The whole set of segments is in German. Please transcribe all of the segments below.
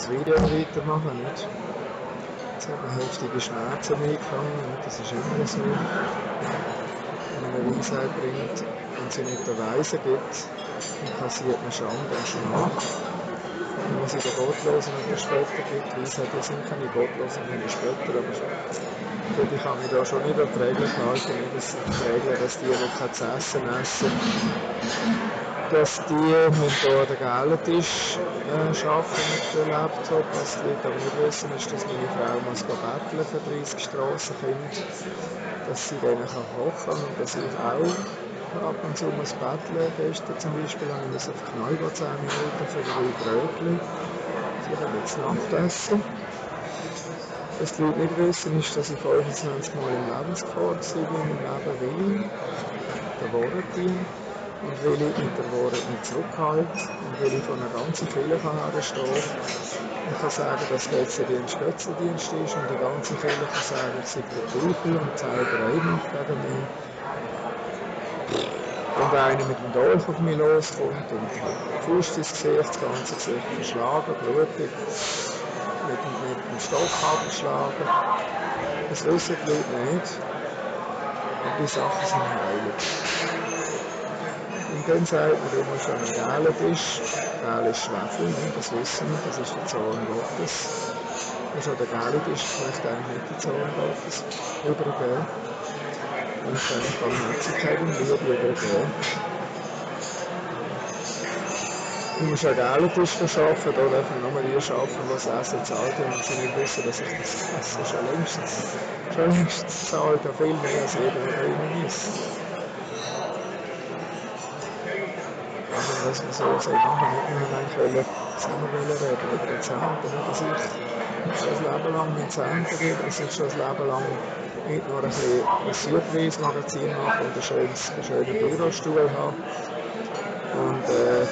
das Video weitermachen, nicht? Jetzt hat man heftige Schmerzen mitgefangen, das ist immer so. Wenn man eine Weisheit bringt und sie nicht der Weise gibt, dann kassiert man Schande und Schmach. Wenn man sie den Gottlosen und den Spötter gibt, Weisheit, das sind keine Gottlosen und keine Spötter, aber gut, ich kann mich da schon nicht an die Regeln gehalten, nicht, dass die Regeln, dass die kein zu essen essen, dass die hier den gelben Tisch arbeiten mit dem Laptop. Was die Leute aber nicht wissen, ist, dass meine Frau muss betteln für 30 Strassenkinder, dass sie denen kochen kann und dass ich auch ab und zu muss betteln. Gestern zum Beispiel habe ich auf die Kneipe 10 Minuten für 3 Brötchen, vielleicht ein bisschen Nachtessen. Was die Leute nicht wissen, ist, dass ich 25 Mal im Lebensgefahr war, in meinem Leben Willi, der Warenteam. Und weil ich mit der Wahrheit nicht zurückhalte und weil ich von einer ganzen Kirche herstehen und kann sagen, dass Götzendienst Götzendienst ist und die ganze Kirche kann sagen, ich sei der Teufel und Zauberei macht gegen mich. Und einer mit dem Dolch auf mich loskommt und Fuß ins Gesicht, das ganze Gesicht verschlagen, blutig, mit dem Stock abgeschlagen. Das wissen die Leute nicht, aber die Sachen sind heilig. Und dann sagt man immer schon ein geiler Tisch. Geil ist Schwefel, ne? Das wissen wir, das ist der Zorn Gottes. Und schon der geile Tisch möchte eigentlich nicht den Zorn Gottes übergeben. Und ich kann nicht Barmherzigkeit und Liebe übergeben. Ich muss einen geilen Tisch verschaffen, da darf man nur die schaffen, die das Essen zahlt haben und sie nicht wissen, dass ich das esse. Schon längst zahlt er viel mehr als jeder, der drinnen ist. Also, dass man so sagt, machen wir nicht mehr eigentlich zusammen reden über die Zehnten, dass ich schon ein Leben lang mit Zehnten gebe, dass ich schon ein Leben lang nicht nur ein Surprise-Magazin mache und einen schönen Bürostuhl habe und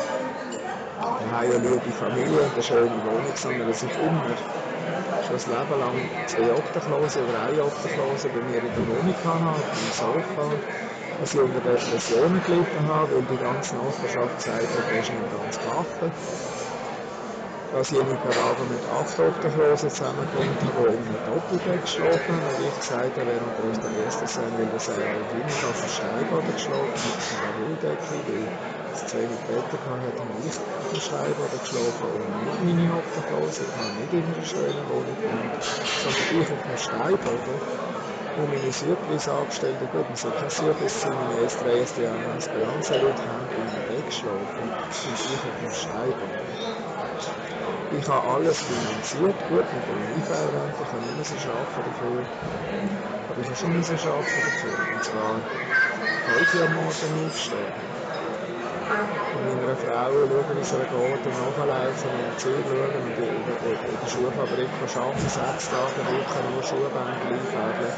eine liebe Familie und eine schöne Wohnung, sondern dass ich immer schon ein Leben lang 2 Obdachlose oder 1 Obdachlose bei mir in der Wohnung habe, auf dem Sofa, dass ich unter Depressionen gelitten habe, weil die ganze Nachbarschaft gesagt hat, das ist nicht ganz machen. Dass ich in Nicaragua mit 8 Obdachlosen zusammengewohnt habe, die in einem Doppelbett geschlafen haben, weil ich gesagt habe, während der uns der Beste sein will, dass er auch immer auf dem Steinboden geschlafen hat, mit einer Wolldecke, weil es zu wenig Betten hatte, habe ich auf dem Steinboden geschlafen und nicht meine Obdachlosen. Ich habe nicht in einer schönen Wohnung gewohnt, sondern ich auf dem Steinboden. Und meine Surprise-Angestellten, gut, wir sind keine Surprise, meine S3, SDA und Esperanza-Leute haben in einem Bett geschlafen und ich auf dem Steinboden. Ich habe alles finanziert, gut, mit der Lifeirente, ich habe nicht mehr arbeiten dafür, aber ich habe schon arbeiten dafür, und zwar heute am Morgen aufstehen. Und meiner Frau schauen, wie sie geht und nachlaufen und Zeug schauen und in der Schuhfabrik arbeiten, 6 Tage in der Woche nur Schuhbänder einfädeln.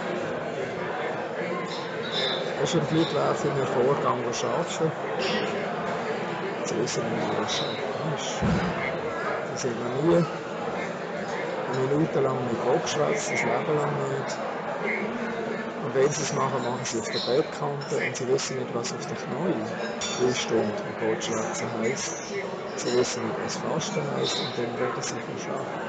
Weißt du, die Leute werfen mir vor, gehen arbeiten. Sie wissen nicht mehr, was Arbeiten ist. Sie sind noch nie eine Minute lang mit Gott geschwätzt, das Leben lang nicht. Und wenn sie es machen, machen sie auf der Bettkante und sie wissen nicht, was auf der Knie 3 Stunden mit Gott schwätzen heisst. Sie wissen nicht, was Fasten heisst und dann reden sie von Schaffen.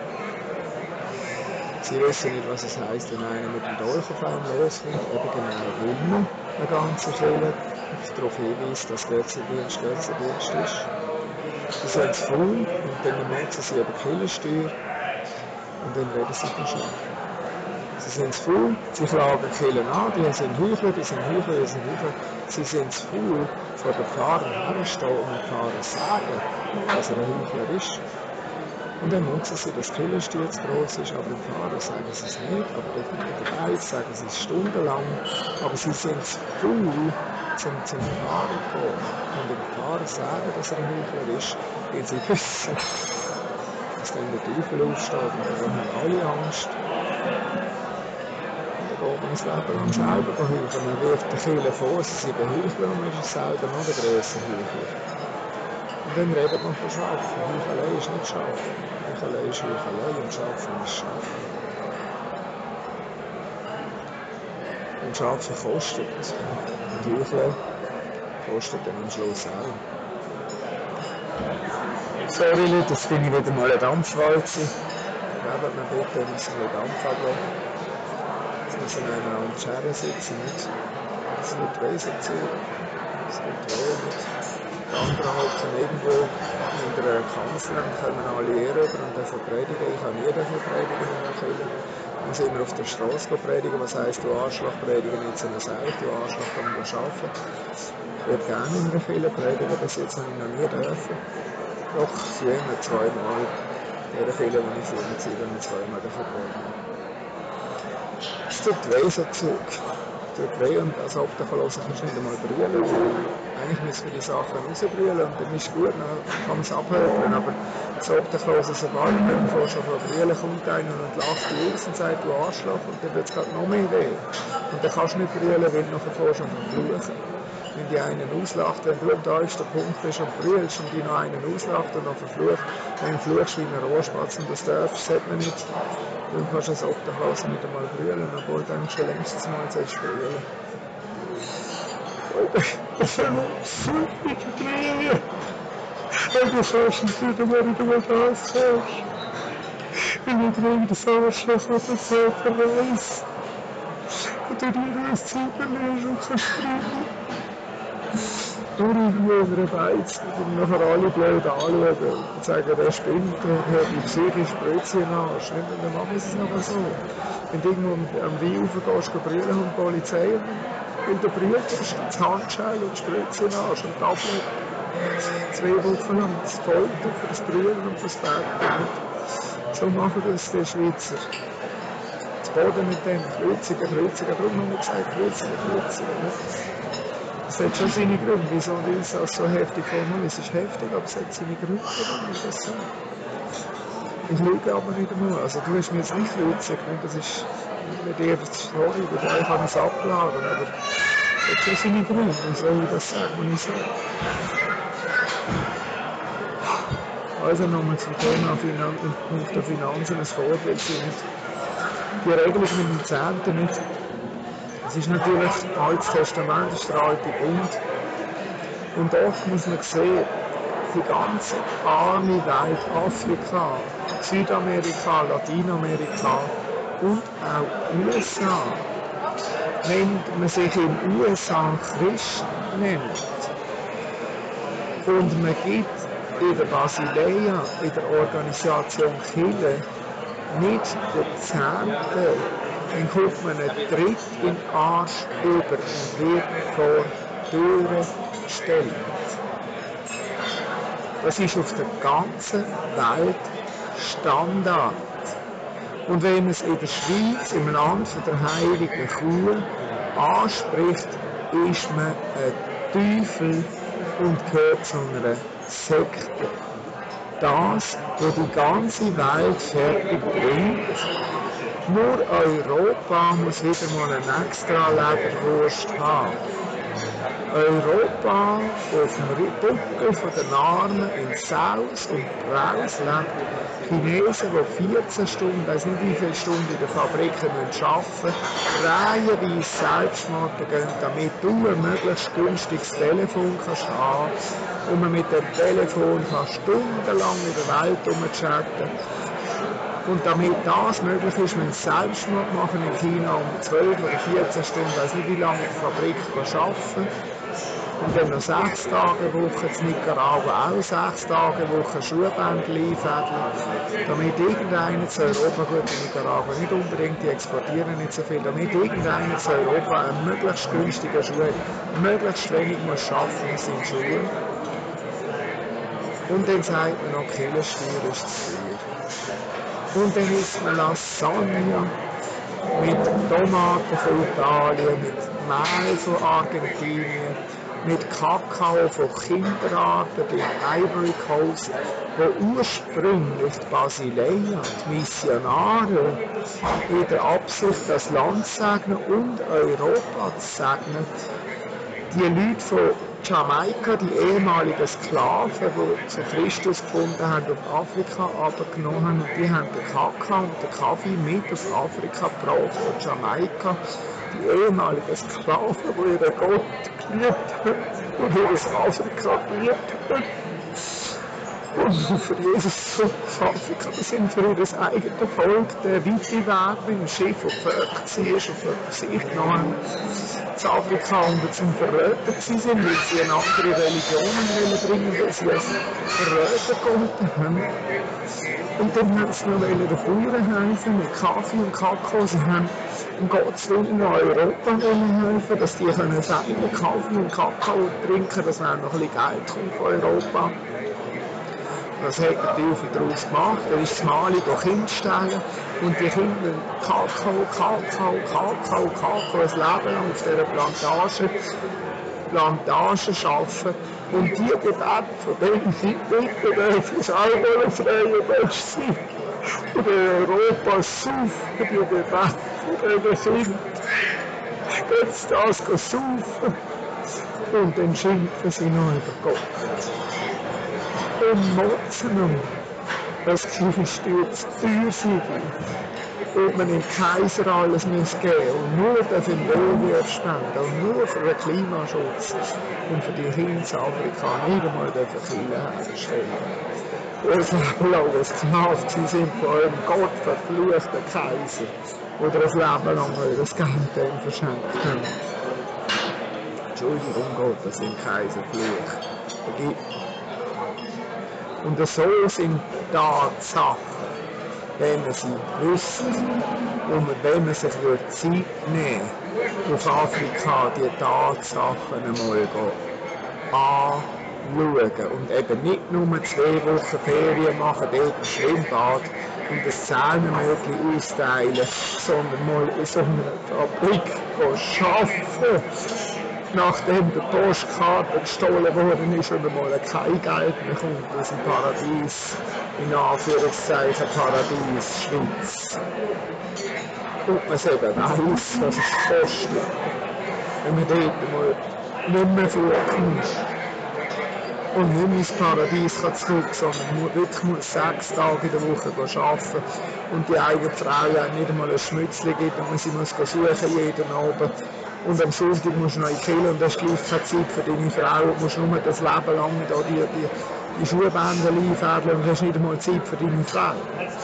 Sie wissen nicht, was es heisst, wenn einer mit dem Dolch auf einen loskommt, eben genau immer eine ganze Kirche darauf hinweist, dass Götzendienst Götzendienst ist. Sie sind zu faul und dann motzen sie über die Kirchensteuer und dann reden sie von Schaffen. Sie sind zu faul, sie klagen die Kirchen an, die sind Heuchler, die sind Heuchler, die sind Heuchler. Sie sind zu faul, vor den Pfarrer herstehen und dem Pfarrer sagen, dass er ein Heuchler ist. Und dann nutzen sie, dass die Kirchensteuer zu gross ist, aber dem Pfarrer sagen sie es nicht, aber der Beiz sagen sie es stundenlang, aber sie sind zu faul, zum Pfarrer zu gehen und dem Pfarrer sagen, dass er ein Heuchler ist, weil sie wissen, dass dann der Teufel aufsteht und dann haben alle Angst. Und dann geht man das Leben lang selber heucheln. Man wirft den Kirche vor, sie sind Heuchler und man ist selber noch der grösste Heuchler. Und dann redet man von Schaffen. Heuchelei ist nicht Schaffen. Heuchelei ist Heuchelei und Schaffen ist Schaffen. Und Schaffen kostet. Und Heucheln kostet dann am Schluss auch. Sorry Leute, jetzt bin ich wieder mal ein Dampfwalze. Gebt mir bitte, ich muss ein bisschen Dampf ablassen. Jetzt müssen wir noch an der Schere sitzen, nicht? Es wird Wesenzeug, es wird weh nicht. Die anderen hocken irgendwo in der Kanzel und kommen alle hier rüber und dürfen predigen. Ich kann nie predigen in der Kirche. Ich muss immer auf der Straße predigen, was heisst, du Arschloch predigen nicht so eine Seite, du Arschloch kann man arbeiten. Ich würde gerne in der Kirche predigen, bis jetzt habe ich noch nie dürfen. Doch, früher zweimal. In der Kirche, wo ich früher war, habe ich zweimal davon predigen. Es tut weh, so Zeug. Es tut weh und als Obdachloser kannst du nicht einmal brüllen. Eigentlich müssen wir die Sachen rausbrüllen und dann ist es gut, dann kann man es abhören. Aber als Obdachloser, sobald man schon von brüllen kommt einer und lacht die aus und sagt, du Arschloch, und dann wird es gerade noch mehr weh. Und dann kannst du nicht brüllen, weil du nachher schon verfluchen. Wenn die einen auslacht, wenn du am tiefsten Punkt bist und brüllst und die noch einen auslacht und noch verflucht, dann fluchst du wie ein Rohrspatz und das sollte man nicht. Dann kannst du als Obdachloser nicht einmal brüllen, obwohl du dann schon längstens mal brüllen. Das ist nicht brüllen. Du sagst nicht einmal, wie du das sagst. Wenn du drüber das Arschloch auf den Sofa reißt und du dir das zugelegt und kannst brüllen. Nur irgendwie über den Beiz und nachher alle blöd anschauen und sagen, der spinnt und hört die psychisch Blödsinn an. Und dann machen sie es nachher so. Wenn du irgendwo am Wein raufgehst, brüllen und die Polizei, weil du brüllst, das Handschell und Spritzen an und Tablet. 2 Wochen lang das Folter für das Brüllen und das Beten. So machen das die Schweizer. Das Boden mit dem Kreuziger, darum haben wir gesagt, Kreuziger. Es hat schon seine Gründe, wieso uns das so heftig formuliert. Es ist heftig, aber es hat seine Gründe, warum ich das sage. Ich lüge aber nicht einmal. Also du hast mir jetzt nicht kreuzigen, das ist mit dir sorry, bei dir kann ich es abladen, aber es hat schon seine Gründe, wieso ich das sage, wenn ich sage. Also nochmal zum Thema Punkt der Finanzen, ein Vorbild sind. Die Regelung mit dem Zehnten nicht. Es ist natürlich ein altes Testament, das ist der alte Bund. Und oft muss man sehen, die ganze arme Welt, Afrika, Südamerika, Lateinamerika und auch USA, wenn man sich in USA Christ nennt und man gibt in der Basileia, in der Organisation Kirche, nicht den Zehnten, dann kommt man einen Tritt in den Arsch über und wird vor Türen gestellt. Das ist auf der ganzen Welt Standard. Und wenn man es in der Schweiz, im Land von der heiligen Kuh, anspricht, ist man ein Teufel und gehört zu einer Sekte. Das, was die ganze Welt fertig bringt. Nur Europa muss wieder mal eine extra Leberwurst haben. Europa auf dem Buckel von den Armen in Saus und Braus lebt. Chinesen, die 14 Stunden, weiß nicht wie viele Stunden in den Fabriken arbeiten müssen, reihenweise Selbstmorde gehen, damit du ein möglichst günstiges Telefon kannst haben und man mit dem Telefon kann stundenlang in der Welt chatten. Und damit das möglich ist, müssen sie Selbstmord machen in China um 12 oder 14 Stunden, weiß nicht wie lange in der Fabrik arbeiten. Und dann noch 6 Tage Woche, in Nicaragua auch 6 Tage Woche Schuhbändel einfädeln, damit irgendeiner zu Europa, gut in Nicaragua nicht unbedingt, die exportieren nicht so viel, damit irgendeiner zu Europa einen möglichst günstigen Schuh hat, möglichst wenig muss arbeiten in seinen Schuhen. Und dann sagt man noch, Kirchensteuer ist zu teuer. Und dann isst man Lasagne mit Tomaten von Italien, mit Mehl von Argentinien, mit Kakao von Kinderarten in Ivory Coast, wo ursprünglich die Basileia, die Missionare, in der Absicht, das Land zu segnen und Europa zu segnen, die Leute von Jamaika, die ehemaligen Sklaven, die zu Christus gefunden haben, auf Afrika abgenommen haben, und die haben den Kakao und den Kaffee mit auf Afrika gebracht, von Jamaika. Die ehemaligen Sklaven, die ihren Gott geliebt haben und ihr Afrika geliebt haben. Und für Jesus Afrika, das sind für ihr eigenes Volk der weite Weg mit dem Schiff, das Völker ziehst und für sich genommen zu Afrika und zum Verräter gewesen sind, weil sie eine andere Religion bringen, weil sie als Verräter gehalten haben. Und dann haben sie noch den Bauern helfen mit Kaffee und Kakao. Sie haben um Gottes Willen noch Europa helfen, dass die selber Kaffee und Kakao trinken, dass man noch ein bisschen Geld kommt von Europa. Das hat der Teufel daraus gemacht. Er ist das Mali Kinder stellen und die Kinder Kakao, ein Leben lang auf dieser Plantage arbeiten. Und die Gebete von diesen Kindern dürfen selber ein freier Mensch sein. Und in Europa saufen die Gebete von diesen Kindern. Jetzt das saufen und dann schimpfen sie noch über Gott. Und motzen, dass Kirchensteuer zu teuer sei. Ob man dem Kaiser alles geben muss und nur für den Wohlwert spenden und nur für den Klimaschutz und für die Kinder in Afrika nicht einmal Kinder herstellen. Das Leben lang ein Sklave sind von eurem Gott verfluchten Kaiser oder ein Leben lang eures Geld dem verschenkt haben. Entschuldigung Gott, das sind Kaiserfluch. Vergib. Und so sind Tatsachen, wenn man sie wüsste und wenn man sich Zeit nehmen auf Afrika die Tatsachen einmal anschauen und eben nicht nur 2 Wochen Ferien machen, dort ein Schwimmbad und das Zähnemögli austeilen, sondern mal in so einer Fabrik arbeiten. Nachdem die Postkarte gestohlen worden ist und einmal kein Geld mehr kommt aus dem Paradies, in Anführungszeichen Paradies Schweiz. Und man es eben weiss, was es kostet, wenn man dort einmal nicht mehr vorkommt und nicht mehr ins Paradies kann zurück, sondern wirklich muss 6 Tage in der Woche arbeiten und die eigene Frau nicht einmal ein Schmützli gibt und man sie muss suchen jeden Abend. Und am Sonntag musst du noch in die Kirche und hast gleich keine Zeit für deine Frau und musst nur das Leben lang die Schuhbänder einfädeln und hast nicht einmal Zeit für deine Frau.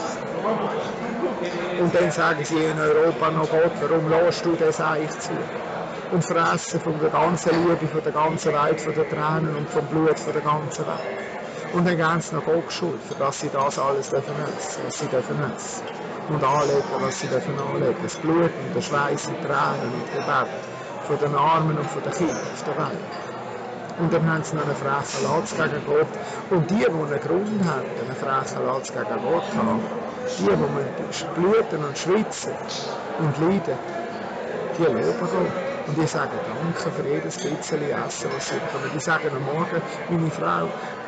Und dann sagen sie in Europa noch Gott, warum lässt du das eigentlich zu? Und fressen von der ganzen Liebe, von der ganzen Welt, von den Tränen und vom Blut von der ganzen Welt. Und dann geben sie noch Gott Schuld, für dass sie das alles dürfen essen, was sie dürfen essen. Und anlegen, was sie dürfen anlegen. Das Blut und der Schweiß und Tränen und Gebet von den Armen und von den Kindern auf der Welt. Und dann haben sie noch einen frechen Latz gegen Gott. Und die einen Grund haben, einen frechen Latz gegen Gott haben, die bluten und schwitzen und leiden, die loben Gott. Und die sagen Danke für jedes bisschen Essen, was sie bekommen. Die sagen am Morgen, meine Frau,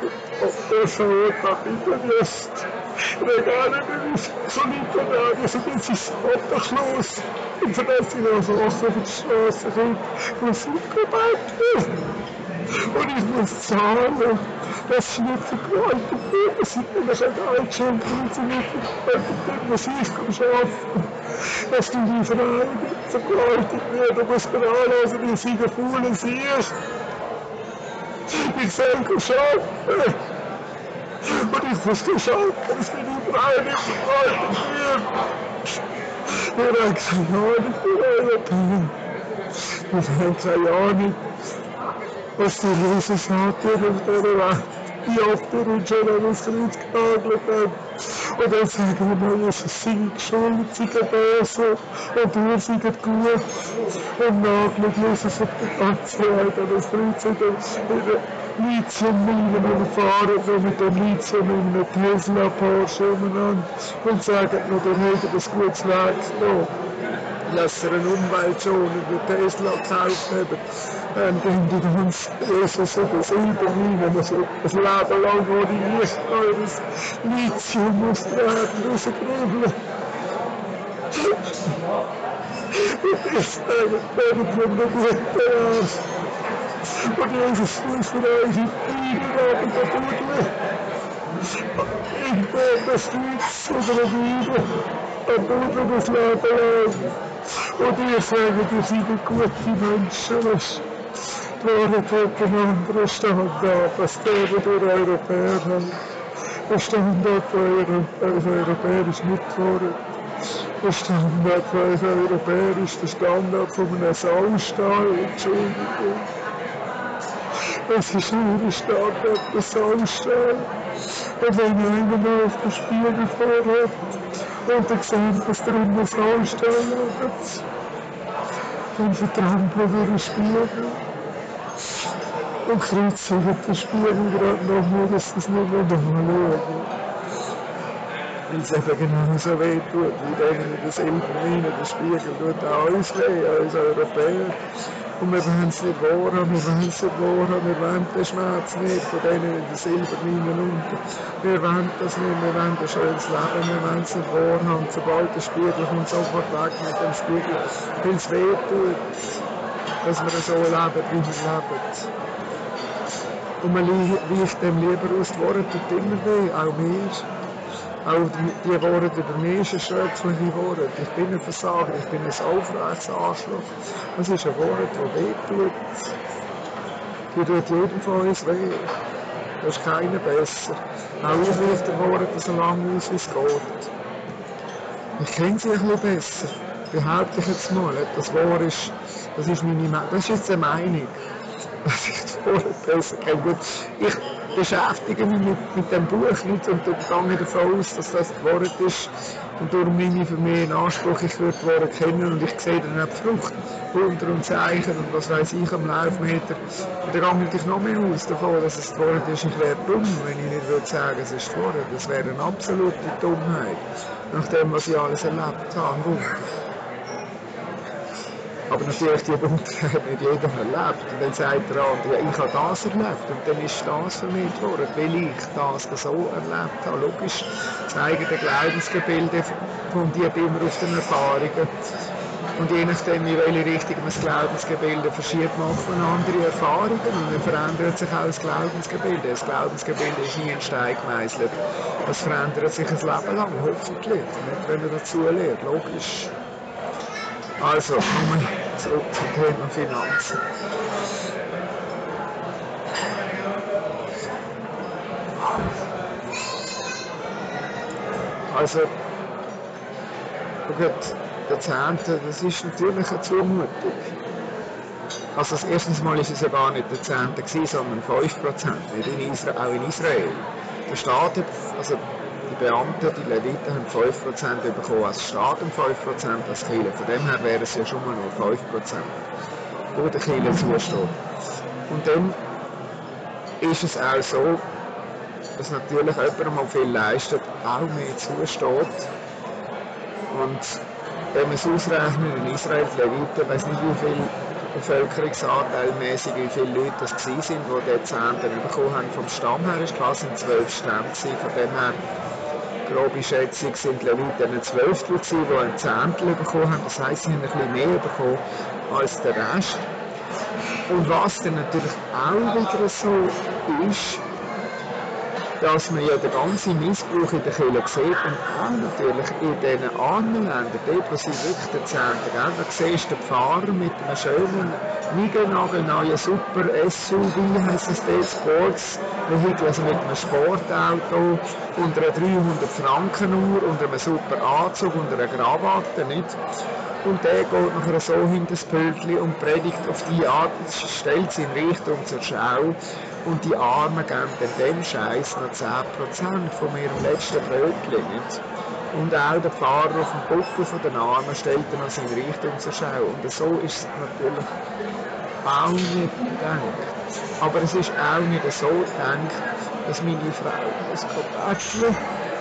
regale mir so lieb, so bin ich obdachlos. Und für das ich noch so oft auf die Straße komme, muss ich gebeten. Und ich muss zahlen, dass sie nicht vergewaltigt werden. Das sind mir keine Altschulden, sie nicht vergewaltigt werden, dass ich arbeiten. Dass du die Frau nicht vergewaltigt werden, du musst mir anlassen, wie sie gefühlt siehst. Ich soll arbeiten. Und ich muss arbeiten, dass mir die Frau nicht vergewaltigt wird. Wir haben keine Ahnung von Europa. Wir haben keine Ahnung, was die Jesus hat auf dieser Welt. Wie oft wir uns schon an das Kreuz genagelt haben. Und dann sagen wir mal, Jesus singt schuld, sie sind böse und wir sind gut. Und nageln Jesus auf die ganze Welt an das Kreuz in den Lithium-Minen und fahren noch mit dem Lithium in einem Tesla, Porsche umeinander und sagen noch, dann hätte das gutes Werk genommen. Dass er einen umweltschonenden Tesla gekauft haben, dann die uns Jesus über Silberminen, wenn man so ein Leben lang ohne Licht eures Lithium muss tragen, rausgrübeln. Und ich sage, von der guten Art. Und Jesus muss für euch in Frieden kaputt. Ich bin das Nichts oder der Bibel, am Boden des Lebens lang. Und ihr sagt, ihr seid gute Menschen. Die Wahrheit hat einen anderen Stand da, das Leben durch eure Ferne. Der Standard von Europäer ist nicht geworden. Der Standard von Europäer ist der Standard von einem Saustall. Entschuldigung. Es ist ein Standard, der Saustall. Und wenn einer noch auf den Spiegel vorhat und dann sieht, dass der unten Saustall liegt, dann vertrampelt er den Spiegel. Und kreuzigt den Spiegel gerade nochmal, dass sie es nicht mehr anschauen. Weil es eben genauso weh tut, wie denen in der Silbermine den Spiegel tut auch uns weh, als Europäer. Und wir wollen es nicht wahrhaben, wir wollen es nicht wahrhaben, wir wollen den Schmerz nicht von denen in der Silbermine unten. Wir wollen das nicht, wir wollen ein schönes Leben, wir wollen es nicht wahrhaben. Und sobald der Spiegel kommt, sofort weg mit dem Spiegel, weil es weh tut, dass wir so leben, wie wir leben. Und man weicht dem lieber aus, die Worte tut immer weh, auch mir. Auch die Worte über mich ist eine schreckliche Worte. Ich bin ein Versager, ich bin ein aufrechtes Arschloch. Das ist ein Wort, das weh tut. Die tut jedem von uns weh. Da ist keiner besser. Auch ich weiche den Worten so lange aus, wie es geht. Ich kenne sie ein bisschen besser. Behaupte ich jetzt mal. Das Wort ist, das ist meine Meinung. Das ist jetzt eine Meinung. Dass ich das Wort besser kenne. Gut, ich beschäftige mich mit dem Buch nicht und gehe davon aus, dass das Wort ist. Und darum nehme ich für mich in Anspruch, ich würde das Wort kennen und ich sehe dann auch die Frucht, Wunder und Zeichen und was weiss ich am Laufmeter. Und dann gehe ich noch mehr aus davon, dass es das Wort ist. Ich wäre dumm, wenn ich nicht würde sagen, es ist das Wort. Das wäre eine absolute Dummheit, nach dem, was ich alles erlebt habe. Aber natürlich, die Wunder hat nicht jeder erlebt. Und dann sagt der andere, ja, ich habe das erlebt. Und dann ist das vermittelt worden, weil ich das so erlebt habe. Logisch, das eigene Glaubensgebilde fundiert immer auf den Erfahrungen. Und je nachdem, in welche Richtung man das Glaubensgebilde verschiebt, macht man andere Erfahrungen. Und dann verändert sich auch das Glaubensgebilde. Das Glaubensgebilde ist nie in Stein gemeißelt. Das verändert sich ein Leben lang, hoffentlich. Nicht, wenn man dazu lernt, logisch. Also, kommen wir zurück zum Thema Finanzen. Also, der Zehnte, das ist natürlich eine Zumutung. Also, erstens mal ist es ja gar nicht der Zehnte gewesen, sondern 5%, nicht auch in Israel. Der Staat hat, also die Beamten, die Leviten haben 5% bekommen als Staat und 5% als Kirche. Von dem her wäre es ja schon mal nur 5%, wo der Kirche zusteht. Und dann ist es auch so, dass natürlich jemand, der mal viel leistet, auch mehr zusteht. Und wenn man es ausrechnet, in Israel, die Leviten, weiss nicht wie viel bevölkerungsanteilmäßig, wie viele Leute das waren, die den Zehnten bekommen haben. Vom Stamm her ist klar, es waren 12 Stämme. Von dem her, grobe Schätzung, sind die Leviten ein Zwölftel gewesen, die ein Zehntel bekommen haben. Das heisst, sie haben ein bisschen mehr bekommen als der Rest. Und was dann natürlich auch wieder so ist, dass man ja den ganzen Missbrauch in der Kirche sieht und auch natürlich in diesen armen Ländern, dort wo sie wirklich den Zehnten geben, da siehst du den Pfarrer mit einem schönen, niegelnagelneuen super SUV, heisst es dort, Sportsvehikel, also mit einem Sportauto, unter einer 300-Franken-Uhr, unter einem super Anzug, unter einer Krawatte, nicht? Und der geht nachher so hinter das Pöltchen und predigt auf die Art, stellt seinen Reichtum zur Schau. Und die Armen geben dann dem Scheiß noch 10% von ihrem letzten Brötchen. Nicht? Und auch der Pfarrer auf dem Buckel von den Armen stellt dann noch seinen Reichtum zur Schau. Und so ist es natürlich auch nicht gedacht. Aber es ist auch nicht so gedacht, dass meine Frau das betteln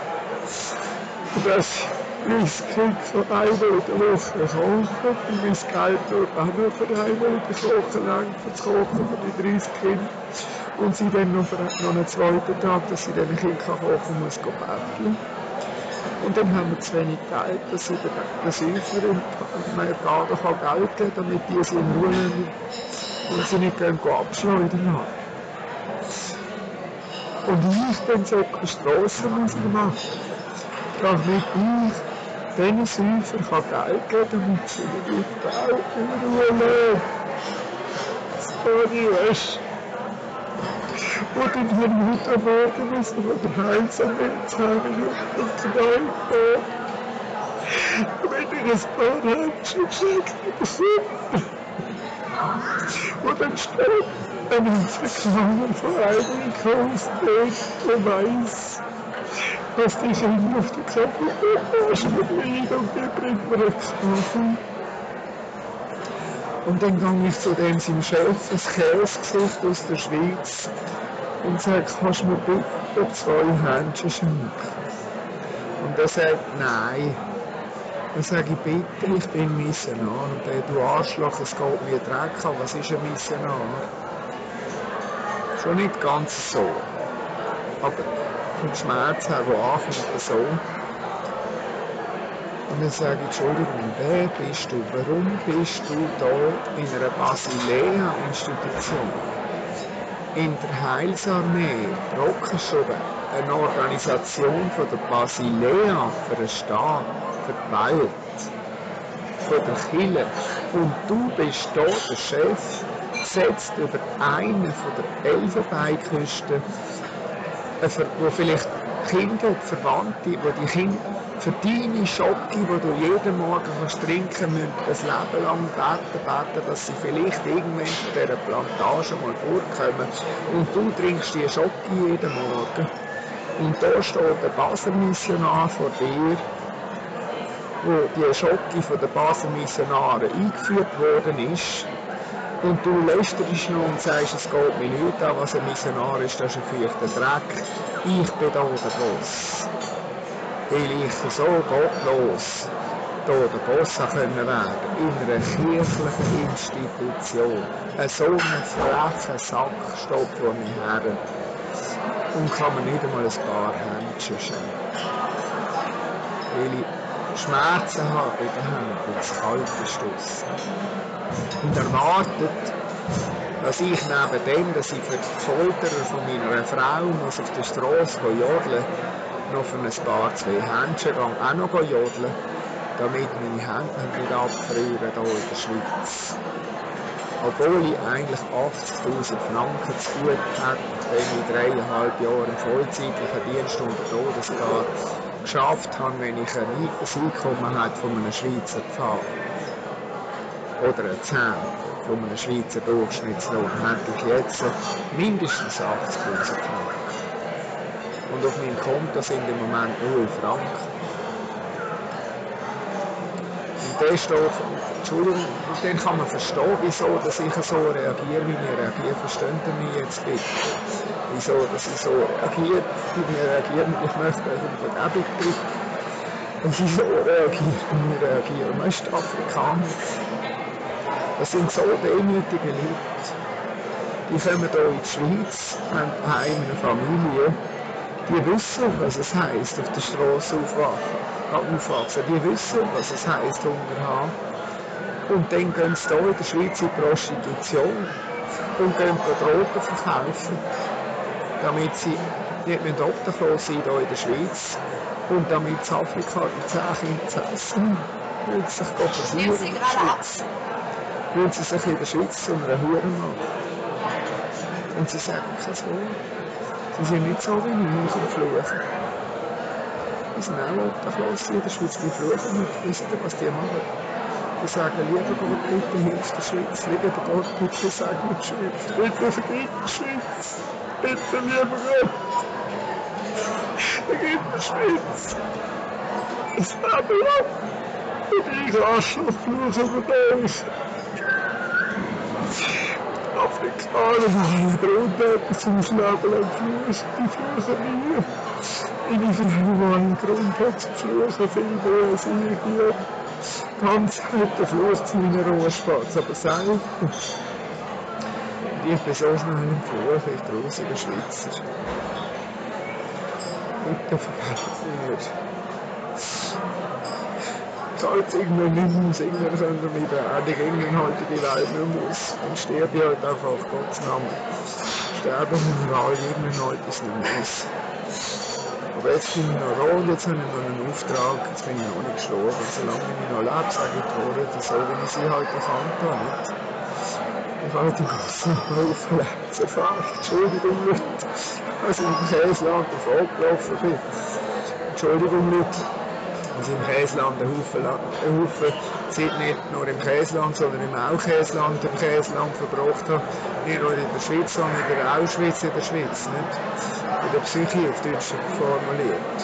und dass mein Kind für einmal in der Woche kochen und mein Geld dort auch noch für einmal in der Woche lang für das Kochen für die 30 Kinder. Und sie dann noch einen zweiten Tag, dass sie dann ein Kind kochen muss, betteln. Und dann haben wir zu wenig Geld, dass sie den Säufer und meine Gaden Geld geben, damit die sie in Ruhe nehmen und sie nicht abschleudern haben. Und ich dann solche Strassenmusik machen, damit ich diesen Säufer Geld geben kann, damit sie nicht Geld in Ruhe nehmen. Sorry, weißt du. Und dann habe ich heute Morgen müssen von der Heilsarmee 10 Minuten auf den Wald gehen, damit ich ein paar Händchen geschenkt bekomme. Und dann steht ein Afrikaner von Einkaufs dort, der weiss, was die Kinder auf der Kaffeeplantage liegen und die bringt mir einen Kaffee. Und dann gehe ich zu dem seinem Chef, ein Käsegesicht aus der Schweiz, und sage, kannst du mir bitte 2 Händchen schenken? Und er sagt, nein. Dann sage ich, bitte, ich bin Missionar. Und der, du Arschloch, es geht mir Dreck an, was ist ein Missionar? Schon nicht ganz so. Aber vom Schmerz her, der ankommt, so. Und dann sage ich, Entschuldigung, wer bist du? Warum bist du da in einer Basilea-Institution? In der Heilsarmee Brockenschuppen, eine Organisation von der Basilea für den Staat, für die Welt, von der Kirche. Und du bist hier der Chef, setzt über einen von der Elfenbeinküste, wo vielleicht Kinder und Verwandte, die die Kinder für deine Schocke, die du jeden Morgen kannst trinken müssen, ein Leben lang beten, dass sie vielleicht irgendwann von dieser Plantage mal vorkommen. Und du trinkst die Schocke jeden Morgen. Und da steht der Basel-Missionar vor dir, wo die Schocke von den Basel-Missionaren eingeführt worden ist. Und du lästerst noch und sagst, es geht mir nicht an, was ein Missionar ist, das ist ein feuchter Dreck. Ich bin da der Boss. Weil ich so gottlos hier der Boss werden konnte, in einer kirchlichen Institution. So einen frechen Sack steht vor mir her und kann mir nicht einmal ein paar Händchen schenken. Weil ich Schmerzen habe in den Händen, weil es kalt ist draussen. Und erwartet, dass ich neben dem, dass ich für die Folterer von meiner Frau muss auf der Straße jodeln, noch für ein paar 2 Händchen gehe, auch noch jodeln, damit meine Hände nicht abfrieren hier in der Schweiz. Obwohl ich eigentlich 80'000 Franken zu gut hätte, wenn ich 3,5 Jahre im vollzeitlichen Dienst unter Todesgefahr geschafft habe, wenn ich ein Einkommen hätte von einem Schweizer Pfarrer. Oder ein Zehntel von einem Schweizer Durchschnittslohn hätte ich jetzt mindestens 80'000 Franken. Und auf meinem Konto sind im Moment 0 Franken. Und der steht, Entschuldigung, und dann kann man verstehen, wieso dass ich so reagiere, wie ich reagiere. Versteht ihr mich jetzt bitte? Wieso dass ich so reagiere, wie ich reagiere, und ich möchte euch um Vergebung bitten. Und wieso reagiere, wie ich reagiere. Weißt du, Afrikaner, das sind so demütige Leute. Die kommen hier in die Schweiz, haben daheim eine Familie, die wissen, was es heisst, auf der Straße aufwachsen. Die wissen, was es heisst, Hunger haben. Und dann gehen sie hier in der Schweiz in Prostitution und gehen Drogen verkaufen, damit sie nicht mehr obdachlos sind hier in der Schweiz und damit in Afrika die 10 Kinder zu essen haben. Weil sie sich versuchen in der Schweiz. Weil sie sich in der Schweiz zu einer Hure machen. Und sie sagen kein Wort. Sie sind nicht so wie ich und fluchen. Die sind auch obdachlos in der Schweiz, die fluchen nicht. Wisst ihr, was die machen? Die sagen, lieber Gott, bitte hilf der Schweiz. Lieber Gott, bitte sag mir die Schweiz. Bitte vergib die Schweiz. Bitte, lieber Gott. Vergib die Schweiz. Das Leben lang. Und ich Arschloch fluche über uns. Afrikaner haben Grund, etwas ums Leben lang fluchen. Die fluchen nie. Meine Frau, die einen Grund hat zu fluchen, viel mehr als ich hier. Ganz heute flucht sie meinen Ruhespatz, aber selten. Und ich bin so schnell im Fluchen, ich grusiger Schweizer. Bitte vergessen Sie mir. Geht irgendwann nicht mehr aus, irgendwann können wir mich beerdigen, irgendwann halte ich die Welt nicht mehr aus. Dann sterbe ich halt einfach auf Gottes Namen. Sterben wir alle, irgendwann halte ich es nicht mehr aus. Aber jetzt bin ich noch da und jetzt habe ich noch einen Auftrag, jetzt bin ich noch nicht gestorben. Solange ich noch lebe, sage ich die Worte so, wie ich sie halt erkannt habe. Ich habe die große Lebenserfahrung. Entschuldigung, Leute, als ich im Käseland davongelaufen bin. Entschuldigung, Leute, als ich im Käseland einen Haufen Zeit nicht nur im Käseland, sondern im Aukäseland verbracht habe. Nicht nur in der Schweiz, sondern in der Auschwitz in der Schweiz. Nicht? In der Psyche auf Deutsch formuliert.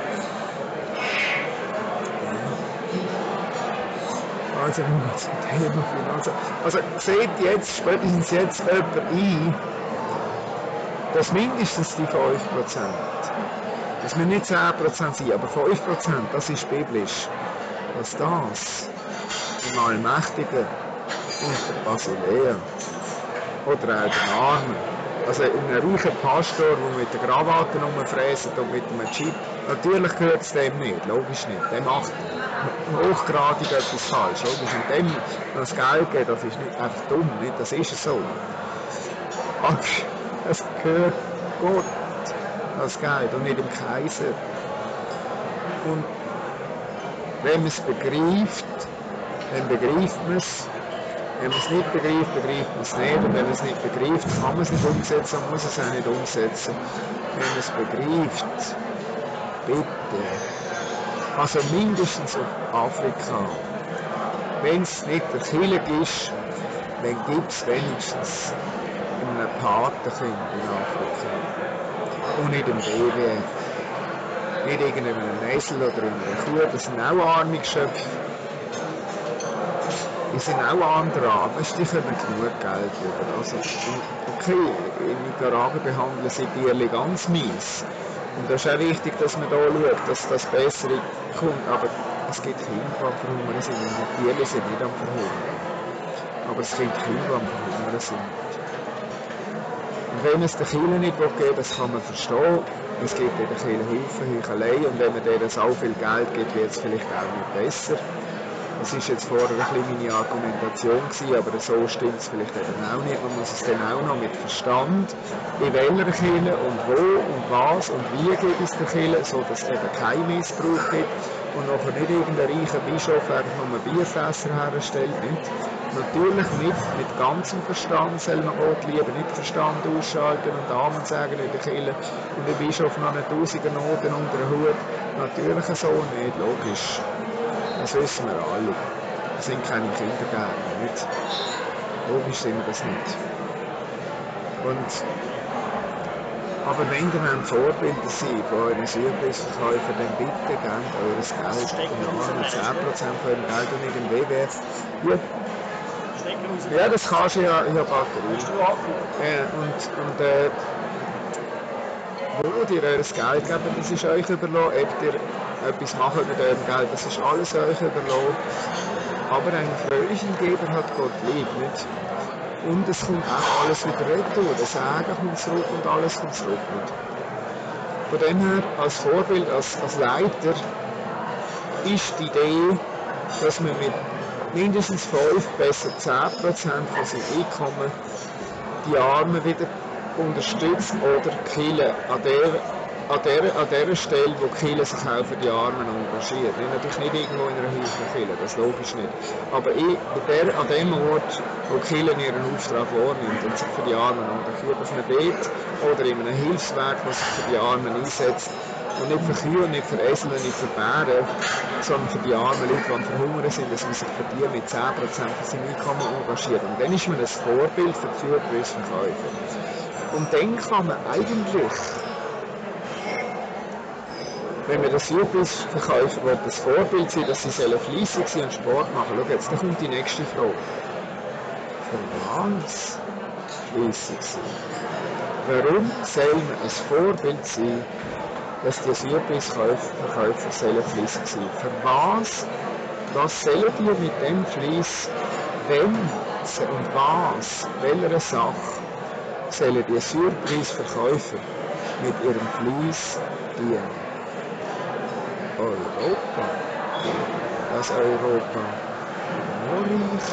Also, nur zum Thema Finanzen. Also, sieht jetzt, spätestens jetzt jemand ein, dass mindestens die 5%, dass wir nicht 10% sind, aber 5%, das ist biblisch, dass das im Allmächtigen und der Basilea oder auch den Armen, also ein reicher Pastor, der mit der Krawatte rumfräst und mit einem Chip, natürlich gehört es dem nicht, logisch nicht, der macht hochgradig etwas falsch, logisch, und dem das Geld geben, das ist nicht einfach dumm, nicht? Das ist so. Aber es gehört Gott, das Geld, und nicht dem Kaiser. Und wenn man es begreift, dann begreift man es. Wenn man es nicht begreift, begreift man es nicht. Und wenn man es nicht begreift, kann man es nicht umsetzen und muss es auch nicht umsetzen. Wenn man es begreift, bitte. Also mindestens auf Afrika. Wenn es nicht der Kirche ist, dann gibt es wenigstens einen Patenkind in Afrika. Und nicht im WWF. Nicht irgendeinem Esel oder einer Kuh, das sind auch arme Geschöpfe. Die sind auch arm dran, aber die können genug Geld über. Also, okay, in Nicaragua behandeln sie Tiere ganz mies. Und das ist auch wichtig, dass man da schaut, dass das Bessere kommt. Aber es gibt Kinder, die am Verhungern sind. Und die Tiere sind nicht am Verhungern. Aber es gibt Kinder, die am Verhungern sind. Und wenn es den Kindern nicht geben will, das kann man verstehen. Es gibt in den Kindern Haufen Heuchelei. Und wenn man denen so viel Geld gibt, wird es vielleicht auch nicht besser. Das war jetzt vorher ein bisschen meine Argumentation gewesen, aber so stimmt es vielleicht eben auch nicht. Man muss es dann auch noch mit Verstand, in welcher Kirche und wo und was und wie gibt es der Kirche, sodass es eben keinen Missbrauch gibt und nachher nicht irgendein reicher Bischof einfach nur Bierfässer herstellt. Nicht? Natürlich mit ganzem Verstand soll man Gott lieben, nicht Verstand ausschalten und Amen sagen in der Kirche und der Bischof noch eine Tausender Noten unter den Hut. Natürlich so nicht, logisch. Das wissen wir alle. Wir sind keine Kindergärtner, nicht? Logisch sind wir das nicht. Aber wenn ihr ein Vorbilder seid von euren Südpreisverkäufern, dann bitte gebt eures Geld in Armen, 10% von eurem Geld und nicht im WWF. Ja, das kannst du ja, ich habe Batterie. Wo ihr euer Geld gebt, das ist euch überlassen. Ob ihr etwas macht mit eurem Geld, das ist alles euch überlassen. Aber einen fröhlichen Geber hat Gott lieb, nicht? Und es kommt auch alles wieder retour. Das Sagen kommt zurück und alles kommt zurück. Nicht? Von dem her, als Vorbild, als Leiter, ist die Idee, dass man mit mindestens 5, besser 10% von seinem Einkommen die Armen wieder unterstützt oder die Kirche an der Stelle, wo die Kirche sich auch für die Armen engagiert. Natürlich nicht irgendwo in einer Hilfskirche, das logisch nicht. Aber an dem Ort, wo die Kirche ihren Auftrag wahrnimmt und sich für die Armen engagiert, auf einem Beet oder in einem Hilfswerk, das sich für die Armen einsetzt, und nicht für Kühe, nicht für Esel, nicht für Bären, sondern für die armen Leute, die am Verhungern sind, dass man sich für die mit 10% von seinem Einkommen engagiert. Und dann ist man ein Vorbild für die Südpreisverkäufer. Und dann kann man eigentlich, wenn man den Südpreisverkäufer das Vorbild sein, dass sie fleissig sein und Sport machen. Schau jetzt, da kommt die nächste Frage. Für was fleissig sein? Warum soll man ein Vorbild sein, dass die Südpreisverkäufer fleissig sein? Für was sollen die mit dem Fleiss, wenn und was, welcher Sache sollen die Südpreisverkäufer mit ihrem Fleiss dienen? Europa, dass Europa nur reich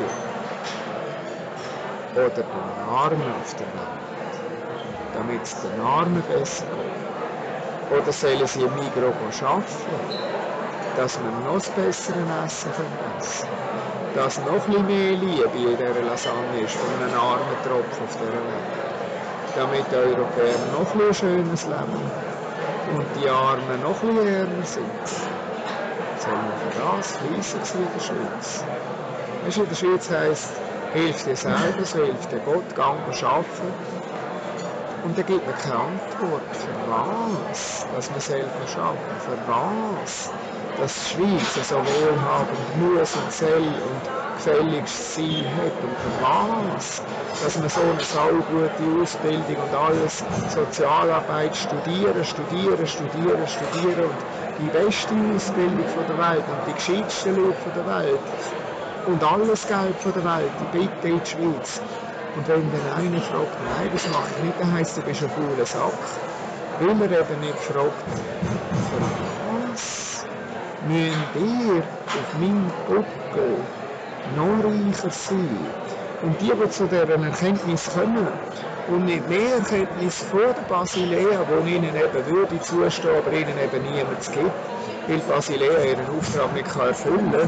wird. Oder den Armen auf der Welt, damit es den Armen besser geht. Oder sollen sie im Migros arbeiten, dass wir noch das bessere Essen essen können? dass noch ein bisschen mehr Liebe in dieser Lasagne ist, von einem armen Tropfen auf dieser Welt. Damit die Europäer noch ein schönes Leben und die Armen noch ein bisschen ärmer sind. Sollen wir für das fließen in der Schweiz? Weißt du, in der Schweiz heisst, hilf dir selber, so hilft dir Gott, geh arbeiten. Und er gibt mir keine Antwort. Für was? Dass man selber arbeiten. Für was? Dass die Schweiz so wohlhabend muss und soll und gefälligst sein hat. Und für was? Dass man so eine saugute Ausbildung und alles, Sozialarbeit studieren und die beste Ausbildung von der Welt und die gescheitsten Leute von der Welt und alles Geld von der Welt, die bitte in die Schweiz. Und wenn dann einer fragt, nein, das mache ich nicht, dann heisst, du bist ein fauler Sack. Weil er eben nicht fragt, für was müssen ihr auf meinem Buckel noch reicher sein? Und die zu dieser Erkenntnis kommen und nicht mehr Erkenntnis vor der Basilea, wo ihnen eben würde zustehen, aber ihnen eben niemand gibt, weil Basilea ihren Auftrag nicht erfüllen kann,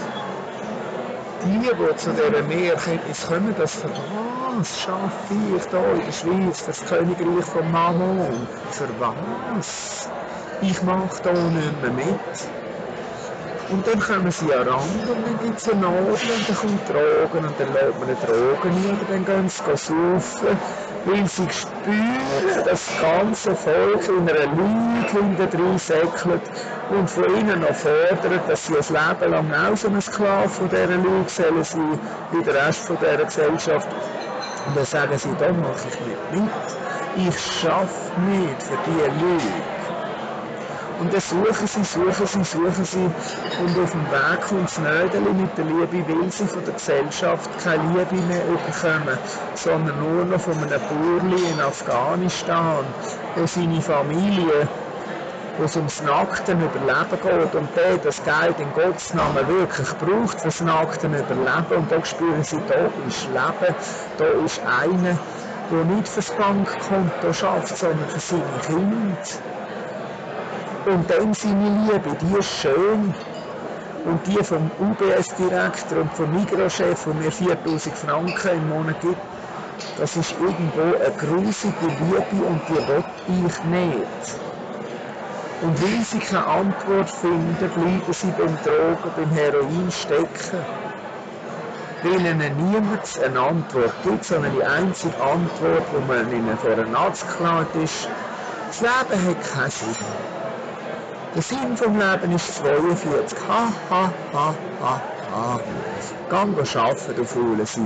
die zu dieser Mehrerkenntnis kommen, dass für was schaffe ich da in der Schweiz, für das Königreich von Mammon? Für was? Ich mache da nicht mehr mit. Und dann kommen sie an Rand und dann gibt es eine Nadel und dann kommt Drogen und dann lädt man eine Drogen ein oder dann gehen sie saufen, weil sie spüren, dass das ganze Volk in einer Lüge hinterdrein säckelt und von ihnen noch fordert, dass sie ein Leben lang auch so ein Sklave von dieser Lüge sollen sein, wie der Rest von dieser Gesellschaft. Und dann sagen sie, da mache ich nicht mit. Ich schaffe nicht für diese Lüge. Und dann suchen sie und auf dem Weg kommt das Nödeli mit der Liebe, weil sie von der Gesellschaft keine Liebe mehr bekommen, sondern nur noch von einem Bauerli in Afghanistan, wo seine Familie, wo es ums nackten Überleben geht und der das Geld in Gottes Namen wirklich braucht für das nackten Überleben. Und da spüren sie, da ist Leben, da ist einer, der nicht fürs Bankkonto schafft, sondern für seine Kinder. Und dann seine Liebe, die ist schön. Und die vom UBS-Direktor und vom Migros-Chef, der mir 4000 Franken im Monat gibt, das ist irgendwo eine grusige Liebe und die will ich nicht. Und weil sie keine Antwort finden, bleiben sie beim Drogen, beim Heroin stecken. Weil ihnen niemand eine Antwort gibt, sondern die einzige Antwort, die man ihnen vor einen Arzt geklärt ist, das Leben hat keinen Sinn. Der Sinn vom Leben ist 42. Ha, ha, ha, ha, ha. Gang arbeiten, du faule Sieg.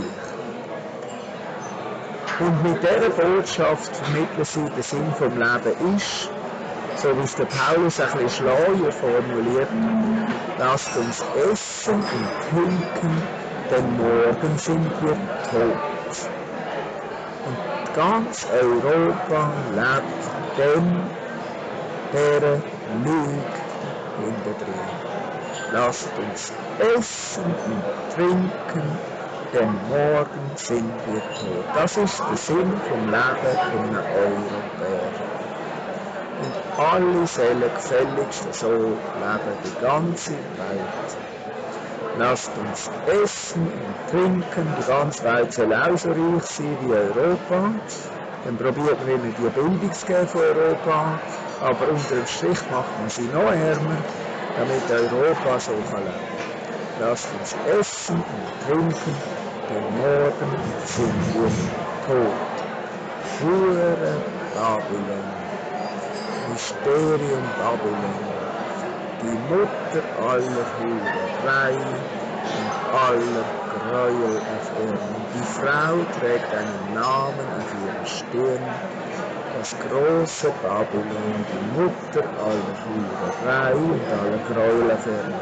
Und mit dieser Botschaft vermitteln sie, der Sinn vom Leben ist, so wie es der Paulus ein bisschen schlauer formuliert, lasst uns essen und trinken, denn morgen sind wir tot. Und ganz Europa lebt dieser Lüge hinterdrein. Lasst uns essen und trinken, denn morgen sind wir tot. Das ist der Sinn vom Leben von einem Europäer. Und alle sollen gefälligst so leben, die ganze Welt. Lasst uns essen und trinken, die ganze Welt soll auch so reich sein wie Europa. Dann probiert man ihnen die Bildung zu geben von Europa, aber unter dem Strich macht man sie noch ärmer, damit Europa so leben kann. Lasst uns essen und trinken, denn morgen sind wir tot. Hure Babylon, Mysterium Babylon, die Mutter aller Hurerei und aller Gräuel auf Erden. Die Frau trägt einen Namen auf ihrer Stirn, das große Babylon, die Mutter aller Hurerei und aller Gräuel auf Erden.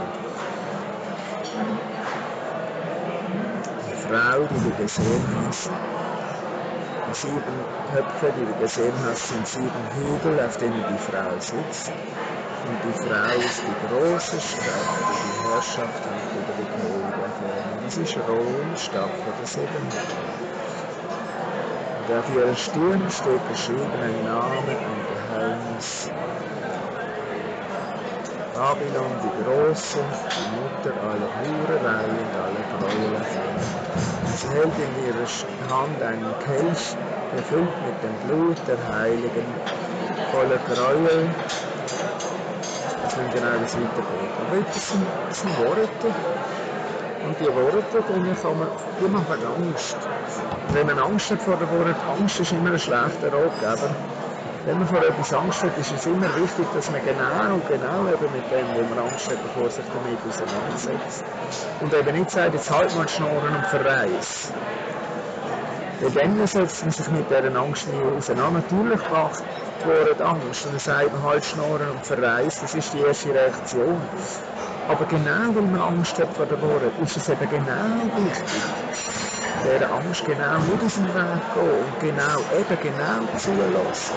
Die Frau, die du gesehen hast, die 7 Köpfe, die du gesehen hast, sind 7 Hügel, auf denen die Frau sitzt. Und die Frau ist die große Stadt, die die Herrschaft hat über die Könige erfahren. Das ist Rom, Stadt der 7 Hügel. Und auf ihrer Stirn steht geschrieben ein Name, ein Geheimnis. Babylon, die Große, die Mutter aller Hurerei und aller Gräuel. Sie hält in ihrer Hand einen Kelch, gefüllt mit dem Blut der Heiligen, voller Gräuel. Das sind genau das weitergeht. Aber das sind Worte. Und die Worte, die machen Angst. Und wenn man Angst hat vor den Worten, Angst ist immer ein schlechter Ratgeber. Wenn man vor etwas Angst hat, ist es immer wichtig, dass man genau eben mit dem, wo man Angst hat, bevor sich damit auseinandersetzt. Und eben nicht sagt, jetzt halt mal die Schnorren und verreis. Weil dann setzt man sich mit dieser Angst nie auseinander. Natürlich macht die Worte Angst und dann sagt man halt Schnorren und verreis, das ist die erste Reaktion. Aber genau weil man Angst hat vor den Worten, ist es eben genau wichtig, dieser Angst genau nicht aus dem Weg gehen und genau zulassen.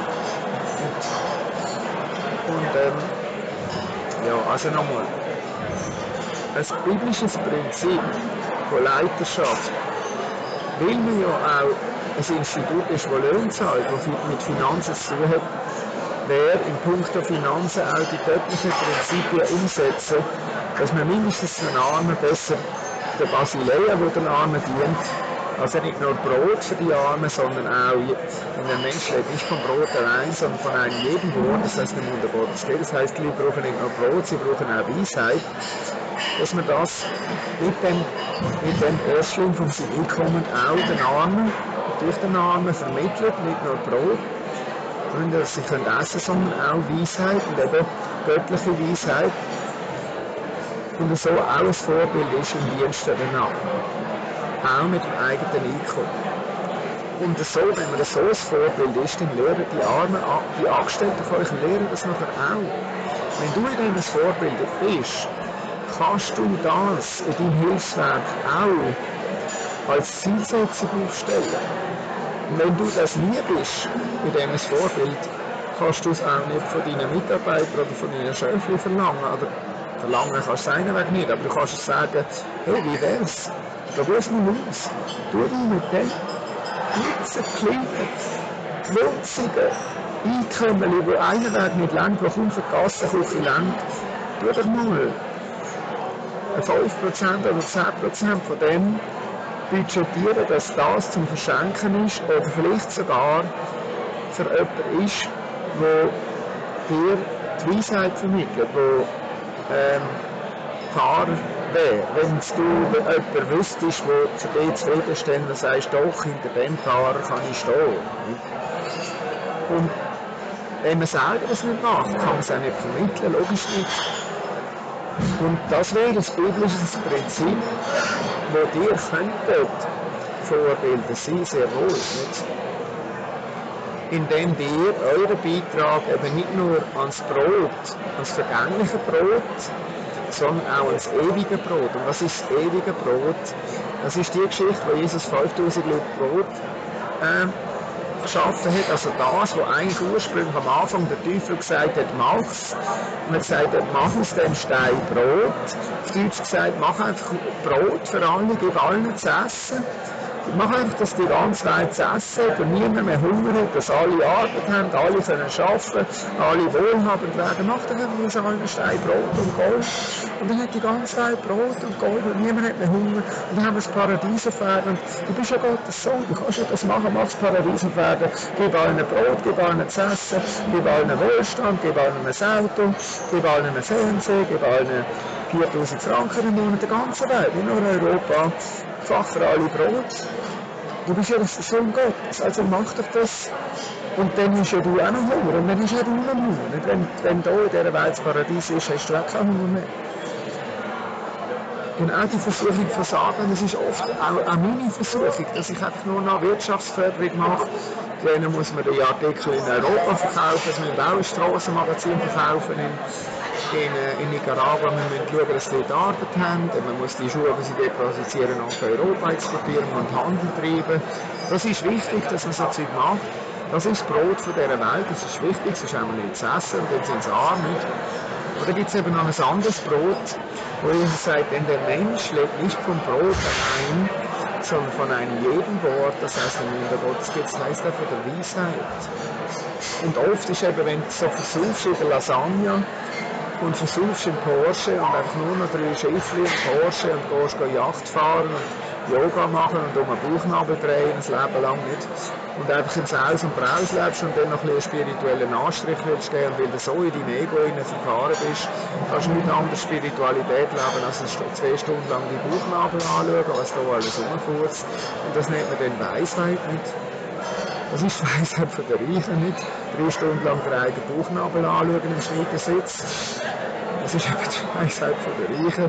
Ja, also nochmal, ein biblisches Prinzip von Leiterschaft, weil man ja auch ein Institut ist, das Löhne zahlt, das mit Finanzen zu tun hat, wäre in puncto Finanzen auch die göttlichen Prinzipien umsetzen, dass man mindestens den Armen besser, der Basileia, der den Armen dient, also nicht nur Brot für die Armen, sondern auch, und der Mensch lebt nicht vom Brot allein, sondern von einem jeden Wort, das heißt im Munde Gottes geht. Das heißt, die Leute brauchen nicht nur Brot, sie brauchen auch Weisheit, dass man das mit dem Erstling von seinem Einkommen auch den Armen, durch den Armen vermittelt, nicht nur Brot, sondern dass sie können essen, sondern auch Weisheit und eben göttliche Weisheit. Und so auch ein Vorbild ist im Dienst der Armen. Auch mit dem eigenen Einkommen. Und so, wenn man so ein Vorbild ist, dann lernen die Angestellten von euch lernen das nachher auch. Wenn du in dem ein Vorbild bist, kannst du das in deinem Hilfswerk auch als Zielsetzung aufstellen. Und wenn du das nie bist, in dem ein Vorbild, kannst du es auch nicht von deinen Mitarbeitern oder von deinen Schöfchen verlangen. Oder verlangen kannst du es einen Weg nicht, aber du kannst es sagen, hey, wie wär's? Probier's mal aus. Tu dich mit dem klitzekleinen, winzigen Einkommen, die einen Weg nicht lenkt, die kaum für die Gassenküche lenkt, tu doch mal 5% oder 10% von dem budgetieren, dass das zum Verschenken ist oder vielleicht sogar für jemanden ist, der dir die Weisheit vermittelt, der Fahrer wäre. Wenn du jemanden wüsstest, der zu dir zufriedenstellt und sagst, doch, hinter dem Fahrer kann ich stehen. Und wenn man selber das nicht macht, kann man es auch nicht vermitteln, logisch nicht. Und das wäre ein biblisches Prinzip, wo dir könntet Vorbilder sein, sehr wohl. Nicht? Indem ihr euren Beitrag eben nicht nur ans Brot, ans vergängliche Brot, sondern auch ans ewige Brot. Und was ist das ewige Brot? Das ist die Geschichte, wo Jesus 5000 Leute Brot geschaffen hat. Also das, was eigentlich ursprünglich am Anfang der Teufel gesagt hat, mach's. Und er gesagt hat, mach aus dem Stein Brot. Auf Deutsch gesagt, mach einfach Brot für alle, gib allen zu essen. Mach einfach, dass die ganze Welt zu essen hat und niemand mehr Hunger hat, dass alle Arbeit haben, alle können arbeiten, alle wohlhabend werden. Mach doch einfach aus allen Stein Brot und Gold. Und dann hat die ganze Welt Brot und Gold und niemand hat mehr Hunger. Und dann haben wir das Paradies auf Erden. Du bist ja Gottes Sohn, du kannst ja das machen, mach das Paradies auf Erden. Gib allen Brot, gib allen zu essen, gib allen Wohlstand, gib allen ein Auto, gib allen einen Fernseher, gib allen 4000 Franken im Monat, der ganzen Welt, nicht nur Europa. Fach für alle Brot. Du bist ja der Sohn Gottes, also mach doch das. Und dann hast ja du auch noch Hunger. Und dann hast ja du noch Hunger. Wenn da in dieser Welt das Paradies ist, hast du auch keinen Hunger mehr. Und auch die Versuchung von Sagen, das ist oft auch meine Versuchung, dass ich einfach nur noch Wirtschaftsförderung mache. Dann muss man die Artikel in Europa verkaufen, dass wir auch ein Strassenmagazin verkaufen in Nicaragua. Wir müssen schauen, dass sie dort Arbeit haben. Man muss die Schuhe, die sie dort produzieren, nach Europa exportieren und Handel treiben. Das ist wichtig, dass man so Zeug macht. Das ist das Brot von dieser Welt, das ist wichtig, sonst haben wir nichts zu essen und dann sind sie arm. Und dann gibt es eben noch ein anderes Brot, wo Jesus sagt, denn der Mensch lebt nicht vom Brot allein, sondern von einem jeden Wort, das heißt im Munde Gottes gibt, das heißt auch von der Weisheit. Und oft ist eben, wenn du so versuchst in der Lasagne, und versuchst im Porsche und einfach nur noch 3 Schiffchen im Porsche und gehst Yacht fahren und Yoga machen und um den Bauchnabel drehen, das Leben lang nicht. Und einfach im Saus und Braus lebst und dann noch ein bisschen spirituellen Anstrich willst geben und weil du so in dein Ego verfahren bist, kannst du nicht anders Spiritualität leben, als 2 Stunden lang die Bauchnabel anschauen, was da alles rumfurzt. Und das nennt man dann Weisheit nicht. Das ist die Weisheit von der Reichen nicht. 3 Stunden lang den eigenen Bauchnabel anschauen im Schneidersitz. Das ist eben die Weisheit von der Reichen.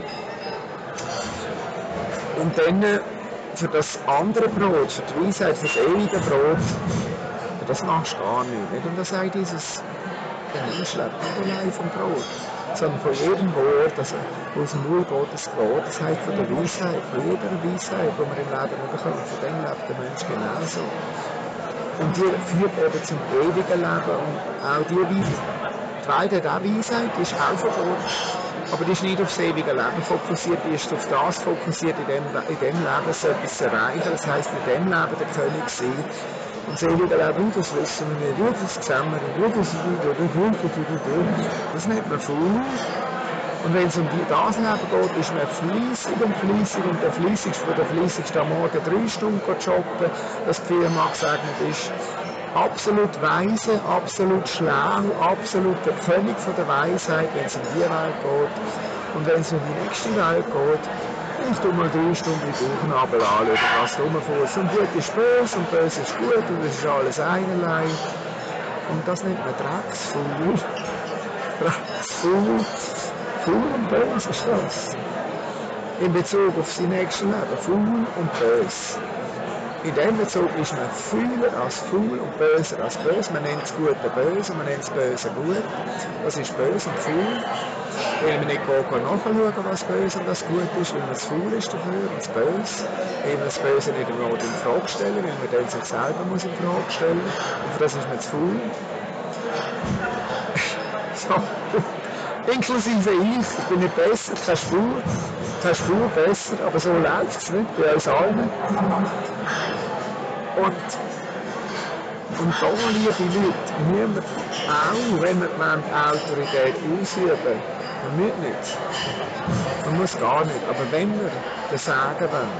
Und dann für das andere Brot, für die Weisheit, für das ewige Brot, für das machst du gar nicht. Und das sagt dieses, der Mensch lebt nicht allein vom Brot, sondern von jedem Wort, also aus dem Mund Gottes geht, das heißt von der Weisheit, von jeder Weisheit, die wir im Leben bekommen, von dem lebt der Mensch genauso. Und die führt eben zum ewigen Leben und auch die Weisheit, auch Weisheit, die ist auch von Gott. Aber die ist nicht aufs ewige Leben fokussiert, die ist auf das fokussiert, in dem Leben so etwas zu erreichen. Das heisst, in dem Leben der König sein. Und das ewige Leben, das wissen wir nicht, das sehen wir nicht, das nennt man faul. Und wenn es um das Leben geht, ist man fleissig und der fleissigste, der fleissigste am Morgen 3 Stunden joggen, das Gefühl mag sagen, ist absolut weise, absolut schlau, absolut der König von der Weisheit, wenn es um die Welt geht. Und wenn es um die nächste Welt geht, ich tu mal 3 Stunden die Bauchnabel anschauen, was du rumfährst. Und gut ist böse und böse ist gut und es ist alles einerlei. Und das nennt man Drecksfaul. Drecksfaul. Faul und böse ist das. In Bezug auf sein nächstes Leben. Faul und böse. In dem Bezug ist man fühler als faul und böser als böse. Man nennt das Gute böse und man nennt das Böse gut. Was ist böse und faul? Weil man nicht nachschauen, was böse und was gut ist, weil man zu faul ist dafür und das Böse. Weil man das Böse nicht in Frage stellen, weil man dann sich selber muss in Frage stellen. Und für das ist man zu faul. So. Inklusive ich bin nicht besser, keine Spur besser, aber so läuft es nicht bei uns allen. Und da, liebe Leute, müssen wir auch, wenn wir Autorität ausüben, man muss nicht, man muss gar nicht, aber wenn wir den Sagen wollen,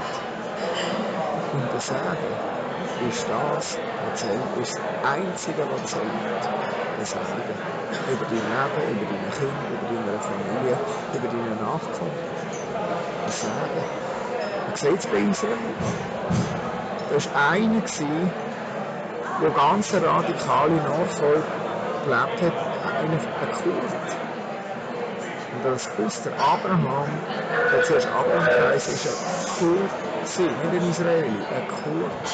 und der Sagen ist das, was zählt, ist das Einzige, was zählt, der Sagen. Über dein Leben, über deine Kinder, über deine Familie, über deine Nachkommen. Das Sagen. Man sieht es bei Israel. Da war einer, der ganz radikale Nachfolge gelebt hat, ein Kurt. Und das gewusst, der Abraham, der zuerst Abraham geheißen ist, ein Kurt, nicht ein Israeli, ein Kurt.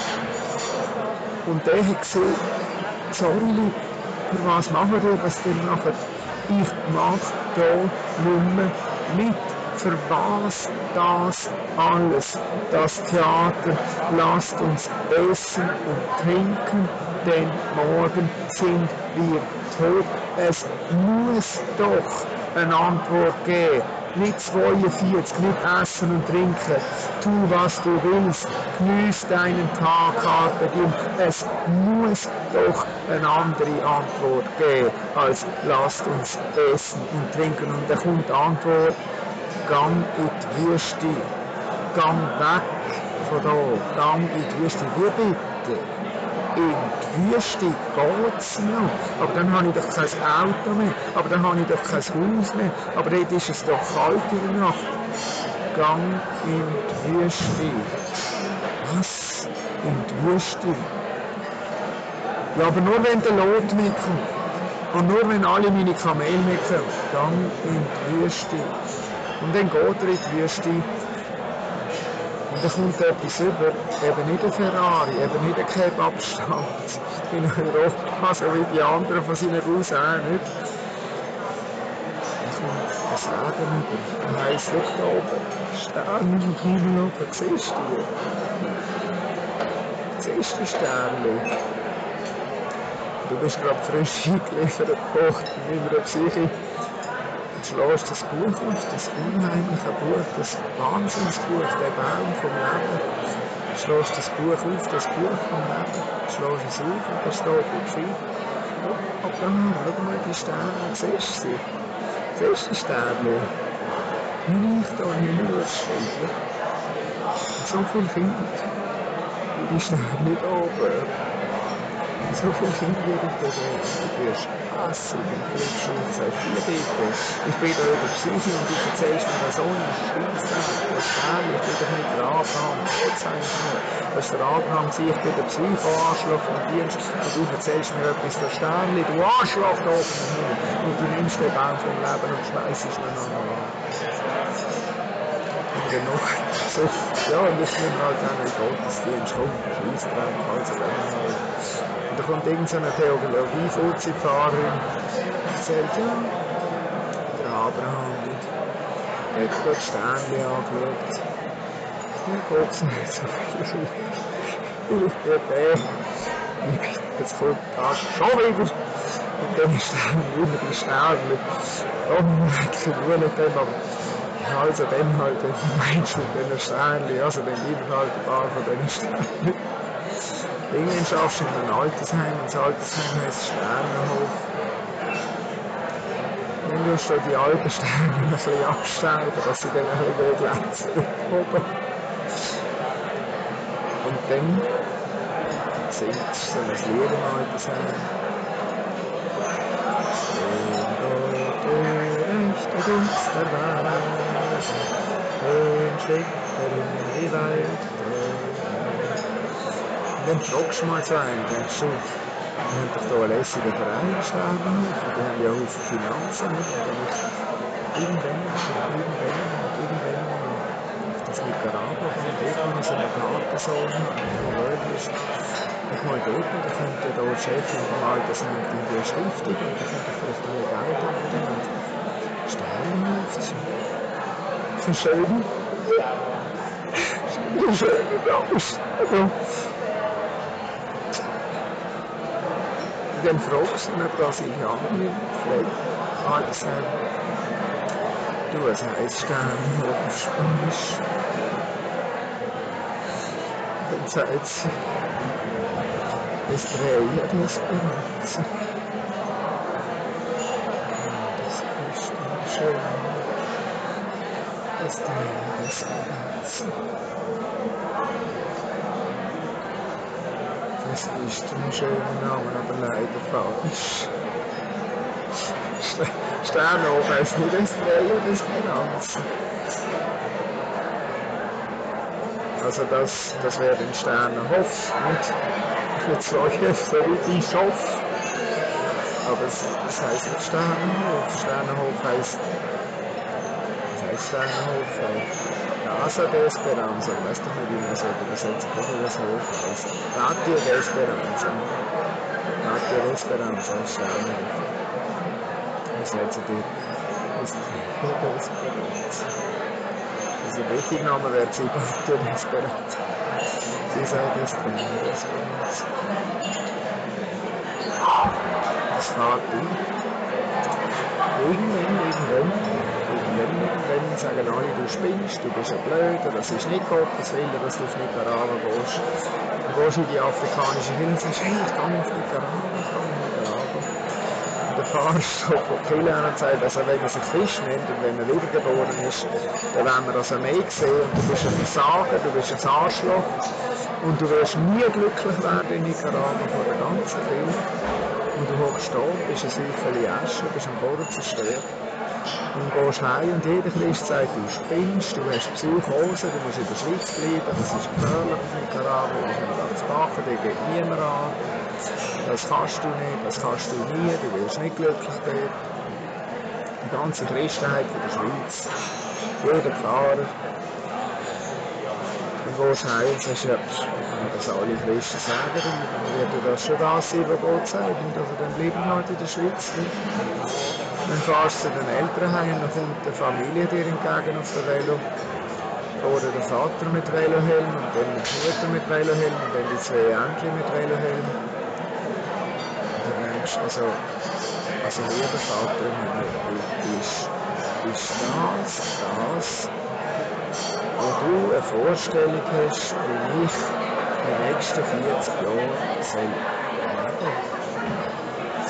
Und der hat gesagt, sorry, für was machen wir das denn nachher? Ich mag da nicht mehr mit. Für was das alles? Das Theater, lasst uns essen und trinken, denn morgen sind wir tot. Es muss doch eine Antwort geben. Nicht 42, nicht essen und trinken. Tu, was du willst. Genieß deinen Tag, Carpe Diem. Es muss doch eine andere Antwort geben, als lasst uns essen und trinken. Und da kommt die Antwort, gang in die Wüste. Gang weg von da. Gang in die Wüste. Wie bitte? In die Wüste geht's noch. Aber dann habe ich doch kein Auto mehr. Aber dann habe ich doch kein Haus mehr. Aber dort ist es doch kalt in der Nacht. Gang in die Wüste. Was? In die Wüste? Ja, aber nur wenn der Lot mitkommt. Und nur wenn alle meine Kamele mitkommen. Gang in die Wüste. Und dann geht er in die Wüste. Und dann kommt etwas über, eben nicht ein Ferrari, eben nicht ein Kebabstand in Europa, so wie die anderen von seinen Cousins, nicht? Dann kommt ein Sagen über, und heisst, schau da oben, Sterne im Himmel oben, siehst du die? Siehst du die Sterne? Du bist gerade frisch eingeliefert, gekocht, in meiner Psyche. Jetzt schlägst das Buch auf, das unheimliche Buch, das Wahnsinnsbuch, der Baum vom Leben. Schlägst das Buch auf, das Buch vom Leben. Schlägst es auf und da steht geschrieben. Schau mal die Sterne, siehst du sie? feste Sternchen. Wenn ich da nicht schreibe, so viele Kinder, die Sternchen nicht oben. So viele Kinder würde ich dir geben. Du wirst hassig und kriegst und sagst, hier bitte, ich bin da über Psyche und du erzählst mir so einen Scheissdreck. Das Sternchen, ich bin doch nicht der Abraham, Gott sei Dank. Das ist der Abraham, ich bin der Psycho-Arschloch vom Dienst und du erzählst mir etwas von Sternchen, du Arschloch da oben im Himmel. Und du nimmst den Baum vom Leben und schmeißt ihn an. Genug. So, ja, und ich nehme halt auch nicht Gottesdienst, komm, Scheissdreck, also dann halt. Und da kommt irgend so eine Theologie-Fuzzi-Pfarrerin und sagt, ja, der Abraham hat dort Sternchen angeschaut. Ja, Gott nicht so viel. Ich bin der. Jetzt kommt das schon wieder. Und dann ist dann wieder die Sternchen. Oh, ich will nicht dem, aber ja, also dann halt, wenn du meinst mit den Sternchen, also dann lieber halt ein paar von den Sternchen. Irgendwann schaffst du in ein Altersheim, und das Altersheim heisst Sternenhof. Dann musst du die alten Sterne ein bisschen abstellen, dass sie dann ein bisschen glänzen oben. Und dann singst du so ein Lied im Altersheim. Recht uns der Welt, und schlägt in die Welt. Und dann fragst du mal so einen, denkst du, wir haben doch hier einen lässigen Verein gestanden, und wir haben ja auch Finanzen, und dann irgendwann auf das Nicaragua, von dort habe ich so eine Gartensaune, die Welt ist, ich mal dort, und dann könnte da die Chefin vom Altersheim in die Stiftung, und dann könnte ich vielleicht mehr Geld haben, und Sterne aufziehen. So schön. So schön, ja. Dann fragst du eine Brasilianerin, vielleicht sagen, du, was heisst Sternenhof auf Spanisch? Dann sagt sie, Estrella de Esperanza. Das ist dann schön. Estrella de Esperanza. Das ist ein schöner Name, aber leider falsch. Sternenhof heisst nicht Estrella de Esperanza. Also das wäre ein Sternenhof, nicht zwei F, so wie ich hoffe. Aber es heisst nicht Sternenhof. Sternenhof heisst Sternenhof Casa de Esperanza. Ich weiß doch nicht, wie man das übersetzt, wie das Hof heisst. Patio de Esperanza. Patio de Esperanza ist Sternenhof. Übersetzt ihr Patio de Esperanza. Also der richtige Name wäre Patio de Esperanza. Sie sagt Estrella de Esperanza. Das fährt ein. Irgendwann sagen alle, du spinnst, du bist ein Blöder, das ist nicht Gottes Wille, dass du auf Nicaragua gehst. Dann gehst du in die afrikanische Hilfe und sagst, hey, ich gehe auf Nicaragua. Und der Pfarrer steht vor die Kirche und sagt, also wenn er sich Fisch nennt und wenn er wiedergeboren ist, dann werden wir das mehr sehen und du bist ein Versager, du bist ein Arschloch und du wirst nie glücklich werden in Nicaragua von der ganzen Kirche. Und du hockst da, bist ein Säufeli Asche, bist am Boden zerstört. Und gehst heim und jeder Christ sagt, du spinnst, du hast Psychose, du musst in der Schweiz bleiben, das ist gefährlich auf Nicaragua, du musst nicht alles machen, dir geht niemand an. Das kannst du nicht, das kannst du nie, du wirst nicht glücklich dort. Die ganze Christenheit von der Schweiz, jeder Pfarrer. Dann gehst du heim und sagst, ja, das alle Christen sagen, dann wird das schon das sein, was Gott sagt. Und also dann bleiben wir halt in der Schweiz. Dann fährst du zu den Eltern heim, dann kommt die Familie dir entgegen auf der Velo. Oder der Vater mit Velohelm und dann die Mutter mit Velohelm und dann die zwei Entchen mit Velohelm. Und dann denkst du, also lieber Vater, ist das, wo du eine Vorstellung hast, wie ich die nächsten 40 Jahre soll leben.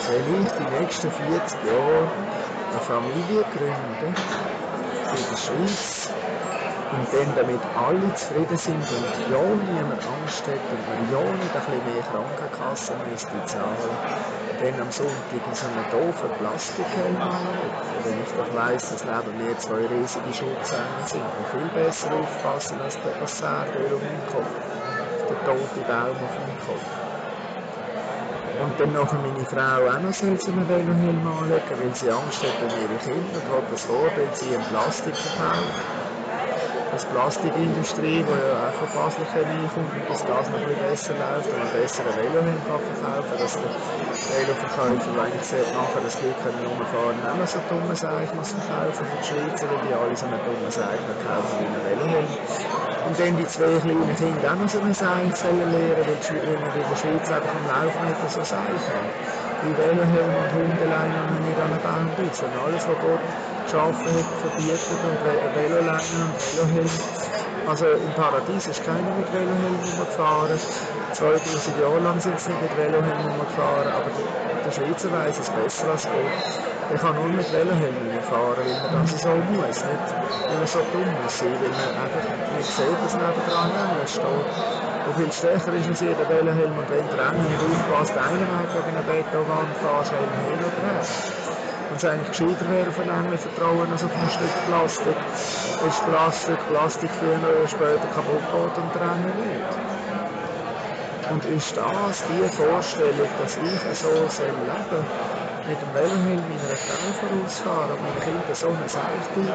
wenn ich die nächsten 40 Jahre eine Familie gründe in der Schweiz und dann damit alle zufrieden sind und ja niemand Angst hat und man ja nicht ein bisschen mehr Krankenkassen müsste zahlen, dann am Sonntag in so einen doofen Plastikhelm anlegen. Wenn ich doch weiss, dass neben mir zwei riesige Schutzengel sind, die viel besser aufpassen als das Erdöl um meinen Kopf, der tote Baum auf meinem Kopf. Und dann nachher meine Frau auch noch so einen Velohelm anlegen, weil sie Angst hat um ihre Kinder und will das Vorbild sie in Plastik verkauft. Die Plastikindustrie, die ja auch von Basel reinkommt und dass das noch ein bisschen besser läuft und man bessere Velohelm verkaufen kann, dass der Veloverkäufer, wenn ich sehe, nachher das Leute können rumfahren, auch noch so dumme Zeichen muss verkaufen für die Schweizer, weil die alle so einen dummen Zeichen kaufen wie einen Velohelm. Und dann die zwei kleinen Kinder auch noch so einen Zeichen lernen, weil man in der Schweiz einfach am Laufen nicht so Zeichen. Die Velohelm und Hundeleine und nicht an den Baum beißen. Alles, was Gott geschaffen hat, verbietet und Veloleine und Velohelm. Also im Paradies ist keiner mit Velohelm rumgefahren. 2000 Jahre lang sind sie nicht mit Velohelm rumgefahren, aber der Schweizer weiss es besser als Gott. Ich kann nur mit Velohelm fahren, weil man das so muss, nicht weil man so dumm muss sein, weil man einfach nicht sieht, dass nebendran steht. Und viel stärker ist als jeder Velohelm und wenn der Engel nicht aufpasst, einer Weg gegen eine Betonwand fährst, Helm hin oder her. Und es eigentlich gescheiter wäre, auf einen Engel vertrauen als auf ein Stück Plastik. Ist Plastik früher oder später kaputt geht und der Engel nicht. Und ist das die Vorstellung, dass ich so leben soll, mit dem Velohelm meiner Frau vorausfahren und meine Kinder so eine Seichtung?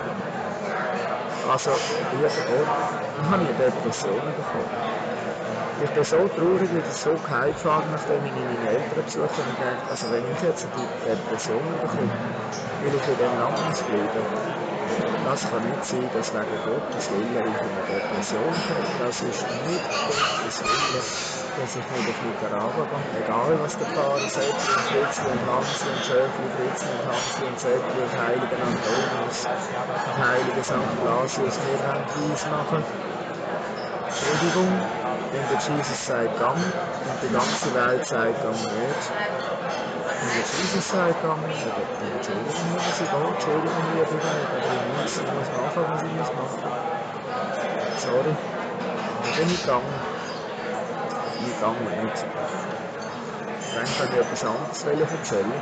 Also, lieber Gott, dann habe ich Depressionen bekommen. Ich bin so traurig, weil ich so heimgefahren, nachdem ich meine Eltern besucht habe und dachte, also wenn ich jetzt die Depressionen bekomme, will ich in dem Land nicht bleiben. Das kann nicht sein, dass wegen Gottes Willen ich eine Depression habe. Das ist nicht Gottes Willen, dass ich nicht auf Nicaragua gehe. Egal was der Pfarrer sagt, und Fritzli und Hansli und Schöfli, Fritzli und Hansli und Säckli und Heiligen Antonius und Heiligen St. Blasius mir weiss machen. Entschuldigung, denn der Jesus sagt Gang und die ganze Welt sagt Gang nicht. Und der Jesus sagt Gang nicht. Entschuldigung, was ich gehe, Entschuldigung, liebe Welt, aber ich muss machen, was ich muss machen. Sorry, da bin ich gegangen. Ich gehe nicht. Dann kann ich etwas anderes erzählen.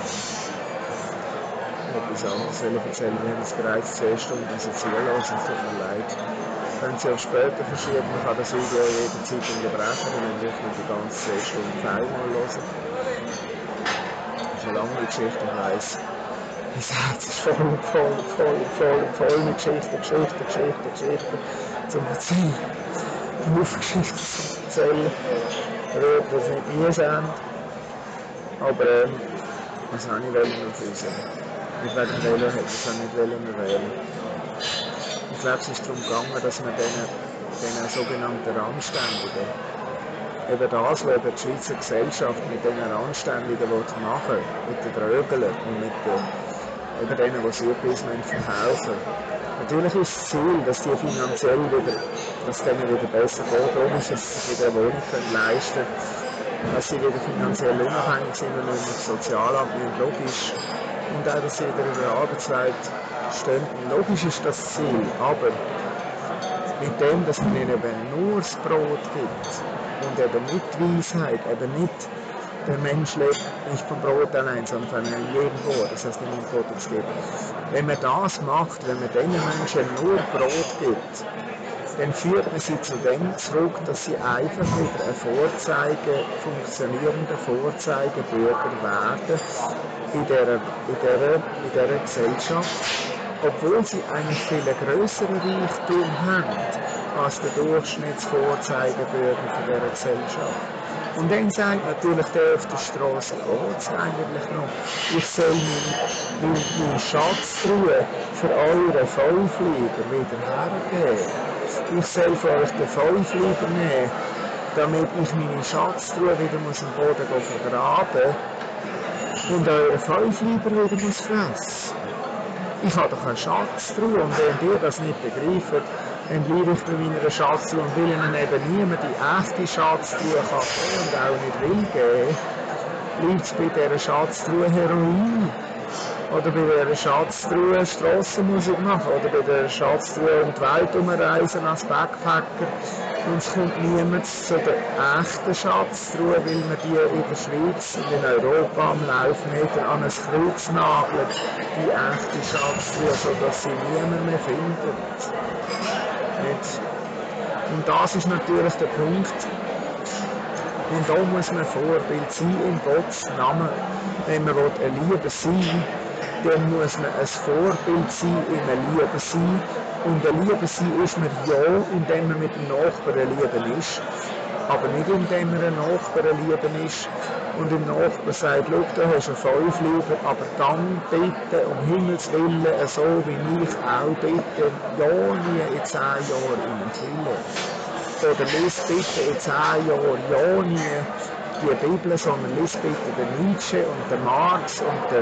Wir haben es bereits 2 Stunden zulassen, es tut mir leid. Können Sie auch später verschieben, ich kann das Video jederzeit unterbrechen, wenn ich nicht die ganze 2 Stunden auf einmal hören. Das ist eine lange Geschichte, ich weiss. Mein Herz ist voll mit Geschichten. Zum Erzählen. Haufen Geschichten zum Erzählen. Wird das nicht nie sein. Aber was habe ich noch wissen? Ich werde einen Velo hätte ich auch nicht wählen. Ich glaube, es ist darum gegangen, dass man den sogenannten Randständigen, eben das, was die Schweizer Gesellschaft mit den Randständigen machen will, mit den Drögeln und mit denen, die Surprise verkaufen. Natürlich ist das Ziel, dass die finanziell dass denen wieder besser geht, ohne dass sie sich wieder eine Wohnung leisten können, dass sie wieder finanziell unabhängig sind und nicht mehr das Sozialamt nicht logisch. Und auch, dass sie wieder in der Arbeitswelt stehen. Logisch ist das Ziel, aber mit dem, dass man ihnen eben nur das Brot gibt und eben nicht die Weisheit, eben nicht der Mensch lebt nicht vom Brot allein, sondern von einem jeden Wort, das heißt, nicht Brot es gibt. Wenn man das macht, wenn man diesen Menschen nur Brot gibt, dann führt man sie zu dem zurück, dass sie einfach wieder ein funktionierender Vorzeigebürger werden in dieser Gesellschaft, obwohl sie eigentlich viel grösseren Reichtum haben als der Durchschnittsvorzeigebürger von dieser Gesellschaft. Und dann sagt natürlich der auf der Straße, geht's eigentlich noch, ich soll meinen Schatztruhe für eure Fünfliber wieder hergeben. Ich soll für euch den Fünfliber nehmen, damit ich meine Schatztruhe wieder am Boden vergraben und eure Fünfliber wieder fressen. Ich habe doch eine Schatztruhe und wenn ihr das nicht begreift, dann bleibe ich bei meiner Schatztruhe und will ihnen eben niemand die echte Schatztruhe geben und auch nicht will geben, bleibt es bei dieser Schatztruhe Heroin? Oder bei dieser Schatztruhe Strassenmusik machen? Oder bei dieser Schatztruhe um die Welt umreisen als Backpacker? Und es kommt niemand zu der echten Schatztruhe, weil man die in der Schweiz und in Europa am Laufmeter an ein Kreuz nagelt. Die echte Schatztruhe, sodass sie niemand mehr findet. Und das ist natürlich der Punkt. Und da muss man Vorbild sein in Gottes Namen. Wenn man ein Liebe sein will, dann muss man ein Vorbild sein in einem Liebe sein. Und ein Liebe sein ist man ja, indem man mit dem Nachbarn lieben ist. Aber nicht indem man einen Nachbarn lieben ist und dem Nachbarn sagt, schau, du hast 5 Lieben, aber dann bitte um Himmels Willen, so wie ich auch bitte, ja nie in 10 Jahren in den Kirche. Oder lies bitte in 10 Jahren ja nie die Bibel, sondern lies bitte den Nietzsche und den Marx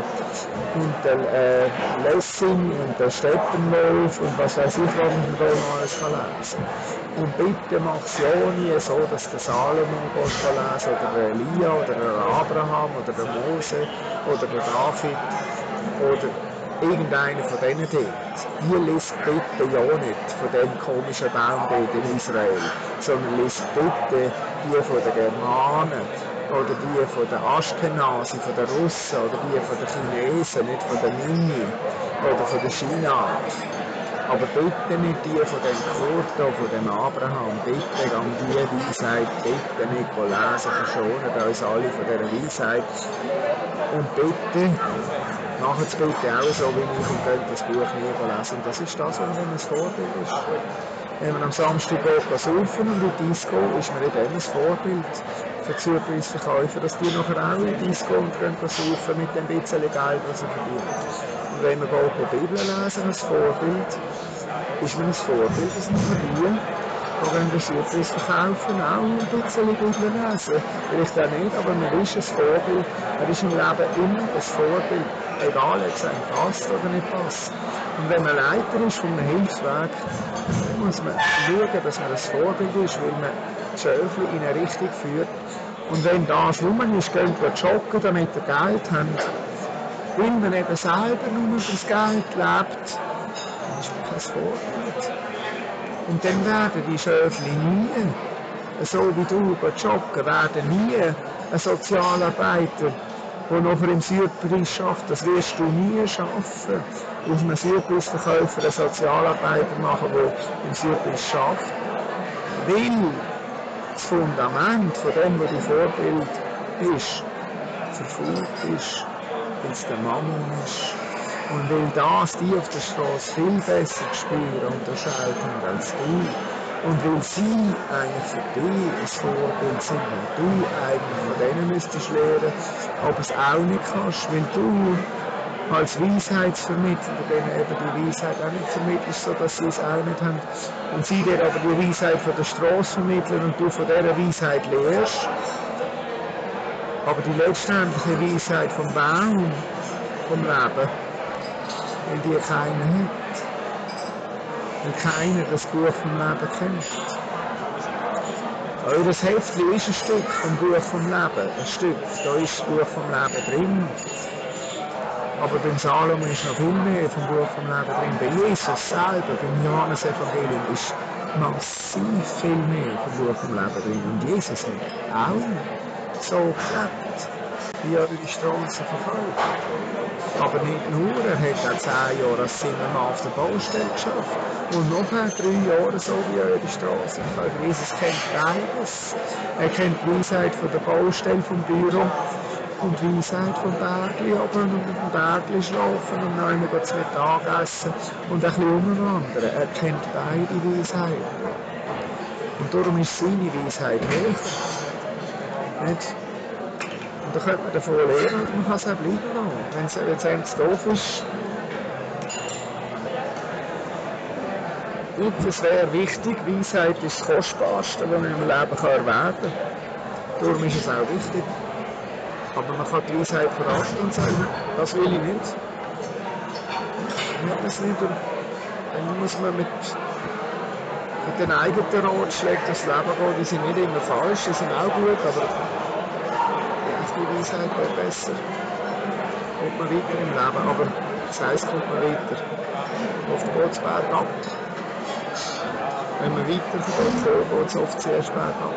und den Lessing und den Steppenwolf und was weiß ich, was man da noch alles lesen kann. Und bitte mach es ja nie so, dass der Salomon lesen oder der Elia oder der Abraham oder der Mose oder der David oder irgendeiner von denen dort. Ihr liest bitte ja nicht von dem komischen Baum dort in Israel, sondern liest bitte die von den Germanen oder die von den Aschkenazi, von den Russen oder die von den Chinesen, nicht von den Mini oder von den China. Aber bitte nicht die von dem Kurto, von dem Abraham, bitte an die Weisheit, bitte nicht lesen, verschonen uns alle von dieser Weisheit. Und bitte macht es bitte auch so wie ich und könnt das Buch nie lesen. Und das ist das, was ein Vorbild ist. Wenn man am Samstag geht surfen und in die Disco, ist man nicht ein Vorbild für die Surpreisverkäufer, dass die nachher auch in die Disco und können surfen mit dem bisschen Geld, was sie verdienen. Und wenn man geht die Bibel lesen als Vorbild, ist man ein Vorbild, dass man die wenn wir Surpreis verkaufen, auch ein bisschen Bibel lesen. Vielleicht auch nicht, aber man ist ein Vorbild. Man ist im Leben immer ein Vorbild. Egal, ob es einem passt oder nicht passt. Und wenn man Leiter ist von einem Hilfsweg, muss man schauen, dass man ein Vorbild ist, weil man die Schöfli in eine Richtung führt. Und wenn das rum ist, gehen wir joggen, damit wir Geld haben. Weil man eben selber nur über das Geld lebt, dann ist man kein Vorbild. Und dann werden die Schöfli nie, so wie du joggen, werden nie ein Sozialarbeiter, der nachher im Surpreis schafft. Das wirst du nie schaffen. Aus einem Surpreisverkäufer einen Sozialarbeiter machen, der im Surpreis schafft. Weil das Fundament von dem, was du Vorbild bist, verfault ist, weil es der Mammon ist. Und weil das die auf der Straße viel besser spüren und unterscheiden als du. Und weil sie eigentlich für dich ein Vorbild sind, und du eigentlich von denen müsstest lernen, aber es auch nicht kannst, weil du als Weisheitsvermittler denen eben die Weisheit auch nicht vermittelst, sodass sie es auch nicht haben. Und sie dir aber die Weisheit von der Straße vermitteln und du von dieser Weisheit lehrst. Aber die letztendliche Weisheit vom Baum, vom Leben, weil die keiner hat. Weil keiner das Buch vom Leben kennt. Eures Heftchen ist ein Stück vom Buch vom Leben. Ein Stück, da ist das Buch vom Leben drin. Aber beim Salomon ist noch viel mehr vom Buch vom Leben drin. Bei Jesus selber, beim Johannes-Evangelium, ist massiv viel mehr vom Buch vom Leben drin. Und Jesus hat auch so gelebt, wie eure Straßen verfolgt. Aber nicht nur, er hat auch 10 Jahre als Zimmermann auf der Baustelle geschafft. Und nachher 3 Jahre so wie eure Straßen verfolgt. Jesus kennt beides. Er kennt die Weisheit von der Baustelle, vom Büro und die Weisheit vom Bergli oben und auf dem Bergli schlafen und dann einmal zu Mittag essen und ein bisschen umwandern. Er kennt beide Weisheiten. Und darum ist seine Weisheit höher. Nicht? Und da könnte man davon lernen und man kann es auch bleiben lassen. Wenn es einem zu doof ist. Und es wäre wichtig, Weisheit ist das Kostbarste, was man im Leben erwerben kann. Darum ist es auch wichtig. Aber man kann die Weisheit verachten und sagen, das will ich nicht. Ich will das nicht. Und dann muss man mit den eigenen Ratschlägen das Leben gehen. Die sind nicht immer falsch, die sind auch gut, aber die Weisheit wäre besser. Kommt man weiter im Leben, aber das heisst, kommt man weiter. Oft geht es bergab. Wenn man weiter vorgeht, geht es oft zuerst bergab.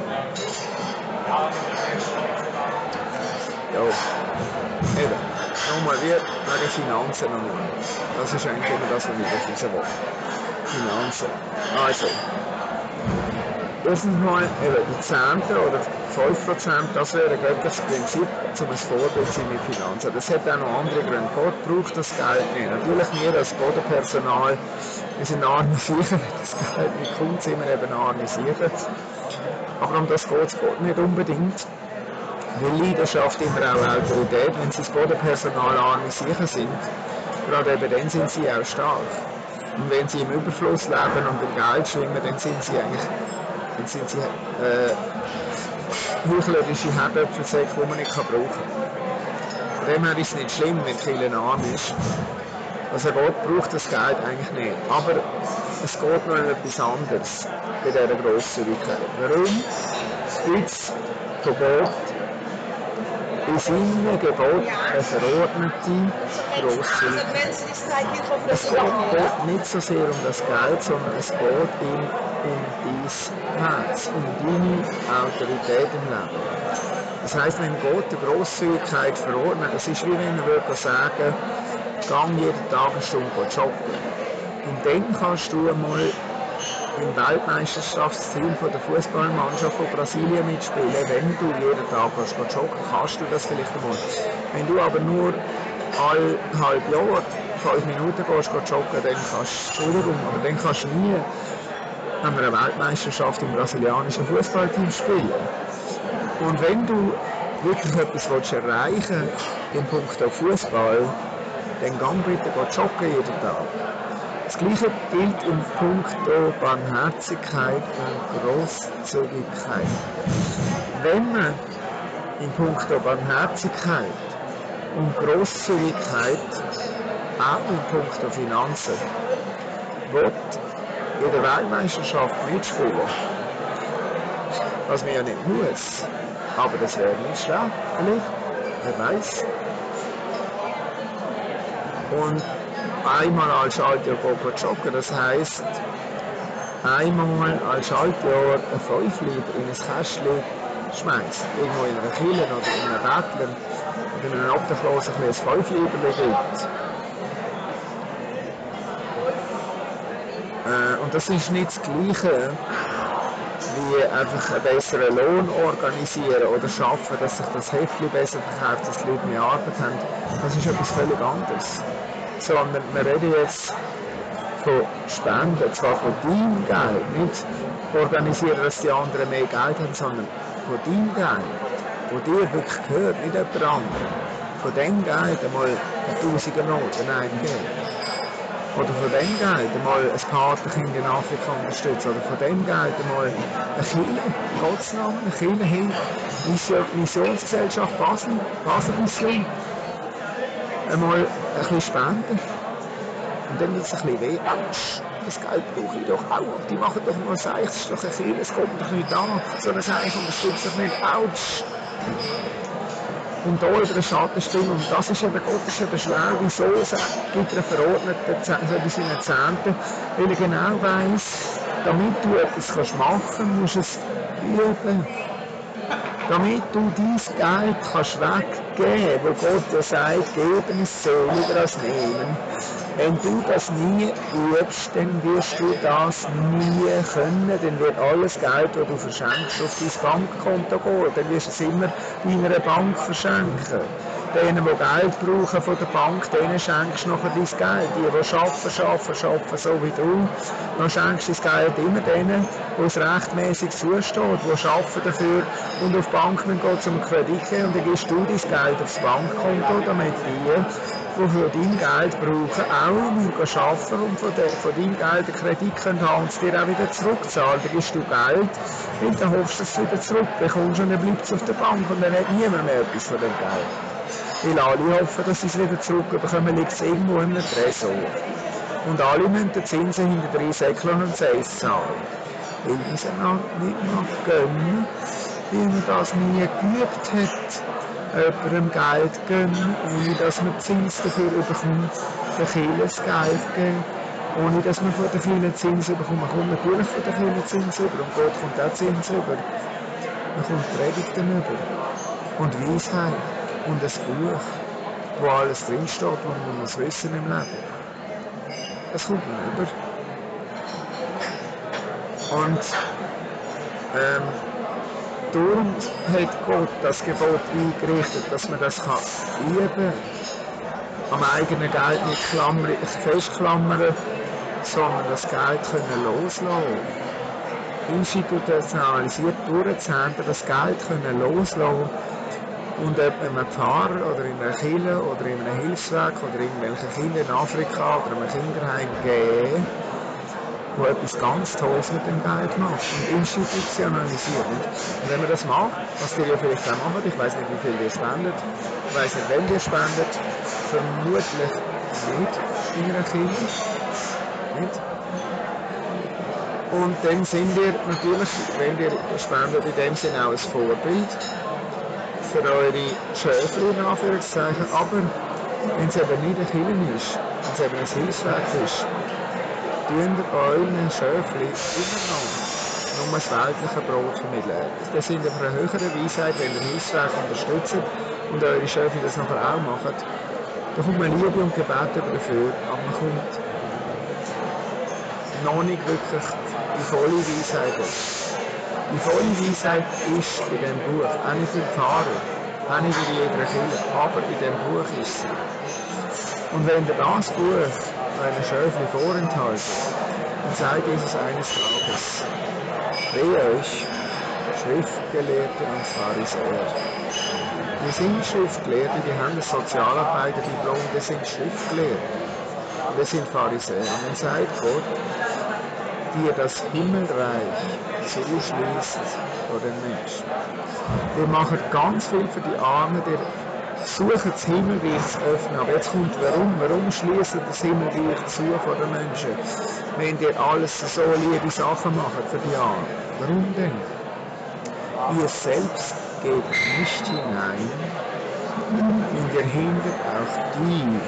Ja, eben. Nochmal, wegen Finanzen nochmal. Das ist eigentlich immer das, was ich auf raus will. Finanzen. Also, erstens mal eben die Zehnte oder 5%, das wäre gerade das Prinzip, um ein Vorbild zu sein mit Finanzen. Das hat auch noch andere Gründe. Gott braucht das Geld nicht. Natürlich wir als Bodenpersonal, wir sind arme Viecher, wenn das Geld nicht kommt, sind wir eben arme Viecher. Aber um das geht es Gott nicht unbedingt. Weil Leidenschaft immer auch Autorität, wenn sie das Bodenpersonal arme Viecher sind, gerade eben dann sind sie auch stark. Und wenn sie im Überfluss leben und im Geld schwimmen, dann sind sie eigentlich heuchlerische Herdöpfelsäcke, die man nicht brauchen kann. Von dem her ist es nicht schlimm, wenn viel arm ist. Also Gott braucht das Geld eigentlich nicht. Aber es geht noch um etwas anderes bei dieser Grosszügigkeit. Warum gibt es von Gott in seinen Geboten eine verordnete Grosszügigkeit? Es geht Gott nicht so sehr um das Geld, sondern es geht ihm um dein Herz, um deine Autorität im Leben. Das heisst, wenn Gott die Grosszügigkeit verordnet, das ist wie wenn er würde sagen, gang jeden Tag eine Stunde joggen. Und dann kannst du einmal im Weltmeisterschaftsteam von der Fußballmannschaft von Brasilien mitspielen. Wenn du jeden Tag joggen kannst du das vielleicht einmal. Wenn du aber nur alle halb Jahr 5 Minuten joggen, dann kannst du nie an einer Weltmeisterschaft im brasilianischen Fußballteam spielen. Und wenn du wirklich etwas erreichen willst, in puncto Fußball, dann gang bitte joggen jeden Tag. Das Gleiche gilt in puncto Barmherzigkeit und Grosszügigkeit. Wenn man in puncto Barmherzigkeit und Grosszügigkeit, auch in puncto Finanzen, will in der Weltmeisterschaft mitspielen, was man ja nicht muss, aber das wäre nicht schlecht, wer weiß. Und einmal als Schaltjahr joggen, das heisst, einmal als Schaltjahr ein 5 Liter in ein Kästchen schmeißt, irgendwo in einer Kirche oder in einem Bettler oder in einem Obdachlosen ein 5 Liter gibt. Und das ist nicht das Gleiche, wie einfach einen besseren Lohn organisieren oder schaffen, dass sich das Heftchen besser verkauft, dass die Leute mehr Arbeit haben. Das ist etwas völlig anderes. Sondern wir reden jetzt von Spenden, zwar von deinem Geld, nicht organisieren, dass die anderen mehr Geld haben, sondern von deinem Geld, wo dir wirklich gehört, nicht jemand anderem. Von dem Geld einmal 1000 Noten eingeben. Oder von dem Geld einmal ein Patenkind in Afrika unterstützen. Oder von dem Geld einmal eine Kirche, Gottes Namen, eine Kirche hin, Missionsgesellschaft Basel Mission. Einmal ein bisschen spenden. Und dann wird es ein bisschen weh. Autsch, das Geld brauche ich doch auch. Die machen doch nur Seich, das ist doch ein Kirche, es kommt doch nicht an. So ein Seich unterstützt doch nicht. Autsch! Und da über den Schatten springen. Und das ist eben, Gott ist eben schwer. Wieso gibt er einen Verordneten bei seinen Zehnten? Weil er genau weiss, damit du etwas machen kannst, musst du es üben. Damit du dein Geld kannst weggeben, wo Gott ja sagt, geben ist seliger als nehmen. Wenn du das nie übst, dann wirst du das nie können. Dann wird alles Geld, das du verschenkst, auf dein Bankkonto gehen. Dann wirst du es immer deiner Bank verschenken. Denen, die Geld brauchen von der Bank, denen schenkst du nachher dein Geld. Die arbeiten, so wie du. Dann schenkst du das Geld immer denen, die es rechtmäßig zusteht, die arbeiten dafür und auf die Bank gehen zum Kredit geben. Und dann gibst du dein Geld aufs Bankkonto, damit die für dein Geld brauchen, auch arbeiten und von deinem Geld einen Kredit können haben und es dir auch wieder zurückzahlen. Dann gibst du Geld und dann hoffst du, dass du es wieder zurückbekommst und dann bleibt es auf der Bank und dann hat niemand mehr etwas von dem Geld. Weil alle hoffen, dass sie es wieder zurückbekommen, liegt es irgendwo in einem Tresor. Und alle müssen die Zinsen hinter 3 Säckeln und 6 zahlen. Weil man sie nicht gönnen, weil man das nie geübt hat. jemandem Geld geben, ohne dass man Zins dafür bekommt, der Kirche das Geld geben, ohne dass man von der Kirche Zins bekommt. Man kommt natürlich von der Kirche Zins über und Gott kommt auch Zins über. Man kommt Predigten über und Weisheit und ein Buch, wo alles drinsteht, was man muss wissen im Leben. Das kommt man über. Und darum hat Gott das Gebot eingerichtet, dass man das üben kann. Am eigenen Geld nicht festklammern, sondern das Geld können loslassen. Institutionalisiert durchzuhängen, das Geld können loslassen. Und ob einem Pfarrer oder in einer Kirche oder in einem Hilfswerk oder irgendwelchen Kindern in Afrika oder einem Kinderheim geben, wo etwas ganz Tolles mit dem Geld macht und institutionalisiert. Und wenn man das macht, was ihr ja vielleicht auch macht, ich weiß nicht, wie viel ihr spendet, ich weiß nicht, wenn ihr spendet, vermutlich nicht in einer Kirche. Nicht? Und dann sind ihr natürlich, wenn ihr spendet, in dem Sinne auch ein Vorbild für eure Schöfli, in Anführungszeichen, aber wenn es eben nicht eine Kirche ist, wenn es eben ein Hilfswerk ist, tun euren Schöfli immer noch nur das weltliche Brot vermitteln. Das sind auf einer höheren Weisheit, wenn ihr Hilfswerk unterstützt und eure Schöfli das nachher auch machen, da kommt man Liebe und Gebet dafür, aber man kommt noch nicht wirklich die volle Weisheit. Die volle Weisheit ist in diesem Buch, auch nicht für die Pfarrer, auch nicht in jeder Kirche, aber in diesem Buch ist sie. Und wenn ihr das Buch einer Schöfli vorenthaltet, dann sagt Jesus eines Tages: Wehe euch, Schriftgelehrte und Pharisäer. Wir sind Schriftgelehrte, die haben das Sozialarbeiterdiplom, wir sind Schriftgelehrte. Wir sind Pharisäer. Und dann sagt Gott, die das Himmelreich zuschließt vor den Menschen. Wir machen ganz viel für die Armen, die suchen das Himmelreich zu öffnen. Aber jetzt kommt warum schließt das Himmelreich zu vor den Menschen? Wenn ihr alles so liebe Sachen macht für die Armen. Warum denn? Ihr selbst geht nicht hinein, und ihr hindert auch die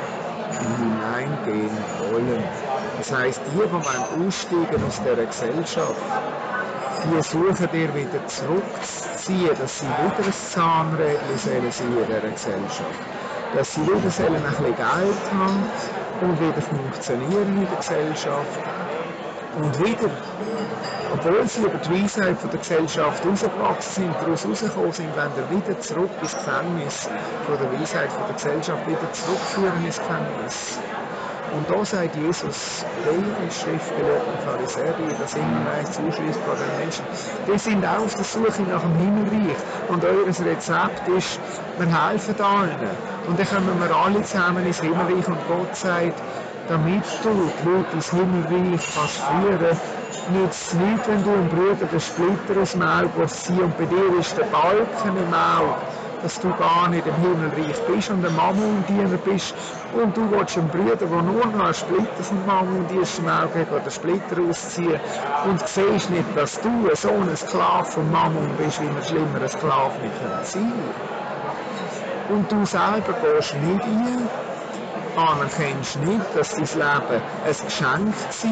hineingehen wollen. Das heisst, die aussteigen aus dieser Gesellschaft, die suchen ihr wieder zurückzuziehen, dass sie wieder ein Zahnrädchen sein in dieser Gesellschaft. Dass sie wieder ein bisschen Geld haben und wieder funktionieren in der Gesellschaft. Und wieder, obwohl sie über die Weisheit von der Gesellschaft rausgewachsen sind, daraus rausgekommen sind, wenn sie wieder zurück ins Gefängnis von der Weisheit von der Gesellschaft wieder zurückführen ins Gefängnis. Und da sagt Jesus, wehe Schriftgelehrten und Pharisäer, die das Himmelreich zuschließt vor den Menschen, die sind auch auf der Suche nach dem Himmelreich. Und eures Rezept ist, wir helfen allen. Und dann kommen wir alle zusammen ins Himmelreich und Gott sagt, damit du die Leute ins Himmelreich kannst führen, nützt es nicht, wenn du einem Bruder den Splitter aus dem Auge ziehst und bei dir ist der Balken im Auge, dass du gar nicht im Himmelreich bist und ein Mammondiener bist und du willst einen Bruder, der nur noch einen Splitter vom Mammondiener im Auge hat, oder den Splitter ausziehen und siehst nicht, dass du so ein Sklave vom Mammon bist, wie man schlimmer ein Sklave nicht sein kann. Und du selber gehst nicht ein, anerkennst nicht, dass dein Leben ein Geschenk ist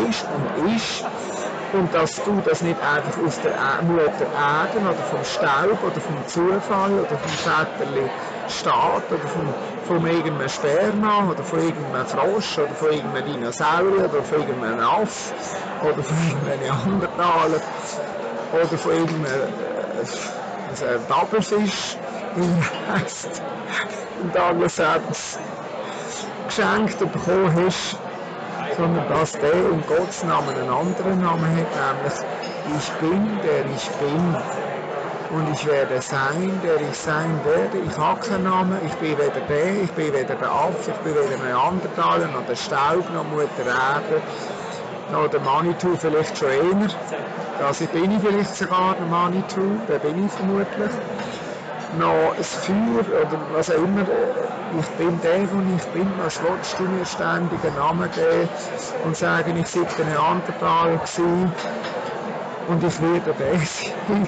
und dass du das nicht einfach aus der Mutter Erde oder vom Staub oder vom Zufall oder vom Väterli steht oder von irgendeinem Sperma oder von irgendeinem Frosch oder von irgendeinem Dinosaurier oder von irgendeinem Aff oder von irgendeinem Neandertaler oder von irgendeinem Doppelfisch, wie er heisst, in Douglas Adams geschenkt bekommen hast, sondern dass der in Gottes Namen einen anderen Namen hat, nämlich ich bin, der ich bin. Und ich werde sein, der ich sein werde. Ich habe keinen Namen, ich bin weder der, ich bin weder der Affe, ich bin weder ein Neandertaler, noch der Staub, noch Mutter Erde, noch der Manitou vielleicht schon eher. Also bin ich vielleicht sogar der Manitou, der bin ich vermutlich. Noch ein Feuer oder was auch immer, ich bin der, wo ich bin, was willst du mir ständig einen Namen geben und sagen, ich sei der Neandertaler gewesen und ich werde der sein.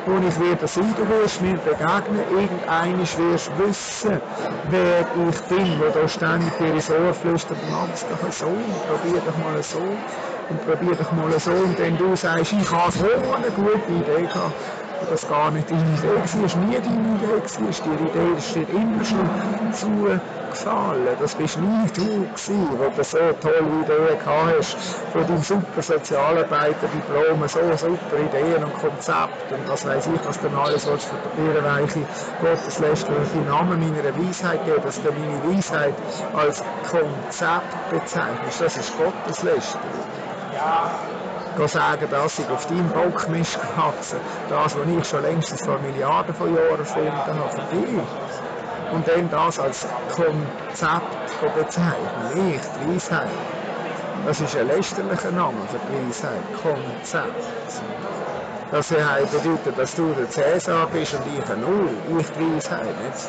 wo ich werde sein, du wirst mir begegnen, irgendeinisch wirst du wissen, wer ich bin, wo da ständig dir ins Ohr flüstert, mach es doch so, probier doch mal so, und probier doch mal so, und wenn du sagst, ich habe so eine gute Idee gehabt, das gar nicht deine Idee war, es war nie deine Idee, es ist die Idee, das dir immer schon zugefallen. Das bist nie du gewesen, wo du so tolle Ideen gehabt hast, von deinem super Sozialarbeiter-Diplom, so super Ideen und Konzepte und was weiss ich, was du noch alles willst, für dir weiche gotteslästerliche Namen meiner Weisheit geben, dass du meine Weisheit als Konzept bezeichnest. Das ist Gotteslästerung. Sagen, dass ich auf deinem Bock mich gewachsen, das, was ich schon längstens vor Milliarden von Jahren erfunden habe, für dich. Und dann das als Konzept bezeichnen, nicht die Weisheit. Das ist ein lästerlicher Name für die Weisheit, Konzept. Das bedeutet, dass du der Cäsar bist und ich ein Null, ich die Weisheit, nicht?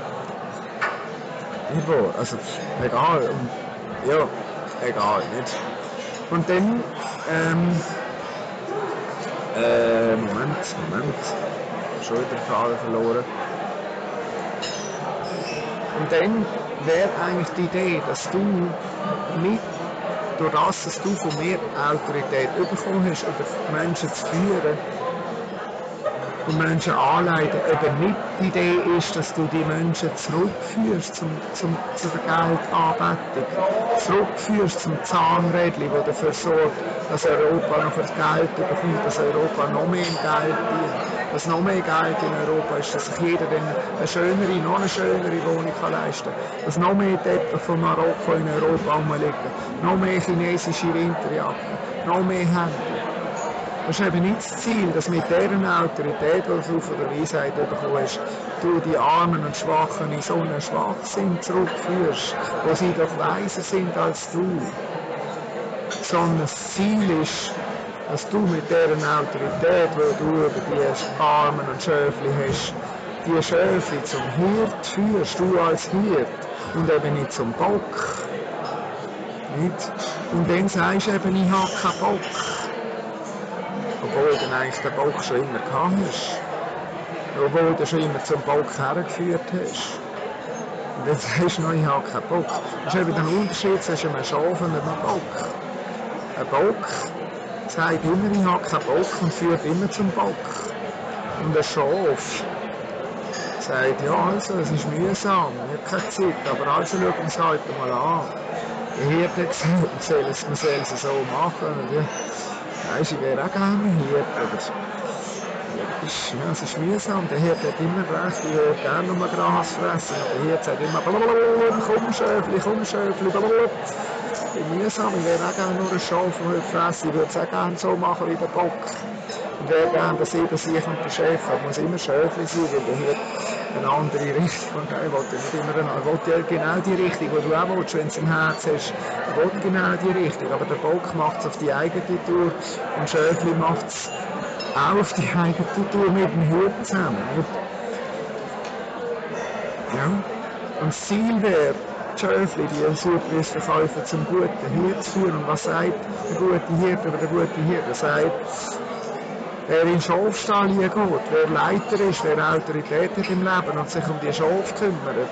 Nicht wahr? Also, egal, und, ja, egal, nicht? Und dann, Moment, schon wieder den Faden verloren. Und dann wäre eigentlich die Idee, dass du mit, durch das, dass du von mir Autorität bekommen hast, über Menschen zu führen und Menschen anleiten, eben nicht die Idee ist, dass du die Menschen zurückführst zur Geldanbetung, zurückführst zum Zahnrädchen, das dafür sorgt, dass Europa noch das Geld bekommt, dass Europa noch mehr Geld dient, dass noch mehr Geld in Europa ist, dass sich jeder dann noch eine schönere Wohnung kann leisten kann, dass noch mehr Teppiche von Marokko in Europa rumliegen, noch mehr chinesische Winterjacken, noch mehr Hemden. Das ist eben nicht das Ziel, dass mit dieser Autorität, die du von der Weisheit bekommen hast, du die Armen und Schwachen in so einen Schwachsinn zurückführst, wo sie doch weiser sind als du. Sondern das Ziel ist, dass du mit dieser Autorität, die du über die Armen und Schöfli hast, die Schöfli zum Hirt führst, du als Hirt, und eben nicht zum Bock. Nicht? Und dann sagst du eben, ich habe keinen Bock. Obwohl du eigentlich den Bock schon immer gehabt hast. Obwohl du schon immer zum Bock hergeführt hast. Und jetzt sagst du noch, ich habe keinen Bock. Das ist eben der Unterschied zwischen einem Schaf und einem Bock. Ein Bock sagt immer, ich habe keinen Bock und führt immer zum Bock. Und ein Schaf sagt, ja also, es ist mühsam, ich habe keine Zeit, aber also schauen wir es halt mal an. Der Hirte hat gesagt, man soll es so machen. Und ja, weisst, ich wäre auch gerne hier, aber es ist mühsam. Der Hirte hat immer recht, ich würde gerne nur Gras fressen. Aber der Hirte sagt immer, komm Schöfli, mühsam, ich wäre auch gerne nur ein Schaf, das fressen. Ich würde es auch gerne so machen wie der Bock. Ich wäre gerne der Sieben sich und der Chef, aber muss immer Schöfli sein, weil der Hirte eine andere Richtung und er will nicht immer ja genau die Richtung, die du auch willst, wenn du es im Herzen hast. Er will genau die Richtung, aber der Bock macht es auf die eigene Tour und Schöfli macht es auch auf die eigene Tour mit dem Hirten zusammen. Ja. Und das Ziel wäre, die Schöfli, die Surprise-Verkäufer zum guten Hirt zu führen. Und was sagt der gute Hirt über den guten Hirt? Er sagt, wer in den Schafstall geht, wer Leiter ist, wer Autorität hat im Leben und sich um die Schafe kümmert,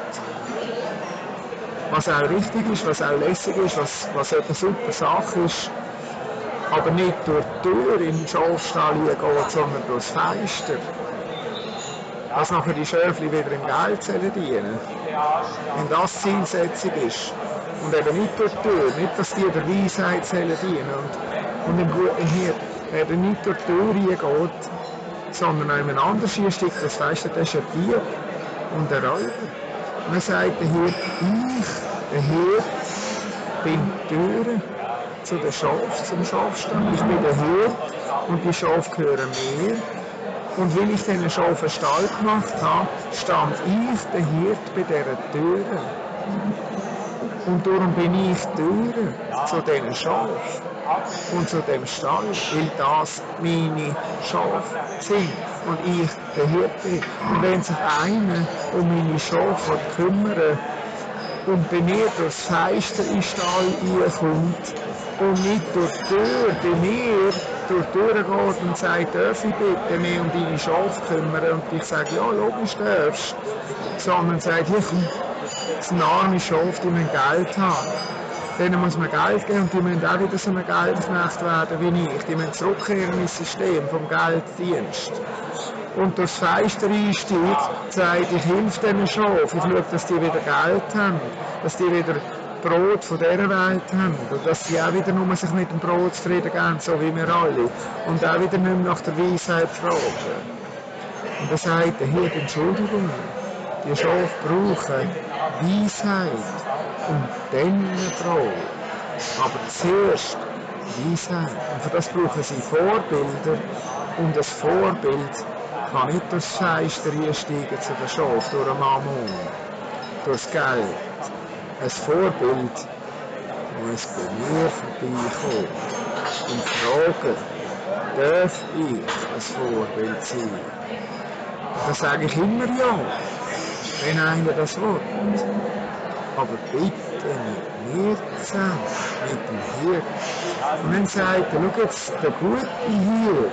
was auch richtig ist, was auch lässig ist, was eine super Sache ist, aber nicht durch die Tür in den Schafstall geht, sondern durchs Fenster, dass nachher die Schöfli wieder im Geld dienen. Wenn das Zielsetzung ist und eben nicht durch die Tür, nicht, dass die der Weisheit dienen und im guten Hirt eben nicht durch die Tür geht, sondern an einem anderen Stück, das Fenster, das ist ein Tier und ein Räuber. Man sagt der Hirt, der Hirt, bin die Türe zu den Schafen, zum Schafstall. Ich bin der Hirt und die Schafe gehören mir. Und weil ich diesen Schafen einen Stall gemacht habe, stand ich, der Hirt, bei dieser Türe. Und darum bin ich die Türe zu diesen Schafen und zu dem Stall, weil das meine Schafe sind und ich der Hirt bin. Und wenn sich einer um meine Schafe kümmert und bei mir durchs Fenster in den Stall reinkommt und nicht durch die Tür bei mir, durch die Tür geht und sagt, darf ich bitte mich um deine Schafe kümmern? Und ich sage, ja, logisch darfst. Sondern sagt, hier komm, das sind arme Schafe, die müssen Geld haben. Denen muss man Geld geben und die müssen auch wieder so ein Geldknecht werden wie ich. Die müssen zurückkehren ins System vom Gelddienst. Und das Feister einsteigt, sagt, ich helfe diesen Schafen, ich schaue, dass die wieder Geld haben, dass die wieder Brot von dieser Welt haben und dass sie auch wieder nur sich mit dem Brot zufrieden geben, so wie wir alle. Und auch wieder nicht mehr nach der Weisheit fragen. Und er sagt, hier, Entschuldigung, die Schafe brauchen Weisheit und dann Brot. Aber zuerst Weisheit. Und für das brauchen sie Vorbilder. Und das Vorbild kann nicht durchs Feister einsteigen zu den Schafen, durch den Mammon, durchs Geld. Ein Vorbild muss bei mir vorbeikommen und fragen, darf ich ein Vorbild sein? Da sage ich immer ja, wenn einer das will. Aber bitte mit mir zusammen, mit dem Hirt. Und dann sagt er, schau jetzt, der gute Hirt,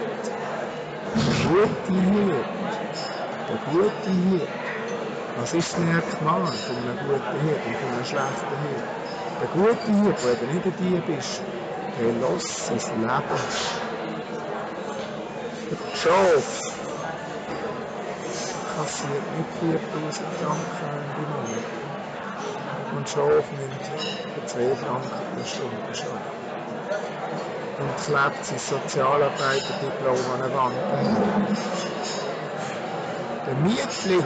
der gute Hirt. Was ist das Merkmal von einem guten Hirt und von einem schlechten Hirt? Der gute Hirt, der eben nicht ein Dieb ist, der lässt sein Leben. Der Schaf kassiert nicht 4000 Franken im Monat. Und Schaf nimmt für 2 Franken pro Stunde arbeiten. Und klebt sein Sozialarbeiterdiplom an der Wand. Der Mietling,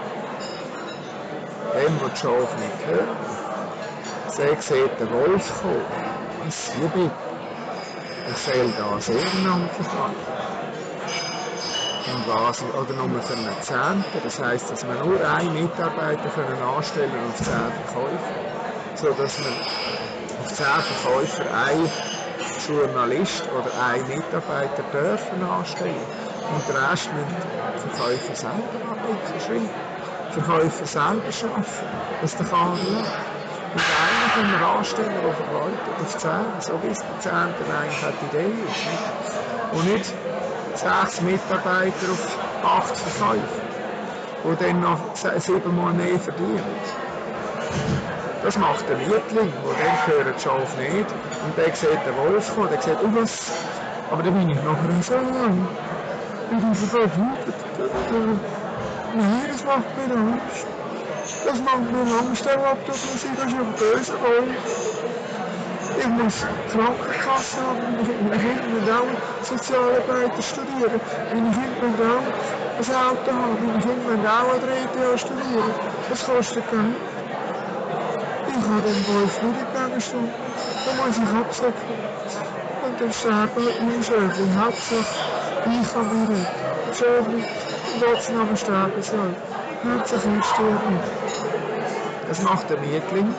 dem, der die Schafe nicht hört, der sieht den Wolf kommen. Was hier bitte? Ich soll da sehr ehrenamtlich machen. Und was, oder nur für einen Zehnten, das heisst, dass wir nur einen Mitarbeiter anstellen auf 10 Verkäufer, sodass wir auf 10 Verkäufer einen Journalist oder einen Mitarbeiter dürfen anstellen. Und den Rest müssen die Verkäufer selber Artikel schreiben. Die Verkäufer selber arbeiten, dass der Kahn läuft. Und einen können wir anstellen, der verwaltet auf 10, so wie es der 10. eigentlich hat die Idee ist. Und nicht 6 Mitarbeiter auf 8 Verkäufer, die dann noch 7 Mal mehr verdienen. Das macht der Mietling, wo dann hören die Schafe nicht. Und der sieht den Wolf kommen, der sieht, oh was, aber dann bin ich nachher so lang. Ich bin sogar wütend. Nein, das macht mir Angst. Das macht mir Angst, der Wab, das muss ich, das ist ein böser Wolf. Ich muss Krankenkasse haben, meine Kinder müssen auch Sozialarbeiter studieren, meine Kinder müssen auch ein Auto haben, meine Kinder müssen auch ein 3. Jahr studieren. Das kostet Geld. Ich habe den Wolf nicht entgegenstehen. Da muss ich absagen. Und dann sterben halt meine Schöfli. Hauptsache, ich kann mir reden. Schöfli, und trotzdem sterben sie halt. Hauptsache, ich sterbe nicht. Das macht der Mietling.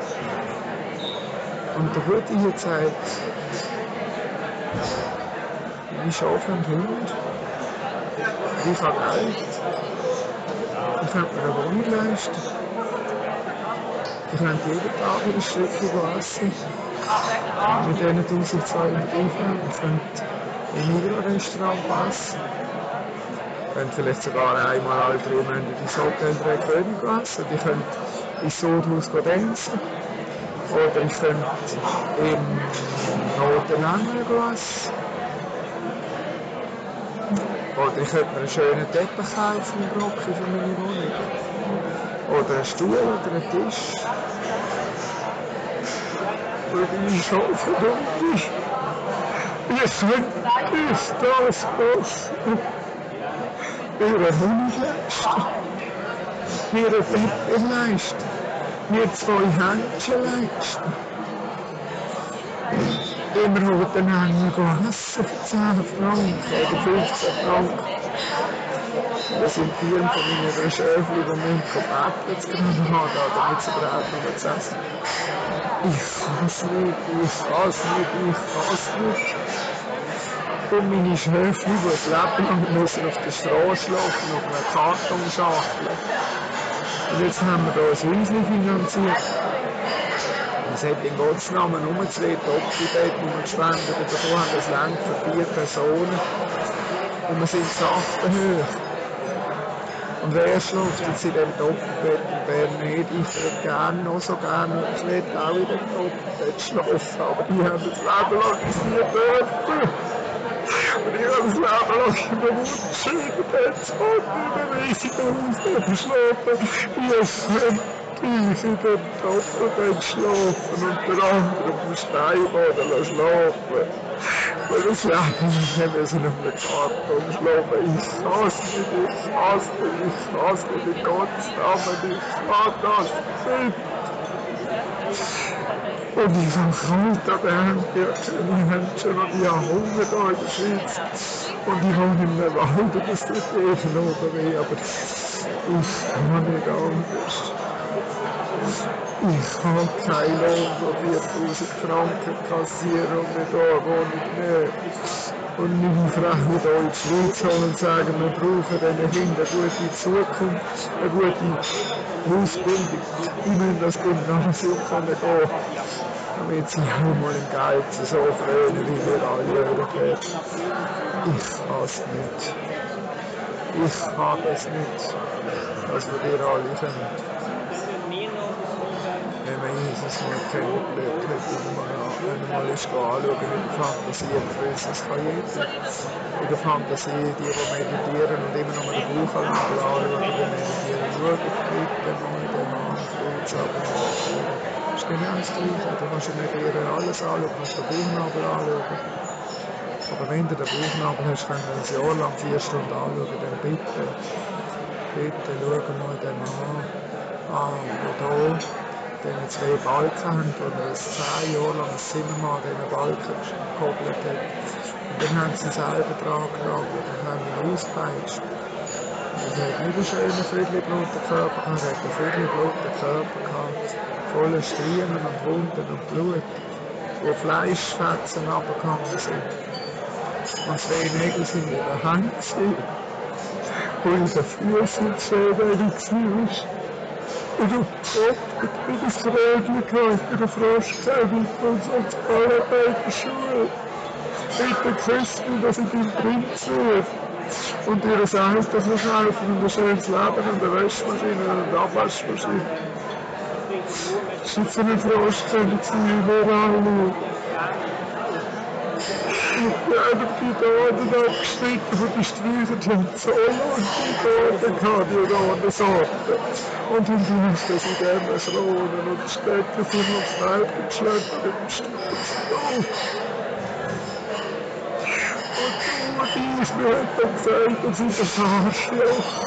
Und der gute hier sagt, meine Schafe haben Hund, ich habe Geld, ich könnte mir eine Wohnung leisten, ich könnte jeden Tag ein Stückchen essen, mit denen 1200 Einkommen, ich könnte im Migros-Restaurant essen, ich könnte vielleicht sogar einmal alle 3 Monate ins Hotel 3 Könige essen, ich könnte ins Sodhaus tanzen. Oder ich könnte im Roten Engel essen. Oder ich könnte mir einen schönen Teppich kaufen im Brocki für meine Wohnung. Oder einen Stuhl oder einen Tisch. Oder meine Schafe dumm ist. Ihr könnt ist das was. Ihre Honig leisten. Ihre Teppich leisten. Mir 2 Händchen leisten. Immer Roten Engel gehen essen für 10 Franken oder 15 Franken. Das sind die von meinen Schöfli, die müssen Bettplätze gerade haben, damit sie brauchen, zu essen. Ich kann es nicht. Und meine Schöfli, die das Leben lang müssen auf der Straße schlafen, auf einer Kartonschachtel. Und jetzt haben wir hier ein Häuschen finanziert. Es hat in Gottes Namen nur 2 Doppelbetten, die wir gespendet bekommen haben. Das reicht für 4 Personen. Und wir sind sachtenhoch. Und wer schläft jetzt in diesem Doppelbett und wer nicht? Ich würde gerne, noch so gerne, ich will auch in dem Doppelbett schlafen, aber die haben das Leben lang es nie dürfen. Und ich habe das Leben lang immer unterschieden, jetzt fängt nicht mehr riesig aus, schlafen. Ich in dem Doppelbett schlafen und der andere auf dem Steinboden schlafen. Weil das Leben nicht mehr so einem Karton schlafen. Ich hasse mich in Gottes Namen, ich kann das nicht. Und ich habe kalt an den Händen, wir haben schon noch die Hunger da in der Schweiz. Und ich wohne in einem Wald, das tut jeden oben weh, aber ich kann nicht anders. Ich habe keinen Lohn von 4000 Franken kassieren und nicht da wohne ich nicht. Und nicht frage mit euch in die Schweiz holen und sagen, wir brauchen diesen Kindern eine gute Zukunft, eine gute Ausbildung. Die müssen das Gymnasium können gehen, damit sie auch mal im Geld so frönen, wie wir alle Europäer. Ich kann es nicht. Ich kann es nicht, was wir alle können. Wenn man Jesus mal kennengelernt hat, wenn man mal ist anschauen, in der Fantasie größeres kann jeder. In der Fantasie, die meditieren und immer noch mal den Bauch anschauen, die meditieren, schauen, bitte mal den Mann, Kreuz, aber das ist genau das Gleiche. Du kannst ja nicht alles anschauen, du kannst den Bauchnabel anschauen. Aber wenn du den Bauchnabel hast, können wir ein Jahr lang 4 Stunden anschauen, dann bitte schau mal den Mann an, der hier diese 2 Balken haben, wo er 10 Jahre lang das Zimmermann diesen Balken gekoppelt hat. Und dann haben sie selber dran genommen und dann haben wir ausgepeitscht. Und er hat nicht einen schönen, friedlich bloten Körper gehabt, er hat einen friedlich bloten Körper gehabt, voller Striemen und Wunden und Blut, wo Fleischfetzen runtergegangen sind. Und 2 Nägel sind in der Hand gewesen, wo in den Füßen schädelig war. Und auf Kopf mit das Rädchen gehabt, in der Froschkäfig von Sozialarbeiterschule. Bitte küsst mich, dass ich dein Prinz werde. Und ihr Auto verkaufen und ein schönes Leben und eine Wäschmaschine und eine Abwaschmaschine. Das war jetzt eine Froschkäfig, wo alle. Ja, die Daten abgeschnitten von den Streichen, die haben so lange die Daten gehabt, die Datensorten. Und dann musste sie in dem schronen und die Stecker sind aufs Auto geschleppt mit dem Stuhl. Und mir hat dann gesagt, das ist ein Arschloch.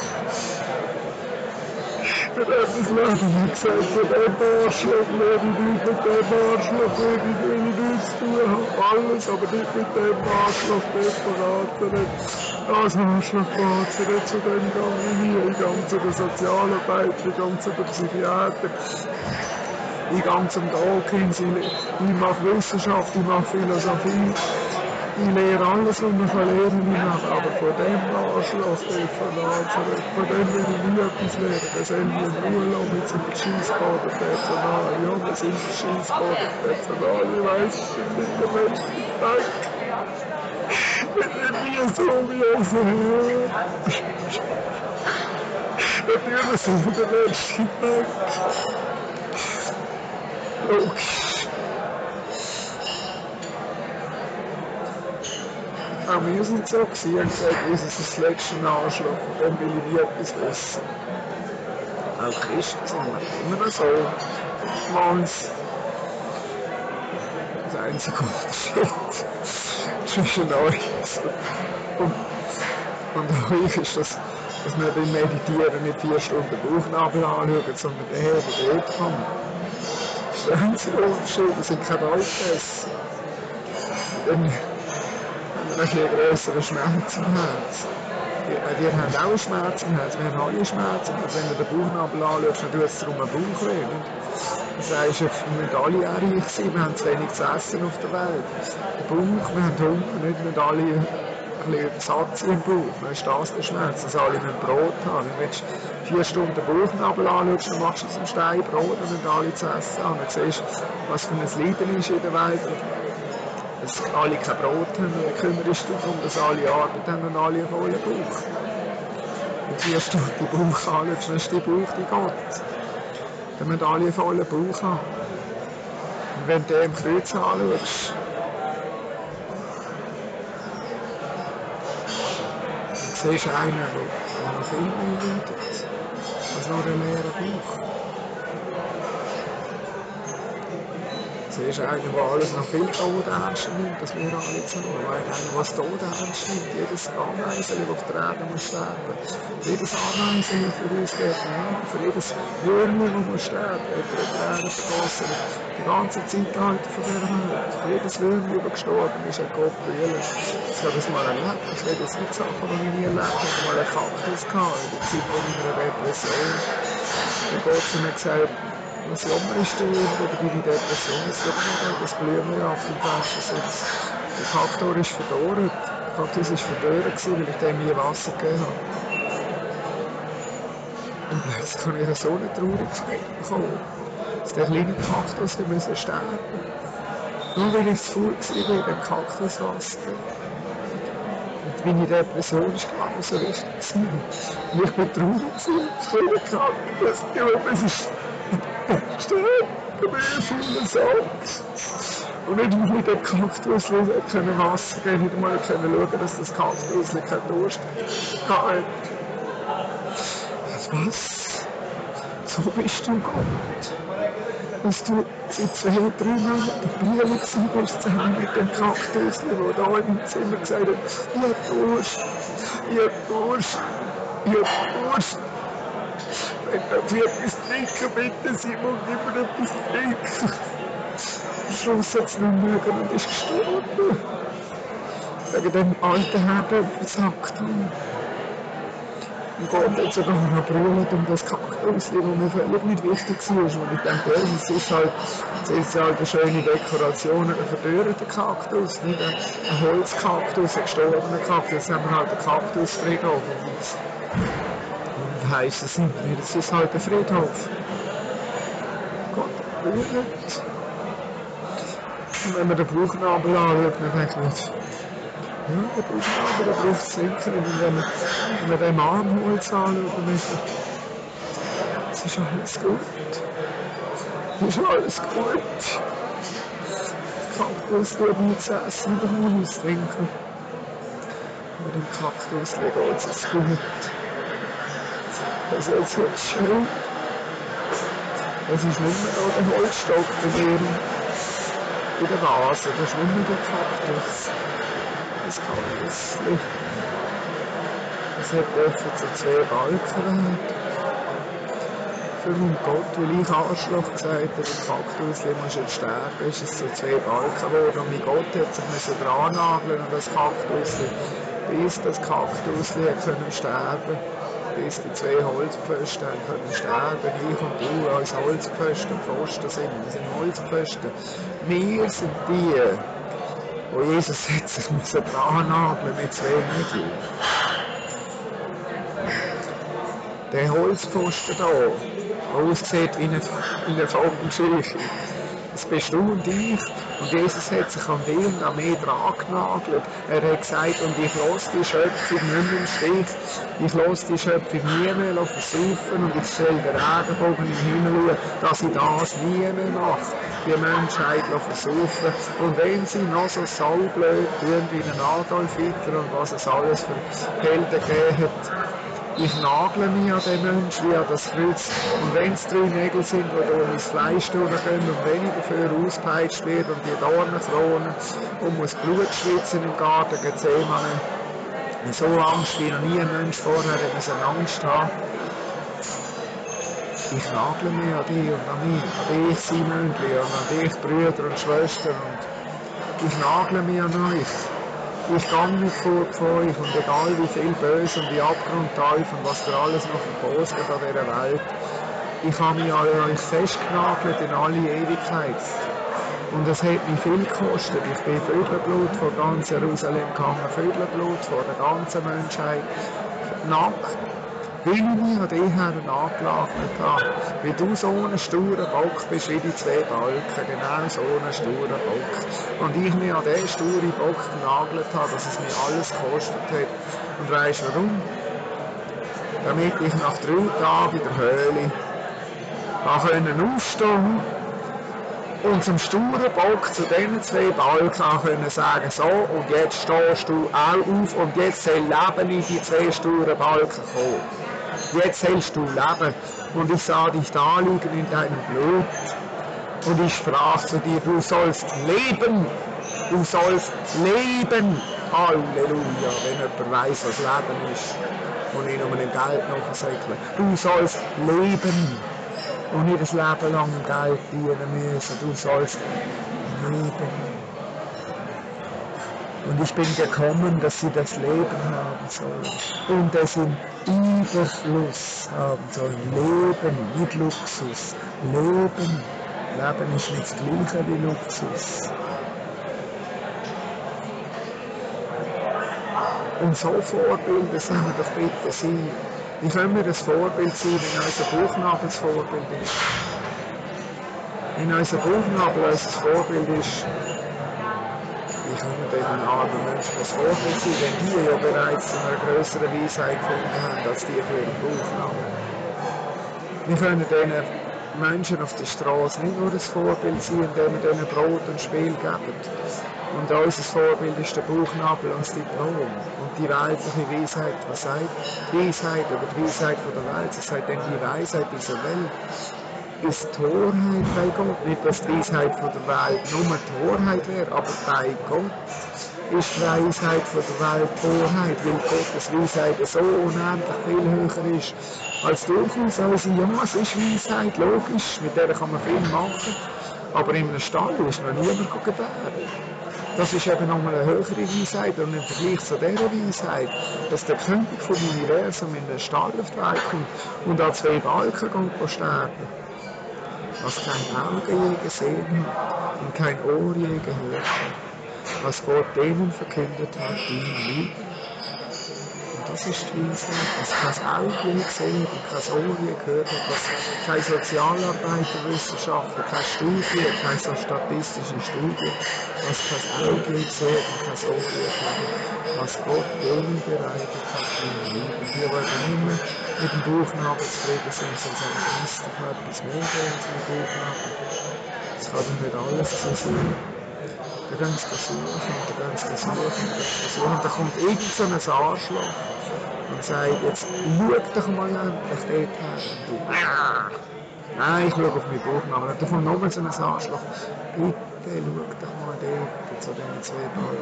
Er hat das Leben gesagt, von dem Arschloch lebe ich nicht, mit dem Arschloch will ich nichts tun, habe alles, aber nicht mit dem Arschloch, der verraten hat. Das Arschloch verraten hat, zu dem gehe ich nie. Ich gehe zu der Sozialarbeiter, ich gehe zu der Psychiater, ich gehe zum Dawkins, ich mache Wissenschaft, ich mache Philosophie. Ich lehre alles, was man lernen kann, aber von dem Arschloch, von Nazareth, von dem will ich nie etwas lernen. Der soll mich in Ruhe lassen mit seinem Scheissbaden-Personal. Ja, wir sind das Scheissbaden-Personal, ich weiss, ich bin nicht der menschliche Tag. Ich bin nie so wie er ist. Natürlich sind wir der menschliche Tag. Logisch. Auch wir sind so gewesen und gesagt, Jesus ist das letzte Arschloch, von dem will ich nie etwas wissen. Auch Christen sind immer noch so. Oftmals das einzige Unterschied zwischen uns und euch ist, dass wir beim Meditieren nicht 4 Stunden Bauchnabel anschauen, sondern der dort kommt. Das ist der einzige Unterschied, wir sind kein Waldfest. Ein bisschen grösseren Schmerz im Herz. Wir haben auch Schmerz im Herz, wir haben alle Schmerzen. Und wenn du den Bauchnabel anschaust, dann tut es darum einen Bauch weh. Du sagst, wir müssen alle auch reich sein, wir haben zu wenig zu essen auf der Welt. Der Bauch, wir haben Hunger, nicht alle bisschen Satz im Bauch, dann ist das der Schmerz, dass alle mit Brot haben. Wenn du 4 Stunden Bauchnabel anschaust, dann machst du aus dem Stein Brot und dann alle zu essen haben. Dann siehst du, was für ein Leiden ist in der Welt. Dass alle kein Brot haben und dann kümmerst du dich darum, dass alle Arbeit haben und alle einen vollen Bauch. Und 4 Stunden die Bauch anschaust, dann ist die Bauch die Gott. Dann müssen alle einen vollen Bauch haben. Und wenn du den im Kreuz anschaust, dann siehst du einen, der noch viel mehr leidet, als nur einen leeren Bauch. Du siehst einen, der alles noch viel Tod ernst nimmt, das wir alle zusammen. Einer, der das Tod ernst nimmt, jedes Ameisen, das auf der Erde muss sterben. Jedes Ameisen für uns geht, für jedes Würmer, das muss sterben, hat er die Erde vergossen. Die ganze Zeit halt von dieser Welt. Für jedes Würmer, das gestorben ist, hat Gott brüllen. Ich habe das mal erlebt. Ich rede jetzt nicht Sachen, die ich nie erlebt habe. Ich habe mal einen Kaktus gehabt, in der Zeit von meiner Depression. Und Gott hat mir gesagt, was Jammer ist du über deine Depression? Es gibt noch das Blümchen auf dem Fenstersitz. Der Kaktus ist verdorrt. Der Kaktus war verdorrt, weil ich dem nie Wasser gegeben habe. Und plötzlich habe ich so eine Traurigkeit bekommen, dass der kleine Kaktus sterben musste. Nur weil ich zu faul war, in dem Kaktuswasser. Und meine Depression war gar nicht so richtig. Und ich bin traurig, ich bin nicht krank, dass ich sterben, da bin ich voller Sand. Und nicht mit dem Kaktus können Wasser geben, nicht einmal können schauen, dass das Kaktus keinen Durst hat. Was? So bist du Gott. Dass du seit 2, 3 Monaten Brille bist, zusammen mit dem Kaktus, der da in meinem Zimmer gesagt hat, ich hab Durst, ich hab Durst, ich hab Durst. Wenn du etwas trinken, bitte Simon, gib mir etwas trinken. Am Schluss hat es nicht mögen und ist gestorben. Wegen dem alten Herrn, der versagt hat. Und Gott hat sogar noch brüllt um das Kaktus, das mir völlig nicht wichtig war. Und ich denke, es ist halt eine schöne Dekoration, ein verdorrter Kaktus, nicht ein Holzkaktus, ein gestorbener Kaktus. Jetzt haben wir halt einen Kaktusfriedhof. Und heisst es nicht, es ist halt ein Friedhof. Gott brüllt. Und wenn man den Bauchnabel anschaut, dann denkt man, ja, der Bauchnabel, der braucht es sicher. Und wenn man den Armholz anschaut, dann ist es ist alles gut. Es ist alles gut. Der Kaktus tut nichts zu essen, aber nur austrinken. Mit dem Kaktus geht es gut. Also jetzt wird es schön. Es ist nicht mehr da der Holzstock daneben. In der Vase, das ist nicht mehr der Kaktus. Das Kaktus. Es hat dürfen zu 2 Balken werden. Für meinen Gott, weil ich Arschloch gesagt habe, der Kaktus muss jetzt sterben, ist es zu 2 Balken geworden. Und mein Gott hat sich dran nageln und das Kaktus, bis das Kaktus können sterben. Bis die 2 Holzpfosten können sterben. Ich und du als Holzpfosten, Pfosten sind. Wir sind Holzpfosten. Wir sind die, wo Jesus hat sich dran nageln mit 2 Nägeln. Der Holzpfosten hier, der aussieht wie eine Vogelscheuche. Das bist du und ich. Und Jesus hat sich an dir und an mir dran genagelt. Er hat gesagt, und ich lasse die Schöpfung nicht mehr im Stich. Ich lasse die Schöpfung nie mehr versaufen und ich stelle den Regenbogen im Himmel, dass ich das nie mehr mache. Die Menschheit versaufen. Und wenn sie noch so saublöd tun wie ein Adolf Hitler und was es alles für Helden gegeben hat, ich nagle mich an den Menschen wie an das Kreuz. Und wenn es 3 Nägel sind, die durch mein Fleisch durchgehen und wenn ich dafür ausgepeitscht werde und die Dornenkronen und muss Blut schwitzen im Garten Gethsemane, so Angst wie noch nie ein Mensch vorher hat Angst haben. Ich nagle mich an dich und an mich, an dich Simönli und an dich Brüder und Schwestern und ich nagle mich an euch. Ich gehe nicht vor euch und egal wie viel Böse und wie abgrundtief und was für alles noch verboten an dieser Welt, ich habe mich an euch festgenagelt in alle Ewigkeit. Und das hat mich viel gekostet. Ich bin Viertelblut von ganz Jerusalem gegangen, Viertelblut von der ganzen Menschheit, nackt. Weil ich mich an dich her angelagert habe. Wie du so ein sturer Bock bist, wie die zwei Balken, genau so ein sturer Bock. Und ich mich an diesen sturen Bock genagelt habe, dass es mir alles gekostet hat. Und weisst du warum? Damit ich nach 3 Tagen in der Höhle aufstehen und zum sturen Bock zu diesen zwei Balken können sagen, so, und jetzt stehst du auch auf und jetzt soll Leben in die zwei sturen Balken kommen. Jetzt sollst du leben und ich sah dich da liegen in deinem Blut und ich sprach zu dir, du sollst leben, du sollst leben. Halleluja, wenn jemand weiss, was Leben ist und nicht um dem Geld nachsäckeln. Du sollst leben und nicht das Leben lang Geld dienen müssen, du sollst leben. Und ich bin gekommen, dass sie das Leben haben sollen und es im Überfluss haben sollen. Leben, nicht Luxus. Leben. Leben ist nicht das Gleiche wie Luxus. Und so Vorbilder sind wir doch bitte sein. Wie können wir das Vorbild sein, wenn unser Bauchnabel das Vorbild ist? Wenn unser Bauchnabel unser Vorbild ist, wie können wir diesen armen Menschen das Vorbild sein, wenn die ja bereits eine größere Weisheit gefunden haben, als die für ihren Bauchnabel? Wir können diesen Menschen auf der Straße nicht nur das Vorbild sein, indem wir ihnen Brot und Spiel geben. Und unser Vorbild ist der Bauchnabel und das Diplom. Und die weltliche Weisheit, was sagt die Weisheit über die Weisheit von der Welt? Sie sagt denn die Weisheit dieser Welt ist Torheit bei Gott. Nicht, dass die Weisheit von der Welt nur Torheit wäre, aber bei Gott ist die Weisheit von der Welt Torheit, weil Gottes Weisheit so unendlich viel höher ist als durchaus unsere. Ja, es ist Weisheit, logisch, mit der kann man viel machen, aber in einem Stall ist noch niemand gebären. Das ist eben nochmal eine höhere Weisheit und im Vergleich zu dieser Weisheit, dass der König vom Universum in den Stall auf die Welt kommt und an 2 Balken geht sterben. Was kein Auge je gesehen hat und kein Ohr je gehört hat, was Gott denen verkündet hat, die ihn lieben. Und das ist die Weisheit, was kein Auge je gesehen und kein Ohr je gehört hat, was keine Sozialarbeiterwissenschaftler, keine Studie, keine so statistische Studie, was kein Auge je gesehen und kein Ohr je gehört hat, was Gott denen bereitet hat, die ihn lieben. Wir wollen immer mit dem Bauchnabel zufrieden sind, sonst sagen, Christ, ich habe etwas mehr als mit dem Bauchnabel. Das kann doch nicht alles so sein. Da gehen sie suchen, da gehen sie suchen, und da kommt irgend so ein Arschloch und sagt, jetzt schau doch mal endlich dort her. Und du, nein, ich schaue auf meinen Bauchnabel. Und da kommt nochmal so ein Arschloch, bitte schau doch mal dort zu diesen 2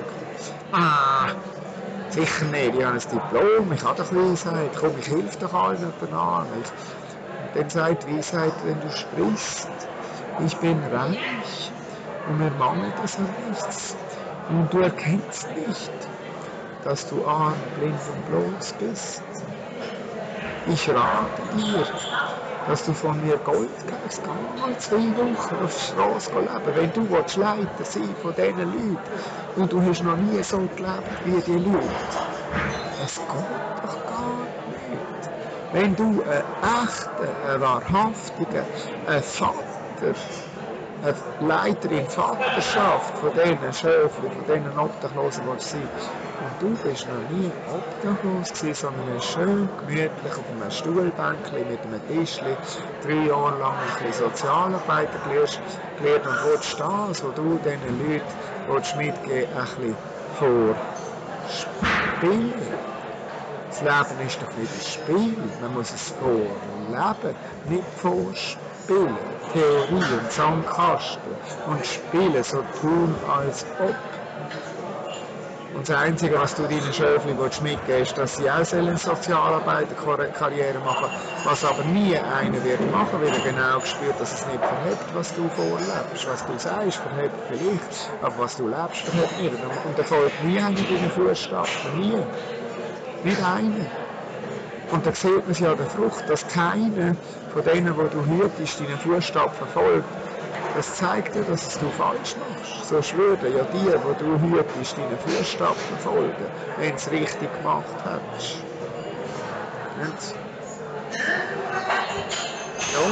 Balken. Sicher nicht, ich habe ein Diplom, ich habe doch Weisheit, komm, ich helfe doch allen jemandem. Dann sagt die Weisheit, wenn du sprichst, ich bin reich und mir mangelt es an nichts. Und du erkennst nicht, dass du arm, blind und bloß bist. Ich rate dir, dass du von mir Gold gibst, geh mal 2 Wochen auf die Straße leben. Wenn du Leiter sein von diesen Leuten und du hast noch nie so gelebt wie die Leute, es geht doch gar nicht. Wenn du einen echten, einen wahrhaftigen, einen Vater, eine Leiterin Vaterschaft von diesen Schöfchen, von diesen Obdachlosen willst sein. Und du bist noch nie obdachlos gewesen, sondern schön gemütlich auf einem Stuhlbänkchen mit einem Tischchen 3 Jahre lang ein bisschen Sozialarbeit gelernt und willst das, was du diesen Leuten mitgeben willst, ein bisschen vorspielen. Das Leben ist doch nicht ein Spiel, man muss es vorleben, nicht vorspielen. Theorie und Sandkasten und spielen, so tun als ob. Und das Einzige, was du deinen Schöfchen mitgeben willst, ist, dass sie auch eine Sozialarbeiterkarriere machen, was aber nie einer wird machen, weil er genau spürt, dass es nicht verhebt, was du vorlebst. Was du sagst, verhebt vielleicht, aber was du lebst, verhebt nicht. Und da folgt nie einer in deinen Fußstapfen, nie. Nicht einer. Und da sieht man ja an der Frucht, dass keiner von denen, die du hütest, deinen Fußstapfen folgt. Das zeigt dir, dass du falsch machst. So würden ja die du hütest, deinen Fußstapfen folgen, wenn du es richtig gemacht hättest. Ja.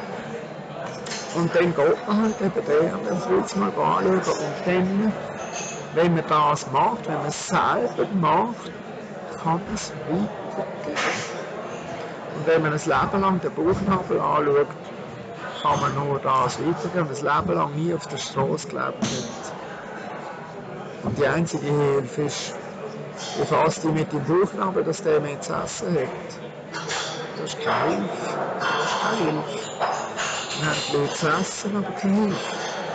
Und dann geht man halt eben den Fritz mal anschauen und dann, wenn man das macht, wenn man es selber macht, kann man es weitergeben. Und wenn man ein Leben lang den Bauchnabel anschaut, kann man nur das weitergeben und ein Leben lang nie auf der Straße gelebt hat. Und die einzige Hilfe ist, ich fasse dich mit dem Bauchnabel, dass der mehr zu essen hat. Das ist keine Hilfe. Das ist keine Hilfe. Wir haben die Leute zu essen, aber keine Hilfe.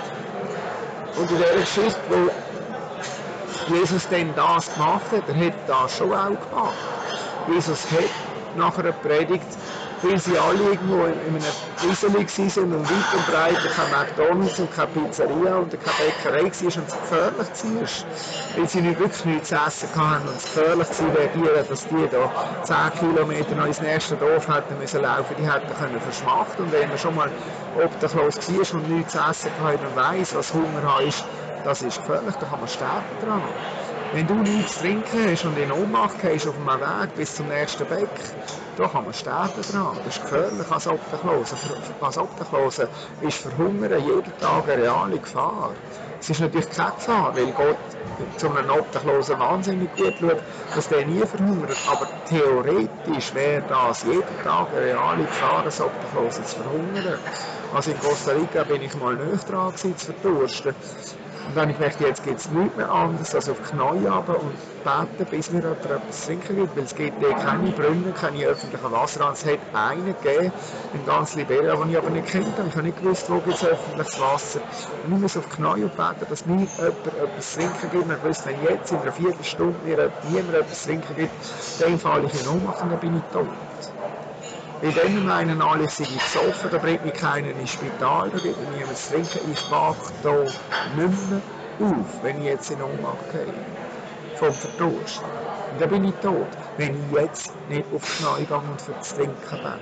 Und in dieser Geschichte, wo Jesus dann das gemacht hat, er hat das schon auch gemacht. Jesus hat nach einer Predigt, weil sie alle irgendwo in einem Wieseli waren und weit und breit kein McDonalds und keine Pizzeria und keine Bäckerei war und es gefährlich war, weil sie wirklich nichts zu essen hatten und es gefährlich wäre, dass die da 10 Kilometer noch ins nächste Dorf hätten müssen laufen, die hätten können verschmachten. Und wenn man schon mal obdachlos war und nichts zu essen hatte und weiss, was Hunger ist, das ist gefährlich, da kann man sterben dran. Wenn du nichts zu trinken hast und in Ohnmacht gehst auf einem Weg bis zum nächsten Beck, da kann man sterben dran. Das ist gefährlich als Obdachloser. Als Obdachloser ist Verhungern jeden Tag eine reale Gefahr. Es ist natürlich keine Gefahr, weil Gott zu einem Obdachlosen wahnsinnig gut schaut, dass der nie verhungert. Aber theoretisch wäre das jeden Tag eine reale Gefahr, als Obdachloser zu verhungern. Also in Costa Rica bin ich mal nicht dran gewesen, zu verdursten. Und dann habe ich gedacht, jetzt gibt es nichts mehr anderes als auf die Knie runter und beten, bis mir jemand etwas zu trinken gibt, weil es gibt keine Brunnen, keine öffentlichen Wasser. Es hat einen gegeben in ganz Liberia, den ich aber nicht kennt habe. Ich habe nicht gewusst, wo gibt es öffentliches Wasser. Und ich muss auf die Knie und beten, dass mir jemand etwas zu trinken gibt. Und ich wusste, wenn jetzt in einer Viertelstunde mir niemand etwas zu trinken gibt, dann falle ich in Ohnmacht und dann bin ich tot. Weil dann meinen alle, ich sei besoffen, da bringt mich keiner ins Spital, da gibt mir niemand zu trinken. Ich wache da nicht mehr auf, wenn ich jetzt in Ohnmacht gehe. Vom Verdurst. Und dann bin ich tot, wenn ich jetzt nicht auf die Knie gehe und für das Trinken bete.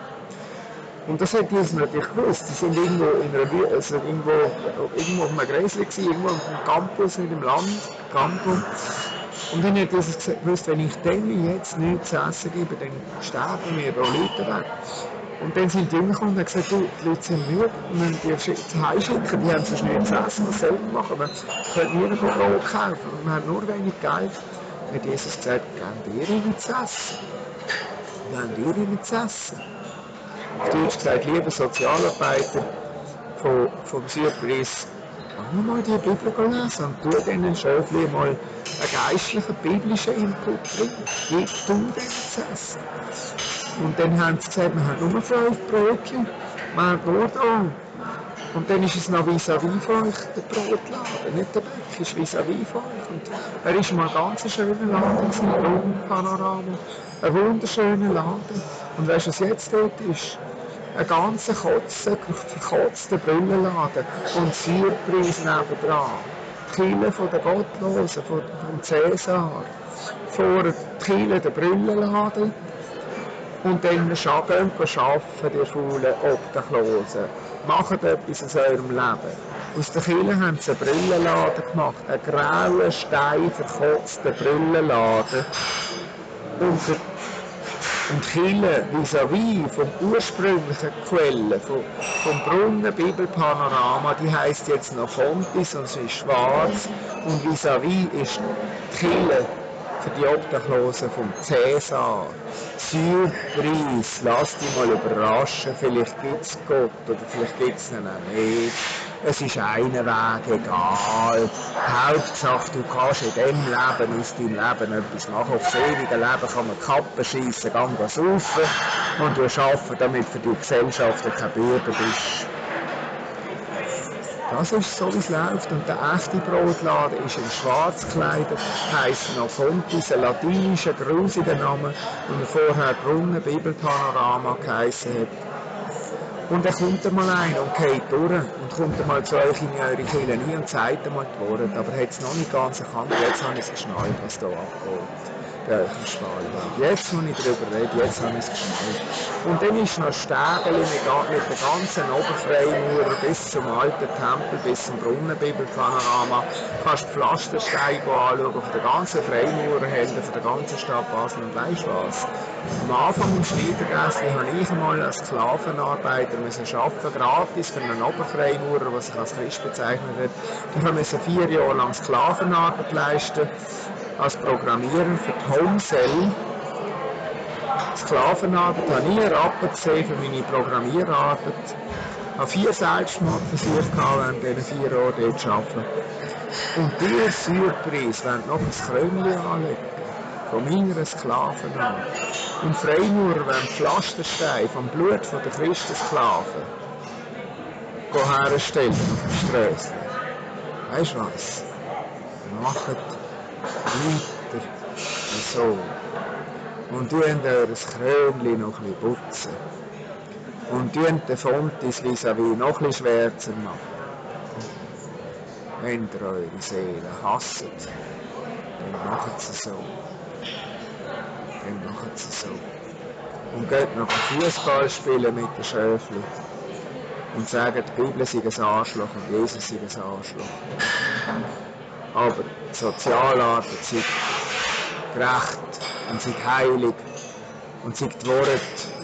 Und das hat Jesus natürlich gewusst. Sie sind irgendwo in einer, also irgendwo auf einem Gräsli gewesen, irgendwo auf einem Campus in dem Land, Campus. Und dann hat Jesus gewusst, wenn ich denen jetzt nichts zu essen gebe, dann sterben wir da Leute weg. Und dann sind die Jünger gekommen und haben gesagt, du, die Leute sind müde, wir müssen die zu Hause schicken, die haben sonst nichts zu essen, was sollen wir machen? Wir können nirgendwo Brot kaufen, wir haben nur wenig Geld. Dann hat Jesus gesagt, gebt ihr ihnen zu essen? Gebt ihr ihnen zu essen? Auf Deutsch gesagt, lieber Sozialarbeiter vom Surprise, kann mal die Bibel lesen und tu denen Schöfli mal einen geistlichen, biblischen Input bringen. Gib du denen zu essen. Und dann haben sie gesagt, wir haben nur 5 Brötchen, wir haben nur da. Und dann ist es noch vis-à-vis von euch, der Brotladen, nicht der Bäck, ist vis-à-vis von euch. Und er ist mal ganz ein schöner Laden, ein Panorama, ein wunderschöner Laden. Und weißt du, was jetzt dort ist? Ein ganzer verkotzter Brillenladen und Surprise nebendran. Die Kille von den Gottlosen, vom Cäsar. Vor die Kille der Brillenladen. Und dann gehen arbeiten, die faulen Obdachlosen. Machen etwas aus eurem Leben. Aus der Kille haben sie einen Brillenladen gemacht. Einen grauen, stein verkotzten Brillenladen. Und Kille vis-à-vis vom ursprünglichen Quelle, vom Brunnen Bibelpanorama, die heisst jetzt noch Fontis und sie ist schwarz. Und vis-à-vis ist die Kille für die Obdachlosen vom Cäsar. Surprise, lass dich mal überraschen, vielleicht gibt es Gott oder vielleicht gibt es ihn auch nicht. Es ist einen Weg, egal. Hauptsache, du kannst in diesem Leben, aus deinem Leben etwas machen. Aufs ewige Leben kann man Kappen schiessen, gehen saufen und du arbeiten, damit für die Gesellschaft keine Bürde bist. Das ist so, wie es läuft. Und der echte Brotladen ist in schwarz gekleidet, heisst noch Fontis, ein latinischer, grusiger Name, und vorher Brunnen Bibelpanorama geheissen hat. Und dann kommt er mal ein und geht durch und kommt mal zu euch in eure Kirche rein und sagt einmal die Worte. Aber er hat es noch nicht ganz erkannt, jetzt habe ich es geschnallt, was da abgeht. Kirchenspalier. Und jetzt, wo ich darüber rede, jetzt habe ich es geschnallt. Und dann ist noch Stägeli mit der ganzen Oberfreimauer bis zum alten Tempel, bis zum Brunnenbibelpanorama. Du kannst die Pflastersteine anschauen, von der ganzen Freimaurerhände, von der ganzen Stadt Basel. Und weisst du was? Am Anfang im Schneidergässli habe ich einmal als Sklavenarbeiter arbeiten, gratis für einen Oberfreimaurer, der sich als Christ bezeichnet hat. Ich musste 4 Jahre lang Sklavenarbeit leisten, als Programmierer für die Homecell. Sklavenarbeit habe ich einen Rappen gesehen für meine Programmierarbeit. Ich habe 4 Selbstmordversuche während diesen 4 Jahren dort zu arbeiten. Und dieser Surpreis, wenn noch ein Krönchen anlegen, von meiner Sklavenarbeit. Und Freimaurer, wenn Pflastersteine vom Blut der Christensklaven herstellen auf dem Strössli. Weisst du was? Macht weiter so. Und tun euer Krönchen noch ein bisschen putzen. Und tun den Fontis vis-à-vis noch ein bisschen schwärzer machen. Wenn ihr eure Seele hasst, dann macht sie so. Dann macht sie so. Und geht noch Fußball spielen mit den Schöfli. Und sagen, die Bibel sei ein Arschloch und Jesus sei ein Arschloch. Aber die Sozialarbeit sei gerecht und sei heilig und sei die Worte.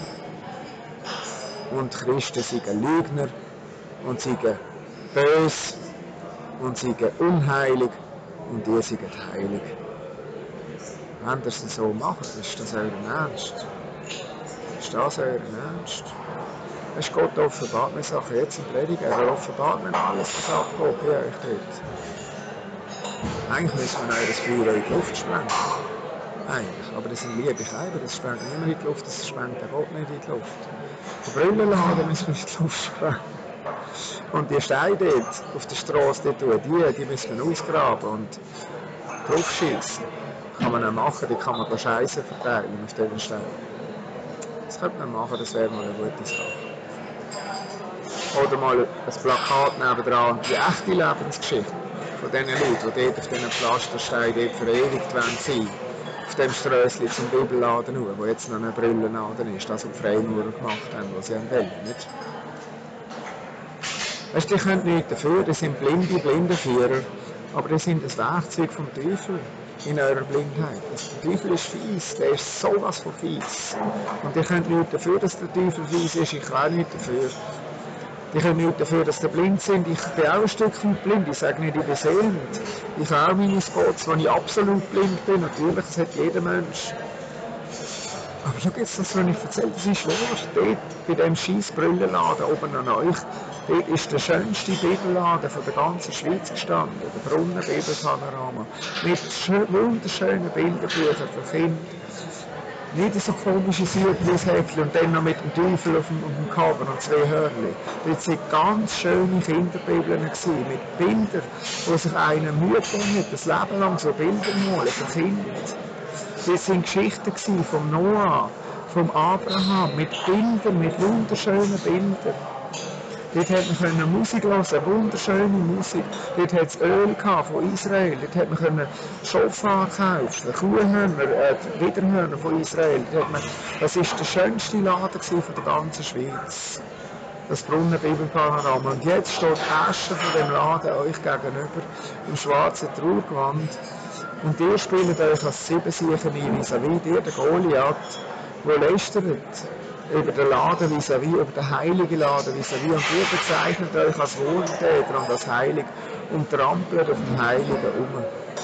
Und die Christen seien Lügner und seien böse und seien unheilig und die seien heilig. Wenn ihr es so macht, ist das euer Ernst? Ist das euer Ernst? Weißt, Gott offenbart mir Sachen jetzt im Predigen, er offenbart mir alles, was abgeht bei euch dort. Eigentlich müssen wir eures Büro in die Luft sprengen. Eigentlich. Aber das sind liebe Keiber, das sprengt niemand in die Luft, das sprengt der Gott nicht in die Luft. Die Brüllenladen müssen wir in die Luft sprengen. Und die Steine dort auf der Straße, die müssen wir ausgraben und draufschießen. Kann man auch machen, die kann man Scheiße verteilen auf diesen Steinen. Das könnte man machen, das wäre mal eine gute Sache. Oder mal ein Plakat nebendran, die echte Lebensgeschichte von diesen Leuten, die dort auf diesen Pflastersteinen dort verewigt sein, auf dem Strössli zum Bibelladen nur, wo jetzt noch ein Brillenladen ist, das die Freimaurer gemacht haben, was sie wollen, nicht? Weißt du, die können nichts dafür, die sind Blindenführer, aber die sind das Werkzeug vom Teufel in eurer Blindheit. Der Teufel ist fies, der ist sowas von fies. Und ihr könnt nichts dafür, dass der Teufel fies ist, ich kann auch nichts dafür. Die können nichts dafür, dass sie blind sind. Ich bin auch ein Stück weit blind. Ich sage nicht, ich bin sehend. Ich habe auch meine Spots, wo ich absolut blind bin. Natürlich, das hat jeder Mensch. Aber schau jetzt, das, was ich erzähle, das ist wahr. Dort, bei diesem scheiß Brillenladen oben an euch, dort ist der schönste Bibelladen von der ganzen Schweiz gestanden. Der Brunnenbibelpanorama. Mit wunderschönen Bilderbüchern für Kinder. Nicht so komische Südlishäftchen und dann noch mit dem Teufel auf dem Cover und 2 Hörnchen. Dort waren ganz schöne Kinderbibeln mit Bildern, wo sich einer Mühe gegeben hat, das Leben lang so Bilder malen für Kinder. Das waren Geschichten vom Noah, vom Abraham, mit Bildern, mit wunderschönen Bildern. Dort hat man Musik hören, wunderschöne Musik. Dort hat es Öl von Israel. Dort hat man Schofar kaufen, Kuhhörner, Widerhörner von Israel. Das war der schönste Laden von der ganzen Schweiz. Das Brunnenbibelpanorama. Und jetzt steht die Asche von dem Laden euch gegenüber im schwarzen Trauergewand. Und ihr spielt euch als Siebensiechen ein, vis-à-vis dir, der Goliath, der lästert über den Laden vis-à-vis, über den heiligen Laden vis-à-vis. Und ihr bezeichnet euch als Wohltäter und als Heilig und trampelt auf dem Heiligen um.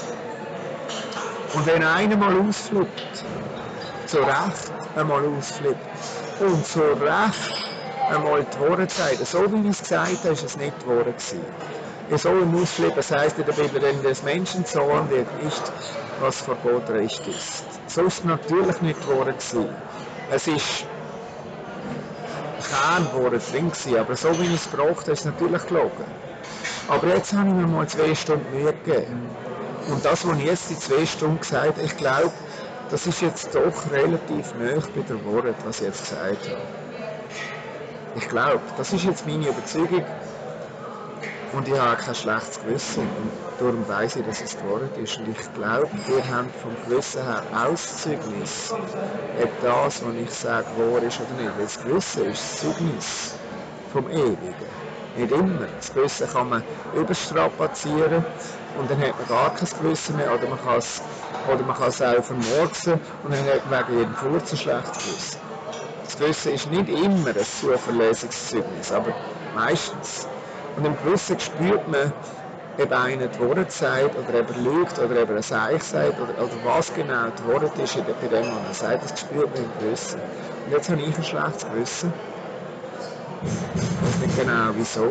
Und wenn einer mal ausflippt, zu Recht einmal ausflippt und zu Recht einmal die Worte sagt, so wie ich es gesagt habe, ist es nicht die Worte gewesen. So im Ausflippen, das heisst in der Bibel, denn des Menschen Zorn wird nicht, was vor Gott recht ist. So ist es natürlich nicht die Worte gewesen. Es ist Kernworte drin gewesen, aber so wie ich es gebraucht habe, ist es natürlich gelogen. Aber jetzt habe ich mir mal 2 Stunden Mühe gegeben. Und das, was ich jetzt in 2 Stunden gesagt habe, ich glaube, das ist jetzt doch relativ nahe bei der Worte, was ich jetzt gesagt habe. Ich glaube, das ist jetzt meine Überzeugung. Und ich habe auch kein schlechtes Gewissen. Und darum weiss ich, dass es die Wahrheit ist. Und ich glaube, wir haben vom Gewissen her Auszeugnis, ob das, was ich sage, wahr ist oder nicht. Weil das Gewissen ist das Zeugnis vom Ewigen. Nicht immer. Das Gewissen kann man überstrapazieren und dann hat man gar kein Gewissen mehr. Oder man kann es auch vermurksen und dann hat man wegen jedem Furz ein schlechtes Gewissen. Das Gewissen ist nicht immer ein zuverlässiges Zeugnis, aber meistens. Und im Gewissen spürt man, ob einer die Wahrheit sagt oder eben lügt oder eben ein Seich sagt oder was genau die Wahrheit ist bei dem, was er sagt. Das spürt man im Gewissen. Und jetzt habe ich ein schlechtes Gewissen. Ich weiß nicht genau wieso.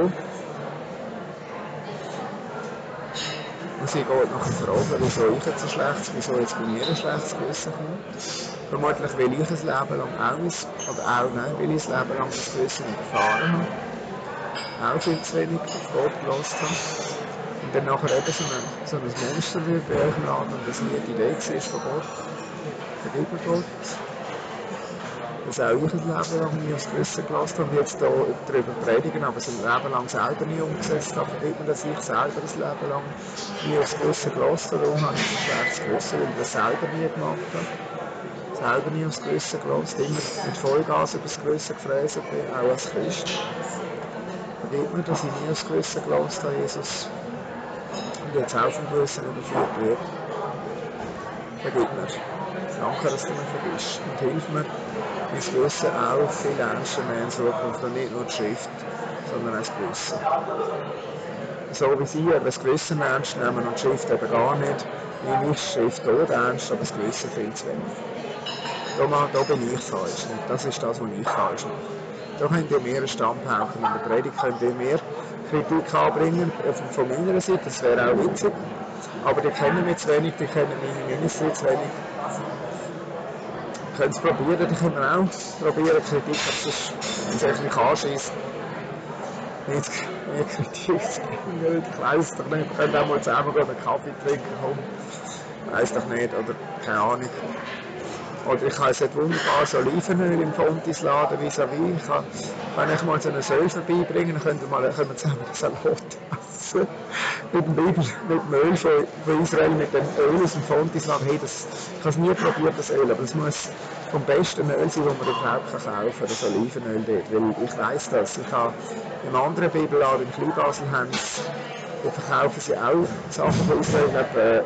Und sie geht nachher fragen, wieso ich jetzt wieso jetzt bei mir ein schlechtes Gewissen kommt. Vermutlich will ich ein Leben lang weil ich ein Leben lang das Gewissen nicht erfahren habe. Auch viel zu wenig auf Gott gelassen habe. Und dann nachher eben so ein Monster wird bei euch laden und das nie die Idee war von Gott, der liebe Gott. Dass auch ich ein Leben lang nie aufs Gewissen gelassen habe und jetzt hier darüber predigen, aber es ein Leben lang selber nie umgesetzt habe, verdient man, dass ich selber ein Leben lang nie aufs Gewissen gelassen habe. Darum habe ich ein schlechtes Gewissen, weil ich das selber nie gemacht habe. Selber nie aufs Gewissen gelassen, immer mit Vollgas über das Gewissen gefräset bin, auch als Christ. Verdient man, dass ich nie aufs Gewissen gelassen habe, Jesus. Und jetzt auch vom Gewissen überführt wird. Vergib mir. Danke, dass du mir vergisst. Und hilf mir, mein Gewissen auch viel ernster nehmen in Zukunft. Und nicht nur die Schrift, sondern auch das Gewissen. So wie sie eben das Gewissen ernst nehmen und die Schrift eben gar nicht, nehme ich die Schrift auch ernst, aber das Gewissen viel zu wenig. Da bin ich falsch. Und das ist das, was ich falsch mache. Da könnt ihr mir einen Standpunkt in der Predigt, könnt ihr mir Kritik anbringen von meiner Seite, das wäre auch witzig. Aber die kennen mich zu wenig, die kennen meine Ministry zu wenig. Ihr könnt es probieren, die können auch probieren, Kritik, wenn es euch nicht anschießt. Nicht mehr Kritik zu bringen, ich weiss doch nicht, wir können auch mal zusammen einen Kaffee trinken, komm. Ich weiss doch nicht, oder keine Ahnung. Oder ich habe jetzt wunderbar so Olivenöl im Fontisladen vis-à-vis. Ich kann euch mal so eine Öl vorbeibringen, dann können wir zusammen einen Salat essen. Mit dem Öl von Israel, mit dem Öl aus dem Fontisladen. Hey, ich habe es nie probiert, das Öl, aber es muss vom besten Öl sein, das man überhaupt kaufen kann, das Olivenöl dort. Weil ich weiss das. Ich habe im anderen Bibelladen in Kleinbasel verkaufen sie auch Sachen von Israel,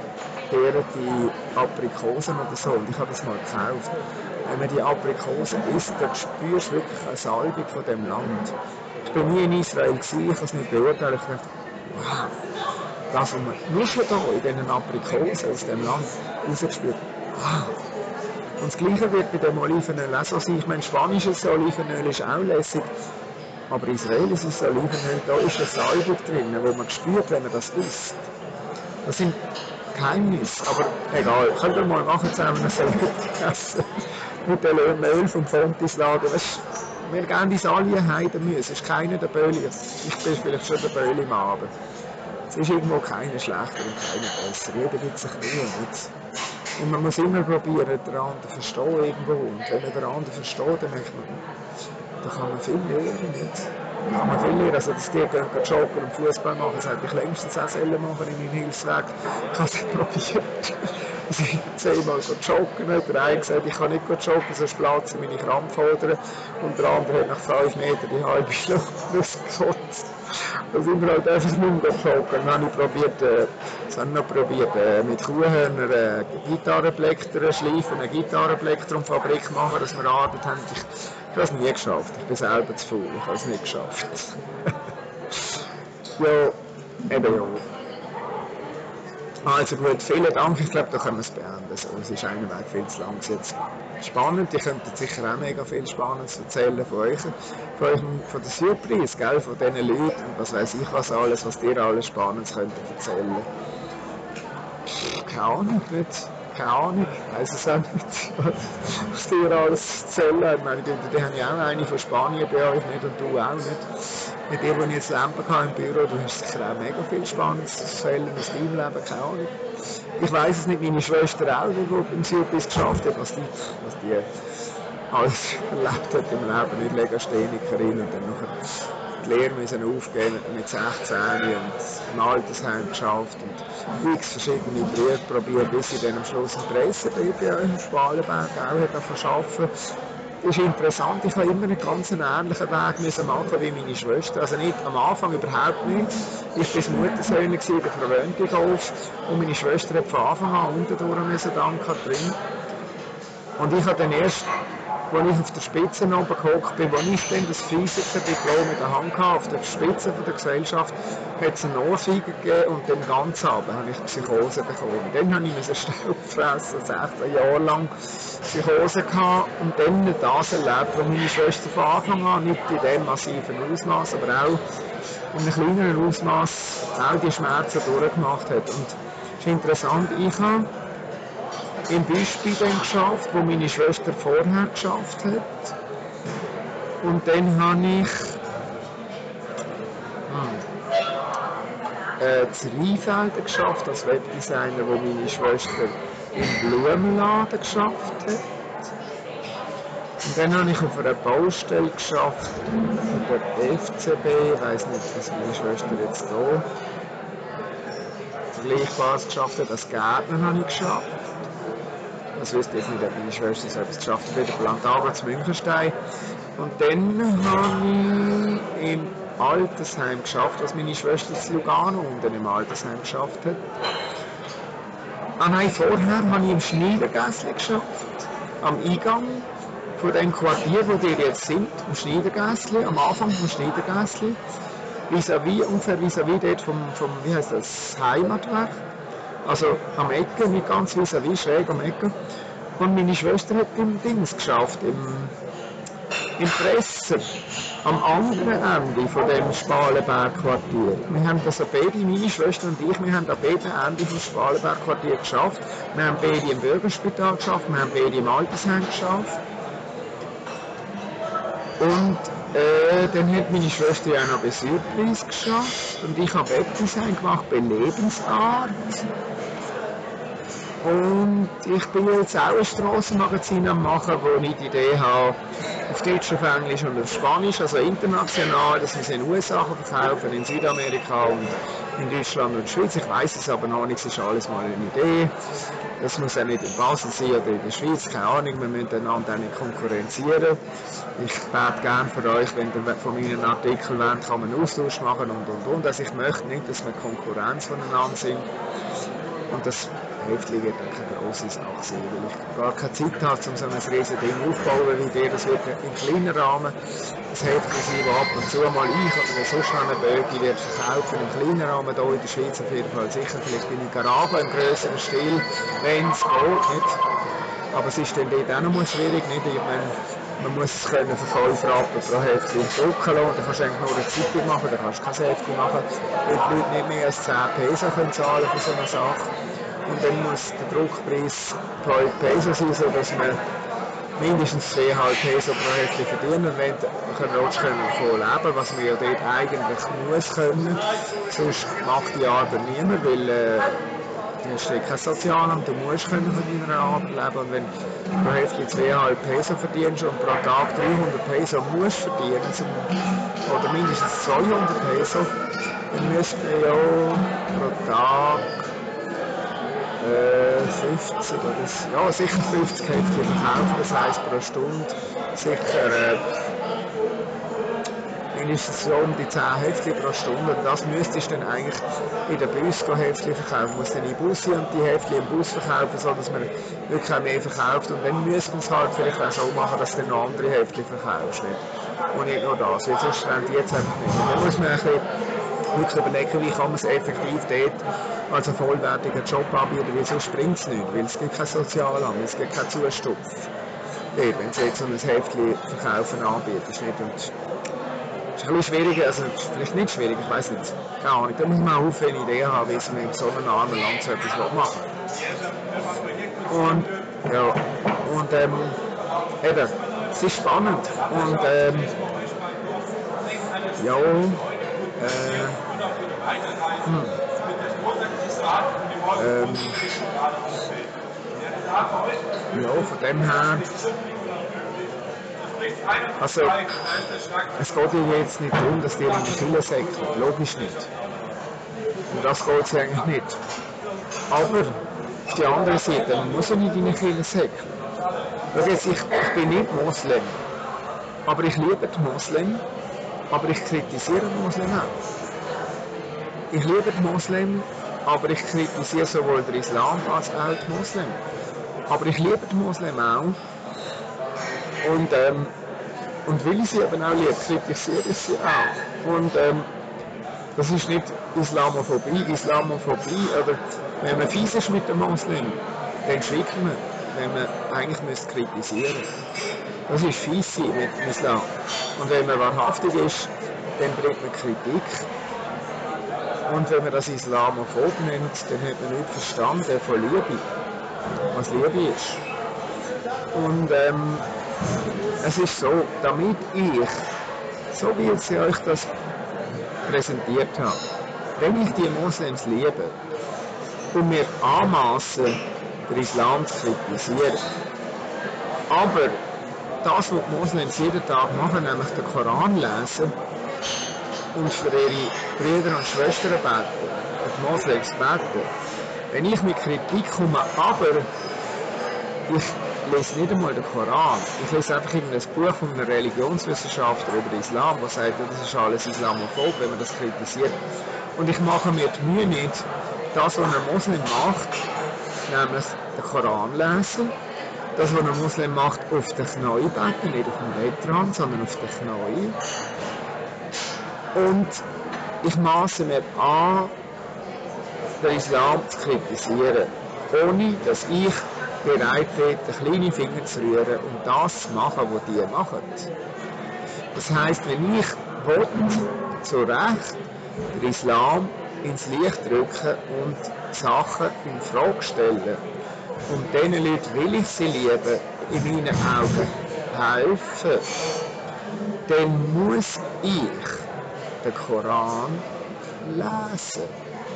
die Aprikosen oder so, und ich habe das mal gekauft. Wenn man die Aprikosen isst, dann spürst du wirklich eine Salbung von dem Land. Ich bin nie in Israel gewesen, ich kann es nicht beurteilen. Ich dachte, wow, das, was man nur schon hier in diesen Aprikosen aus dem Land rausgespürt, wow. Und das Gleiche wird bei dem Olivenöl auch so sein. Ich meine, spanisches Olivenöl ist auch lässig, aber israelisches Olivenöl, da ist eine Salbung drin, wo man spürt, wenn man das isst. Das sind Geheimnis, aber egal, könnt ihr mal machen zusammen einen Salat essen mit dem Öl vom Fontisladen. Wir gehen ins Alienheiden müssen, es ist keiner der Böli, ich bin vielleicht schon der Böli am Abend. Es ist irgendwo keiner schlechter und keiner besser, jeder gibt sich Mühe mit. Und man muss immer probieren, den anderen zu verstehen irgendwo. Und wenn man den anderen versteht, dann merkt man, da kann man viel lernen. Da kann man viel lernen. Also, dass die gehen joggen und Fußball machen, das hätte ich längstens auch selber machen in meinem Hilfsweg. Ich habe es probiert. Also, ich bin 10-mal joggen. Der eine gesagt, ich kann nicht joggen, sonst platzen meine Krampfadern. Und der andere hat nach 5 Metern die halbe Luft gekotzt. Da sind wir halt einfach nicht mehr joggen. Dann habe ich probiert, mit Kuhhörnern Gitarrenplektren schleifen, eine Gitarrenplektrumfabrik machen, dass wir Arbeit haben. Ich habe es nie geschafft. Ich bin selber zu faul. Ich habe es nicht geschafft. Ja, eben ja. Also gut, vielen Dank. Ich glaube, da können wir es beenden. So, es ist einen Weg viel zu lang jetzt. Spannend. Ihr könntet sicher auch mega viel Spannendes erzählen von euch, von der Surprise, gell, von diesen Leuten und was weiß ich was alles, was ihr alles Spannendes könnt erzählen. Keine Ahnung, nicht. Keine Ahnung, ich weiss es auch nicht, was dir alles erzählen. Ich meine, die haben ja auch eine von Spanien bei euch nicht und du auch nicht. Mit dir, die ich jetzt Lampen hatte im Büro, du hast sicher auch mega viel Spannendes zu erzählen aus deinem Leben, keine Ahnung. Ich weiss es nicht, meine Schwester auch, die beim Surprise geschafft hat, was die alles erlebt hat im Leben, nicht Legasthenikerin und dann nachher die Lehre müssen aufgeben mit 16 und im Altersheim geschafft und x verschiedene Berufe probiert, bis ich dann am Schluss im Pressebetrieb im Schwalenberg auch arbeiten. Das ist interessant, ich habe immer einen ganz ähnlichen Weg müssen machen wie meine Schwester. Also nicht am Anfang überhaupt nicht. Ich war Muttersöhne bei Frau Wöntigolf und meine Schwester hat von Anfang an unterdurch müssen, dank Katrin. Und ich habe dann erst, als ich auf der Spitze oben gehockt bin, als ich dann das Physiker-Diplom in der Hand hatte, auf der Spitze der Gesellschaft, hat es eine Ohrfeige gegeben und dann ganz Abend habe ich Psychose bekommen. Dann habe ich einen Staub gefressen, 16 Jahre lang Psychose gehabt und dann das erlebt, was meine Schwester von Anfang an, nicht in dem massiven Ausmaß, aber auch in einem kleineren Ausmaß auch die Schmerzen durchgemacht hat. Und es ist interessant, ich habe im Beispiel dann geschafft, wo meine Schwester vorher geschafft hat. Und dann habe ich das Rheinfelden geschafft als Webdesigner, wo meine Schwester im Blumenladen geschafft hat. Und dann habe ich auf einer Baustelle geschafft, für den FCB, ich weiss nicht, was meine Schwester jetzt hier Vergleichbares geschafft hat, als Gärtner habe ich geschafft. Das wüsste ich nicht, ob meine Schwester so etwas geschafft hat, bei der Plantage zu Münchenstein. Und dann habe ich im Altersheim geschafft, was meine Schwester in Lugano unten im Altersheim geschafft hat. Ah nein, vorher habe ich im Schneidergässli geschafft, am Eingang von dem Quartier, wo die jetzt sind, im Schneidergässli, am Anfang vom Schneidergässli, ungefähr vis-à-vis dort vom, wie heisst das, Heimatwerk. Also am Ecke, nicht ganz vis-à-vis, schräg am Ecke. Und meine Schwester hat im Dings geschafft, im Presser, am anderen Ende von dem Spalenberg-Quartier. Wir haben also beide, meine Schwester und ich, wir haben an beiden Enden vom Spalenberg-Quartier geschafft. Wir haben beide im Bürgerspital geschafft, wir haben beide im Altersheim geschafft. Und dann hat meine Schwester ja noch bei Südpreis geschafft und ich habe Webdesign gemacht bei Lebensart. Und ich bin jetzt auch ein Strassenmagazin am machen, wo ich die Idee habe, auf Deutsch, auf Englisch und auf Spanisch, also international, dass wir es in den USA verkaufen, in Südamerika und in Deutschland und der Schweiz. Ich weiss es aber noch nicht, es ist alles mal eine Idee. Das muss auch nicht in Basel sein oder in der Schweiz, keine Ahnung, wir müssen einander auch nicht konkurrenzieren. Ich bete gerne für euch, wenn ihr von meinen Artikeln wollt, kann man einen Austausch machen und. Also ich möchte nicht, dass wir Konkurrenz voneinander sind. Und das Heftchen wird dann keine grosse Sache sein, weil ich gar keine Zeit habe, um so ein riesiges Ding aufzubauen wie dir. Das wird im kleinen Rahmen das Heftchen sein, das ab und zu mal ich oder sonst noch eine Böge wird verkaufen. Im kleinen Rahmen hier in der Schweiz auf jeden Fall sicher. Vielleicht bin ich Garage im grösseren Stil, wenn es geht. Nicht? Aber es ist dann dort auch noch mal schwierig. Nicht? Ich meine, man muss es können für 5 Rappen pro Heftchen drucken lassen. Dann kannst du eigentlich nur eine Zeitung machen, dann kannst du kein Heftchen machen, weil die Leute nicht mehr als 10 Peso können zahlen für so eine Sache. Und dann muss der Druckpreis pro Peso sein, sodass man mindestens 2,5 Peso pro Heftchen verdienen. Und wenn wir davon leben, was wir ja dort eigentlich muss können, sonst macht die Arbeit niemand, weil da steht kein Sozialamt, du musst können von deiner Arbeit leben. Und wenn du pro Heftchen 2,5 Peso verdienst und pro Tag 300 Peso musst verdienen, oder mindestens 200 Peso, dann müssten wir ja pro Tag 50 oder ja, sicher 50 Heftchen verkaufen, das heisst pro Stunde sicher mindestens so um die 10 Heftchen pro Stunde. Und das müsstest du dann eigentlich in den Bus Heftchen verkaufen. Du musst dann in den Bus und die Heftchen im Bus verkaufen, sodass man wirklich auch mehr verkauft. Und dann müsste man es halt vielleicht auch so machen, dass du dann noch andere Heftchen verkaufst. Nicht? Und nicht nur das, weil sonst rentiert es einfach nicht. Und dann muss man ein bisschen wirklich überlegen, wie kann man es effektiv dort als einen vollwertigen Job anbieten, weil sonst bringt es nicht, weil es gibt kein Sozialamt, es gibt keinen Zustupf. Wenn sie jetzt so ein Heftchen verkaufen anbietest. Nicht? Und das ist ein bisschen schwieriger, also vielleicht nicht schwierig, ich weiß nicht, keine Ahnung, da muss man auch eine Idee haben, wie man in so einem armen Land so etwas machen will. Und, ja, und eben, es ist spannend und ja, ja, von dem her Also, es geht ja jetzt nicht darum, dass die in die Kirche säckeln, logisch nicht. Und das geht es eigentlich nicht. Aber auf die andere Seite, man muss ja nicht in die Kirche säckeln. Schau jetzt, ich bin nicht Moslem, aber ich liebe die Moslem, aber ich kritisiere die Moslem auch. Ich liebe die Moslem, aber ich kritisiere sowohl den Islam als auch die Moslem. Aber ich liebe die Moslem auch. Und weil ich sie eben auch liebe, kritisiere ich sie auch. Und das ist nicht Islamophobie. Islamophobie, oder wenn man fies ist mit dem Moslem, dann schweigt man, wenn man eigentlich kritisieren müsste. Das ist fies sein mit dem Islam. Und wenn man wahrhaftig ist, dann bringt man Kritik. Und wenn man das Islamophob nennt, dann hat man nicht verstanden von Liebe, was Liebe ist. Und es ist so, damit ich, so wie ich euch das präsentiert habe, wenn ich die Moslems liebe und mir anmaße, den Islam zu kritisieren, aber das, was die Moslems jeden Tag machen, nämlich den Koran lesen und für ihre Brüder und Schwestern beten, und die Moslems beten, wenn ich mit Kritik komme, aber ich lese nicht einmal den Koran, ich lese einfach irgendein Buch von einem Religionswissenschaftler über den Islam, der sagt, das ist alles islamophob, wenn man das kritisiert. Und ich mache mir die Mühe nicht, das, was ein Moslem macht, nämlich den Koran lesen, das, was ein Moslem macht, auf den Knien beten, nicht auf dem Bettrand, sondern auf den Knien. Und ich maße mir an, den Islam zu kritisieren, ohne dass ich bereit bin, den kleinen Finger zu rühren und das zu machen, was die machen. Das heisst, wenn ich will, zu Recht den Islam ins Licht drücken und Sachen in Frage stellen und diesen Leuten, will ich sie lieben, in meinen Augen helfen, dann muss ich den Koran lesen.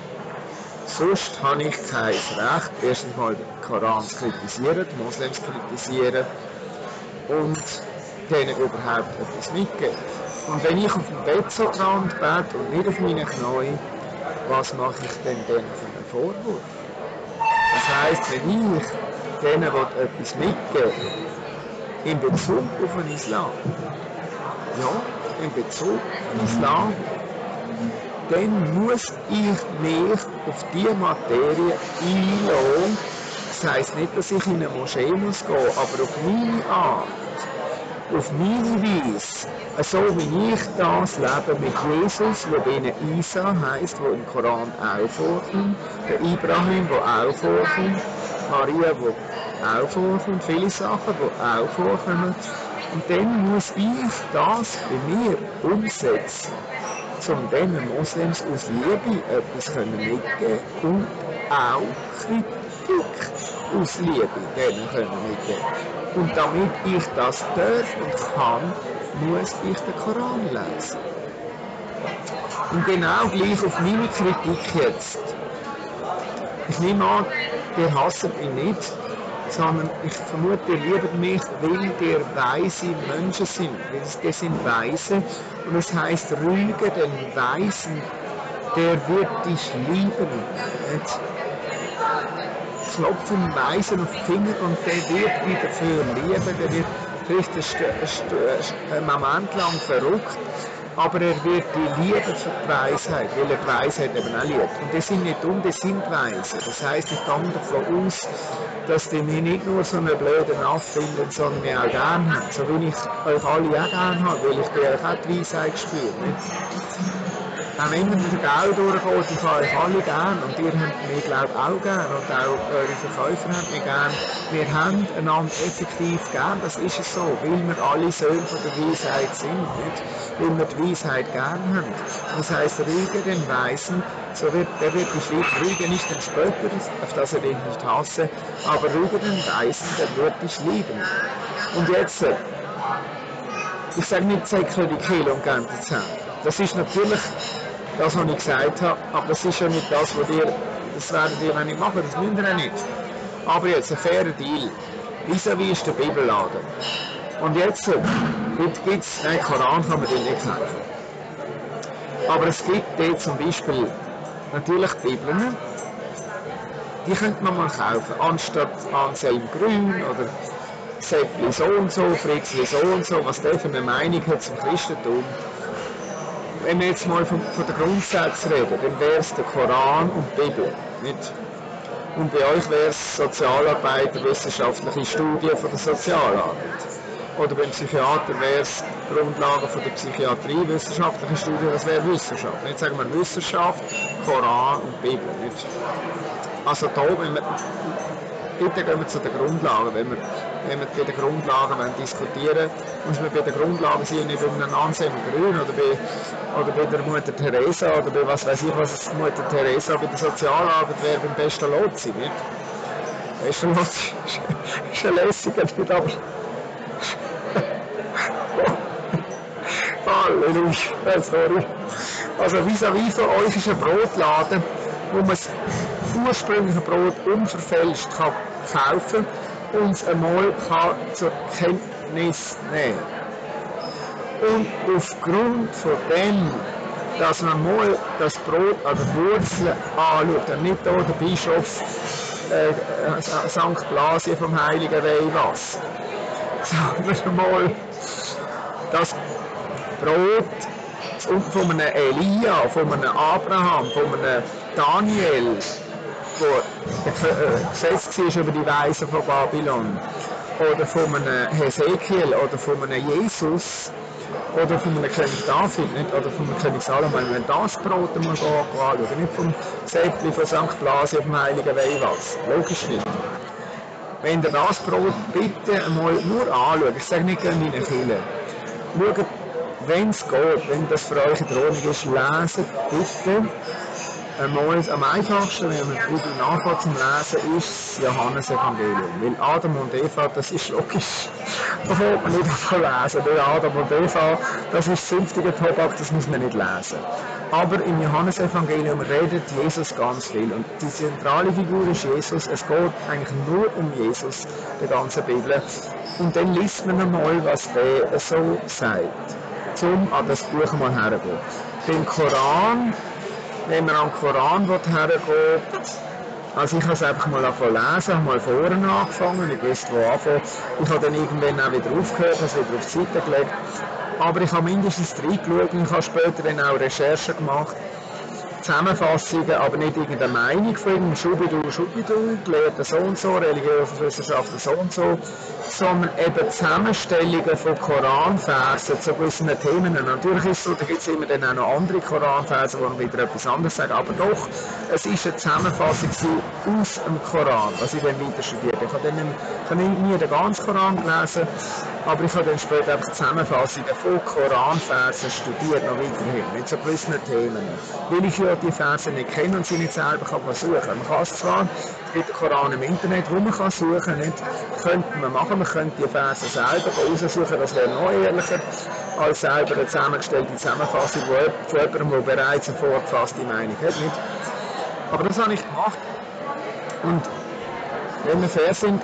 Sonst habe ich kein Recht, erstens mal den Koran zu kritisieren, die Moslems zu kritisieren und denen überhaupt etwas mitgeben. Und wenn ich auf dem Bettrand bete und nicht auf meinen Knien, was mache ich denn denen für einen Vorwurf? Das heisst, wenn ich denen etwas mitgeben in Bezug auf den Islam, ja, in Bezug auf den Islam, dann muss ich mich auf diese Materie einlassen. Das heisst nicht, dass ich in eine Moschee muss gehen, aber auf meine Art, auf meine Weise, so wie ich das lebe mit Jesus, der bei ihnen Isa heisst, der im Koran auch vorkommt, der Ibrahim, der auch vorkommt, Maria, die auch vorkommt, viele Sachen, die auch vorkommen. Und dann muss ich das bei mir umsetzen, um diesen Moslems aus Liebe etwas mitgeben und auch Kritik aus Liebe denen mitgeben. Und damit ich das darf und kann, muss ich den Koran lesen. Und genau gleich auf meine Kritik jetzt. Ich nehme an, ihr hasst mich nicht, sondern ich vermute, ihr liebt mich, weil ihr weise Menschen sind. Die sind weise und es heisst, rüge den Weisen, der wird dich lieben. Nicht? Klopfen Weisen auf die Finger und der wird dich dafür lieben, der wird vielleicht einen Moment lang verrückt, aber er wird die lieben für die Weisheit, weil er die Weisheit eben auch liebt. Und die sind nicht dumm, die sind weise. Das heisst, ich gehe davon aus, dass die mich nicht nur so einen blöden Aff finden, sondern mich auch gerne haben. So wie ich euch alle auch gerne habe, weil ich bei euch auch die Weisheit spüre. Auch wenn man mit der Geld durchgeht, ich habe euch alle gern und ihr habt mich, glaube ich, auch gern und auch eure Verkäufer haben mich gern. Wir haben einander effektiv gern, das ist es so, weil wir alle Söhne von der Weisheit sind, nicht? Weil wir die Weisheit gern haben. Das heisst, Rüge den Weisen, so wird dich lieb, Rüge nicht den Spötter, auf das er dich nicht hasse, aber Rüge den Weisen, der wird dich lieben. Und jetzt, ich sage nicht, säckle die Kehle und gern die Zähne. Das ist natürlich das, was ich gesagt habe, aber das ist ja nicht das, was das werden ihr auch nicht machen, das müsst ihr auch nicht. Aber jetzt ein fairer Deal. Vis-à-vis ist der Bibelladen. Und jetzt, heute gibt es, nein, Koran kann man den nicht kaufen. Aber es gibt dort zum Beispiel natürlich Bibeln, die könnte man mal kaufen, anstatt Anselm Grün oder Seppli so und so, Fritzli so und so, was der für eine Meinung hat zum Christentum. Wenn wir jetzt mal von den Grundsätzen reden, dann wäre es der Koran und die Bibel. Nicht? Und bei euch wäre es Sozialarbeiter, wissenschaftliche Studien von der Sozialarbeit. Oder beim Psychiater wäre es Grundlagen von der Psychiatrie, wissenschaftliche Studien, das wäre Wissenschaft. Jetzt sagen wir Wissenschaft, Koran und Bibel. Nicht? Also da, wenn wir, bitte gehen wir zu den Grundlagen, wenn wir bei den Grundlagen diskutieren wollen, muss man bei den Grundlagen sein, nicht bei einem Anselm Grün oder bei der Mutter Teresa oder bei was weiß ich was Mutter Teresa bei der Sozialarbeit wäre beim besten Lotzi, nicht? Bester Lotzi ist ein lässiger, nicht aber... Halleluja, sorry. Also vis-à-vis von euch ist ein Brotladen, wo man das ursprüngliche Brot unverfälscht kann kaufen und es einmal kann zur Kenntnis nehmen. Und aufgrund von dem, dass man mal das Brot an der Wurzel anschaut und nicht hier der Bischof St. Blasien vom Heiligen Weihwasser, sondern mal das Brot von einem Elia, von einem Abraham, von einem Daniel, der gesetzt war über die Weisen von Babylon, oder von einem Hesekiel, oder von einem Jesus, oder von einem König David, nicht? Oder von einem König Salomon. Wenn das Brot mal anschauen, nicht vom Seppli von St. Blasien vom Heiligen Weihwasser. Logisch nicht. Wenn ihr das Brot bitte einmal nur anschaut, ich sage nicht gerne in eine Kirche, schaut, wenn es geht, wenn das für euch in der Ordnung ist, leset bitte einmal am einfachsten, wenn man die Bibel nachfängt zum Lesen, ist das Johannesevangelium. Weil Adam und Eva, das ist logisch. Da fängt man nicht davon lesen. Weil Adam und Eva, das ist zünftiger Tobak, das muss man nicht lesen. Aber im Johannesevangelium redet Jesus ganz viel. Und die zentrale Figur ist Jesus. Es geht eigentlich nur um Jesus, die ganze Bibel. Und dann liest man einmal, was der so sagt. Um an das Buch mal herzugehen. Beim Koran, wenn man am Koran hergeht, also ich habe es einfach mal lesen, habe mal vorne angefangen, ich wusste wo anfangen. Ich habe dann irgendwann auch wieder aufgehört, habe es wieder auf die Seite gelegt. Aber ich habe mindestens reingeschaut und ich habe später dann auch Recherchen gemacht. Zusammenfassungen, aber nicht irgendeine Meinung von irgendeinem Schubidu, Gelehrten so und so, Religionswissenschaftler so und so, sondern eben Zusammenstellungen von Koranversen zu gewissen Themen. Natürlich ist es so, da gibt es immer dann auch noch andere Koranverse, die noch wieder etwas anderes sagen, aber doch, es ist eine Zusammenfassung aus dem Koran, was ich dann weiter studiert habe. Ich habe nie den ganzen Koran gelesen, aber ich habe dann später einfach Zusammenfassungen von Koranversen studiert, noch weiterhin, mit so gewissen Themen. Weil ich ja die Verse nicht kenne und sie nicht selber kann suchen. Man kann es zwar, es gibt den Koran im Internet, wo man kann suchen, nicht, könnte man machen, man könnte die Verse selber raussuchen, das wäre noch ehrlicher, als selber eine zusammengestellte Zusammenfassung von jemandem, der bereits eine vorgefasste Meinung hat. Nicht? Aber das habe ich gemacht. Und wenn wir fair sind,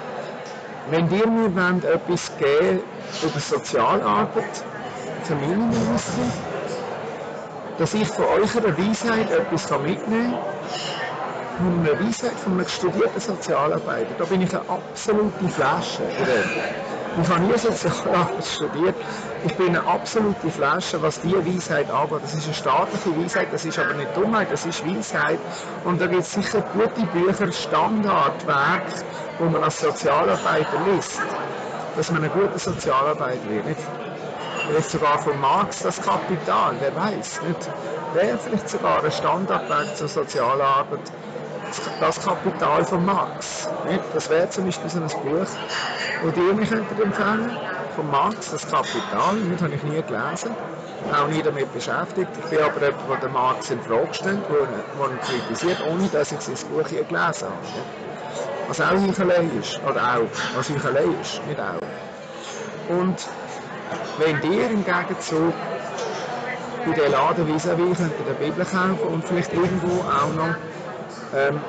wenn ihr mir etwas geben über Sozialarbeit, Familienminister, dass ich von eurer Weisheit etwas mitnehmen kann, von einer Weisheit von einem studierten Sozialarbeiter, da bin ich eine absolute Flasche. Ich habe nie Sozialarbeit studiert, ich bin eine absolute Flasche, was diese Weisheit angeht. Das ist eine staatliche Weisheit, das ist aber nicht Dummheit, das ist Weisheit. Und da gibt es sicher gute Bücher, Standardwerke, wo man als Sozialarbeiter liest, dass man ein guter Sozialarbeiter wird. Nicht? Vielleicht sogar von Marx das Kapital, wer weiß, nicht? Wäre vielleicht sogar ein Standardwerk zur Sozialarbeit, das Kapital von Marx. Nicht? Das wäre zum Beispiel so ein Buch, das ihr mir empfehlen könntet, von Marx, das Kapital, das habe ich nie gelesen, auch nie damit beschäftigt. Ich bin aber jemand, der den Marx in Frage stellt, der ihn kritisiert, ohne dass ich sein Buch je gelesen habe. Nicht? Was auch Heuchelei ist, oder auch, was Heuchelei ist, nicht auch. Und wenn ihr im Gegenzug bei den Laden vis-à-vis könnt ihr die Bibel kaufen und vielleicht irgendwo auch noch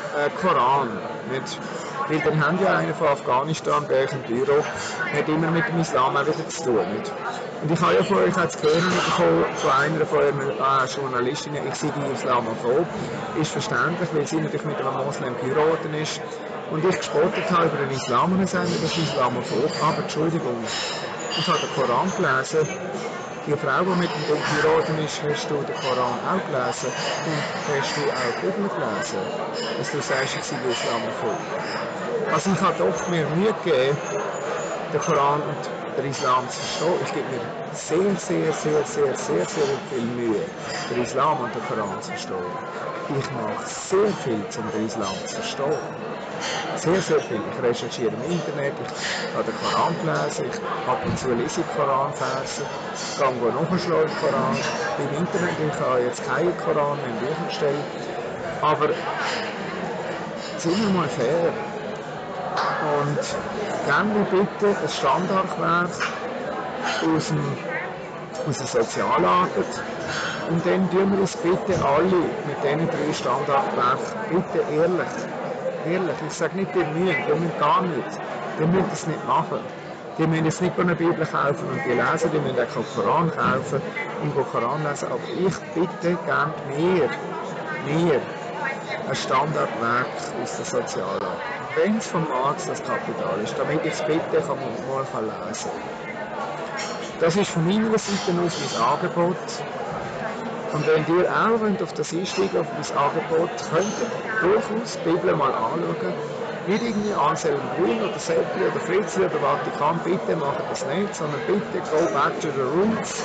Koran. Nicht? Weil dann haben ja einer von Afghanistan bei euch im Büro, hat immer mit dem Islam auch wieder zu tun. Nicht? Und ich habe ja von euch jetzt gehört bekommen, von einer von euren Journalistinnen, ich sei islamophob. Ist verständlich, weil sie natürlich mit einem Moslem geheiratet ist. Und ich gespottet habe über den Islam und sagen, das ist islamophob. Aber Entschuldigung, ich habe den Koran gelesen. Die Frau, die mit dem Ding geheiratet ist, hast du den Koran auch gelesen und hast du auch die Bibel gelesen, dass du sagst, ich sei islamophob. Also ich habe doch mir Mühe gegeben, den Koran und den Islam zu verstehen. Ich gebe mir sehr viel Mühe, den Islam und den Koran zu verstehen. Ich mache sehr viel, um den Islam zu verstehen. Sehr viel. Ich recherchiere im Internet, ich habe den Koran gelesen, ab und zu lese ich Koranverse, gehe nachschlagen im Koran. Im Internet, ich habe jetzt keinen Koran in Bücher gestellt. Aber sind wir mal fair. Und geben wir bitte ein Standardwerk aus der Sozialarbeit und dann tun wir uns bitte alle mit diesen 3 Standardwerken bitte ehrlich, ich sage nicht, ihr müsst gar nicht, ihr müsst es nicht machen. Die müssen jetzt nicht eine Bibel kaufen und die lesen, die müssen auch keinen Koran kaufen und den Koran lesen, aber ich bitte gerne mehr ein Standardwerk aus der Sozialarbeit. Wenn es von Marx das Kapital ist, damit ich es bitte mal lesen kann. Das ist von meiner Seite aus mein Angebot. Und wenn ihr auch auf das einsteigen, auf mein Angebot, könnt ihr durchaus die Bibel mal anschauen. Nicht irgendwie Anselm Grün oder Seppli oder Fritzli oder Vatikan, bitte macht das nicht, sondern bitte go back to the roots,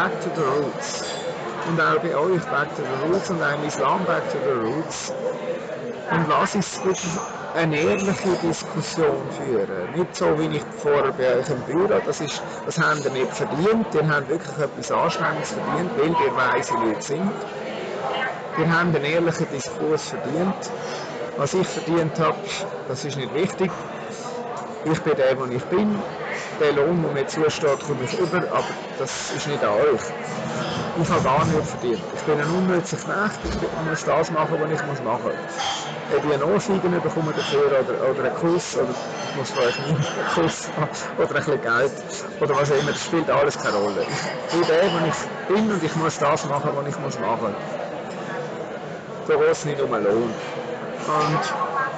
Und auch bei euch back to the roots und auch im Islam back to the roots. Und lass uns wirklich eine ehrliche Diskussion führen. Nicht so, wie ich vorher bei euch im Büro, das habt ihr nicht verdient, ihr habt wirklich etwas Anständiges verdient, weil ihr weise Leute sind. Ihr habt einen ehrlichen Diskurs verdient. Was ich verdient habe, das ist nicht wichtig. Ich bin der, wo ich bin. Der Lohn, der mir zusteht, komme ich über, aber das ist nicht an euch. Ich habe gar nichts verdient. Ich bin ein unnütziger Knecht, ich muss das machen, was ich machen muss. Ob ich einen Ohrfeigen bekomme dafür oder einen Kuss, oder ich muss vielleicht nicht einen Kuss haben, oder ein bisschen Geld, oder was auch immer, das spielt alles keine Rolle. Ich bin der, wo ich bin und ich muss das machen, was ich machen muss. Da geht es nicht um einen Lohn. Und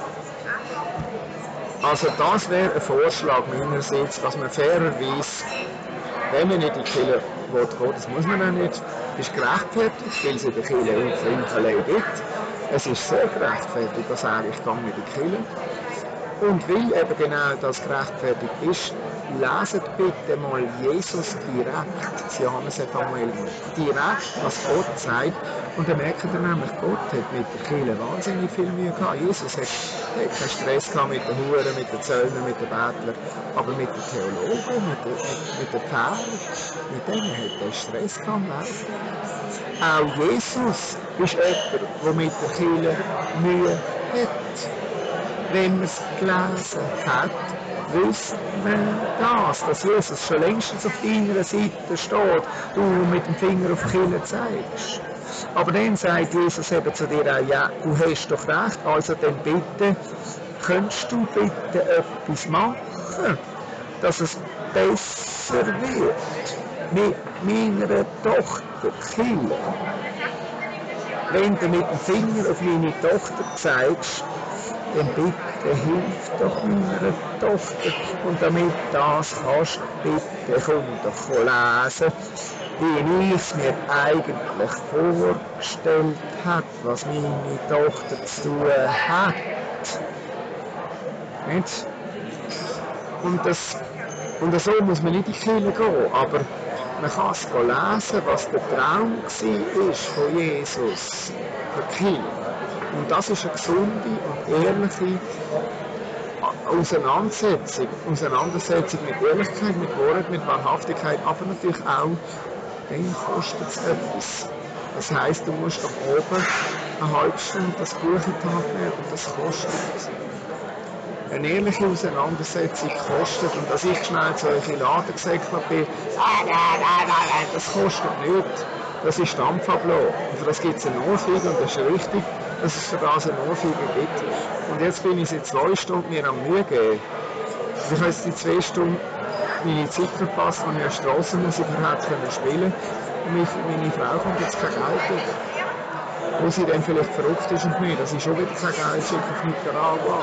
also das wäre ein Vorschlag meinerseits, dass man fairerweise, wenn man nicht in die Kirche gehen, das muss man auch nicht, ist gerechtfertigt, weil es in der Kirche in Verleih gibt. Es ist sehr gerechtfertigt, dass ich gehe nicht in die Kirche. Und weil eben genau das gerechtfertigt ist, leset bitte mal Jesus direkt, das Johannes-Evangelium, direkt, was Gott sagt. Und dann merkt ihr nämlich, Gott hat mit der Kirche wahnsinnig viel Mühe gehabt. Jesus hat keinen Stress gehabt mit den Huren, mit den Zöllnern, mit den Bettlern, aber mit den Theologen, mit den Pfarrern, mit denen hat er Stress gehabt. Auch Jesus ist jemand, der mit der Kirche Mühe hat. Wenn man es gelesen hat, wisst man das, dass Jesus schon längstens auf deiner Seite steht, du mit dem Finger auf die Kirche zeigst. Aber dann sagt Jesus eben zu dir auch, ja, du hast doch recht, also dann bitte, könntest du bitte etwas machen, dass es besser wird mit meiner Tochter Kille. Wenn du mit dem Finger auf meine Tochter zeigst, dann bitte hilf doch meiner Tochter. Und damit das kannst, bitte komm doch lesen, wie ich es mir eigentlich vorgestellt habe, was meine Tochter zu tun hat. Nicht? Und so muss man nicht in die Kirche gehen, aber man kann es lesen, was der Traum war von Jesus, der Kirche. Und das ist eine gesunde und ehrliche Auseinandersetzung mit Ehrlichkeit, mit Wahrheit, mit Wahrhaftigkeit, aber natürlich auch, dann kostet es etwas. Das heisst, du musst am Abend eine halbe Stunde das Buch in die Hand nehmen und das kostet. Eine ehrliche Auseinandersetzung kostet, und dass ich schnell zu euch in den Laden gesagt habe, das kostet nicht. das ist Dampfablauf. Und für das gibt es eine Ohrfeige und das ist richtig, dass es für das eine Ohrfeige gibt. Und jetzt bin ich seit 2 Stunden mir am Mühe gegeben. Ich habe jetzt die 2 Stunden meine Zeit verpasst, als ich eine Strassenmusiker hätte spielen können. Und meine Frau kommt jetzt kein Geld über. Wo sie dann vielleicht verrückt ist und mir, dass ich schon wieder kein Geld schicke auf Nicaragua.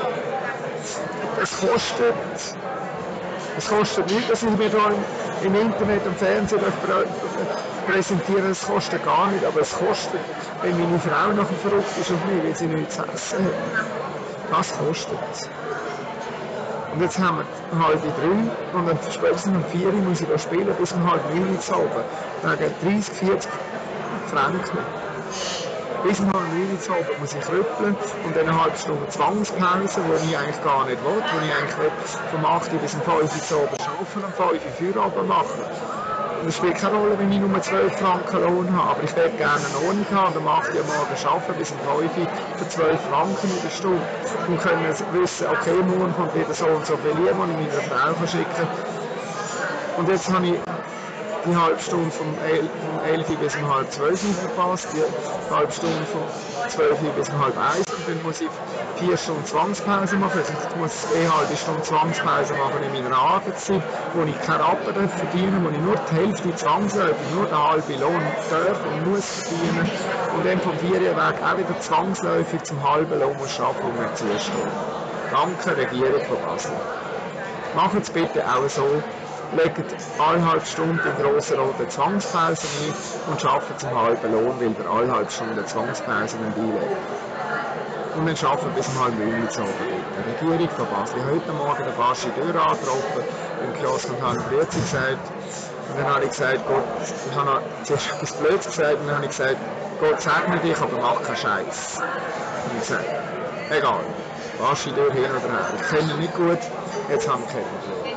Es kostet nichts, dass ich mir da im Internet und Fernsehen präsentiere, es kostet gar nicht, aber es kostet, wenn meine Frau nachher verrückt ist auf mich, weil sie nichts zu essen hat. Das kostet. Und jetzt haben wir 2:30 und dann spätestens um 4 Uhr muss ich da spielen, bis um 8:30 zu oben. Wegen 30, 40 Franken. Bis um 8:30 zu oben muss ich krüppeln und dann eine halbe Stunde Zwangspause, die ich eigentlich gar nicht will, wo ich eigentlich will, vom 8 Uhr bis um 5 Uhr zu oben arbeiten und 5 Uhr Feierabend machen. Und es spielt keine Rolle, wenn ich nur 12 Franken Lohn habe, aber ich würde gerne eine Wohnung haben und am 8 Uhr morgen arbeiten bis um 5 Uhr für 12 Franken in der Stunde. Und können wissen, okay, morgen kommt wieder so und so viel Liebe, die ich meiner Frau schicken kann. Und jetzt habe ich die halbe Stunde vom 11 Uhr bis um 11:30 verpasst, die halbe Stunde von 12 Uhr bis um 12:30 und dann muss ich 4 Stunden Zwangspause machen. Also ich muss 1,5 Stunden Zwangspause machen in meiner Arbeitszeit, wo ich keinen Rappen verdiene, wo ich nur die Hälfte zwangsläufig, nur den halben Lohn darf und muss verdienen und dann vom 4 Uhr weg auch wieder zwangsläufig zum halben Lohn muss arbeiten und mir zustehen. Danke Regierung von Basel. Macht es bitte auch so. Legt alle halbe Stunde die grossen roten Zwangspause ein und arbeitet zum halben Lohn, weil wir alle halbe Stunde Zwangspause einlegen. Und dann arbeiten wir bis um 8:30 zu Abend. Die Regierung von Basel. Ich habe heute Morgen den Baschi Dürr angetroffen im Kiosk und habe Grüezi gesagt. Und dann habe ich gesagt, Gott, ich habe zuerst etwas Blödes gesagt und dann habe ich gesagt, Gott segne dich, aber mach keinen Scheiß. Und ich gesagt, egal, Baschi Dürr hin oder her. Ich kenne ihn nicht gut, jetzt habe ich keinen Problem.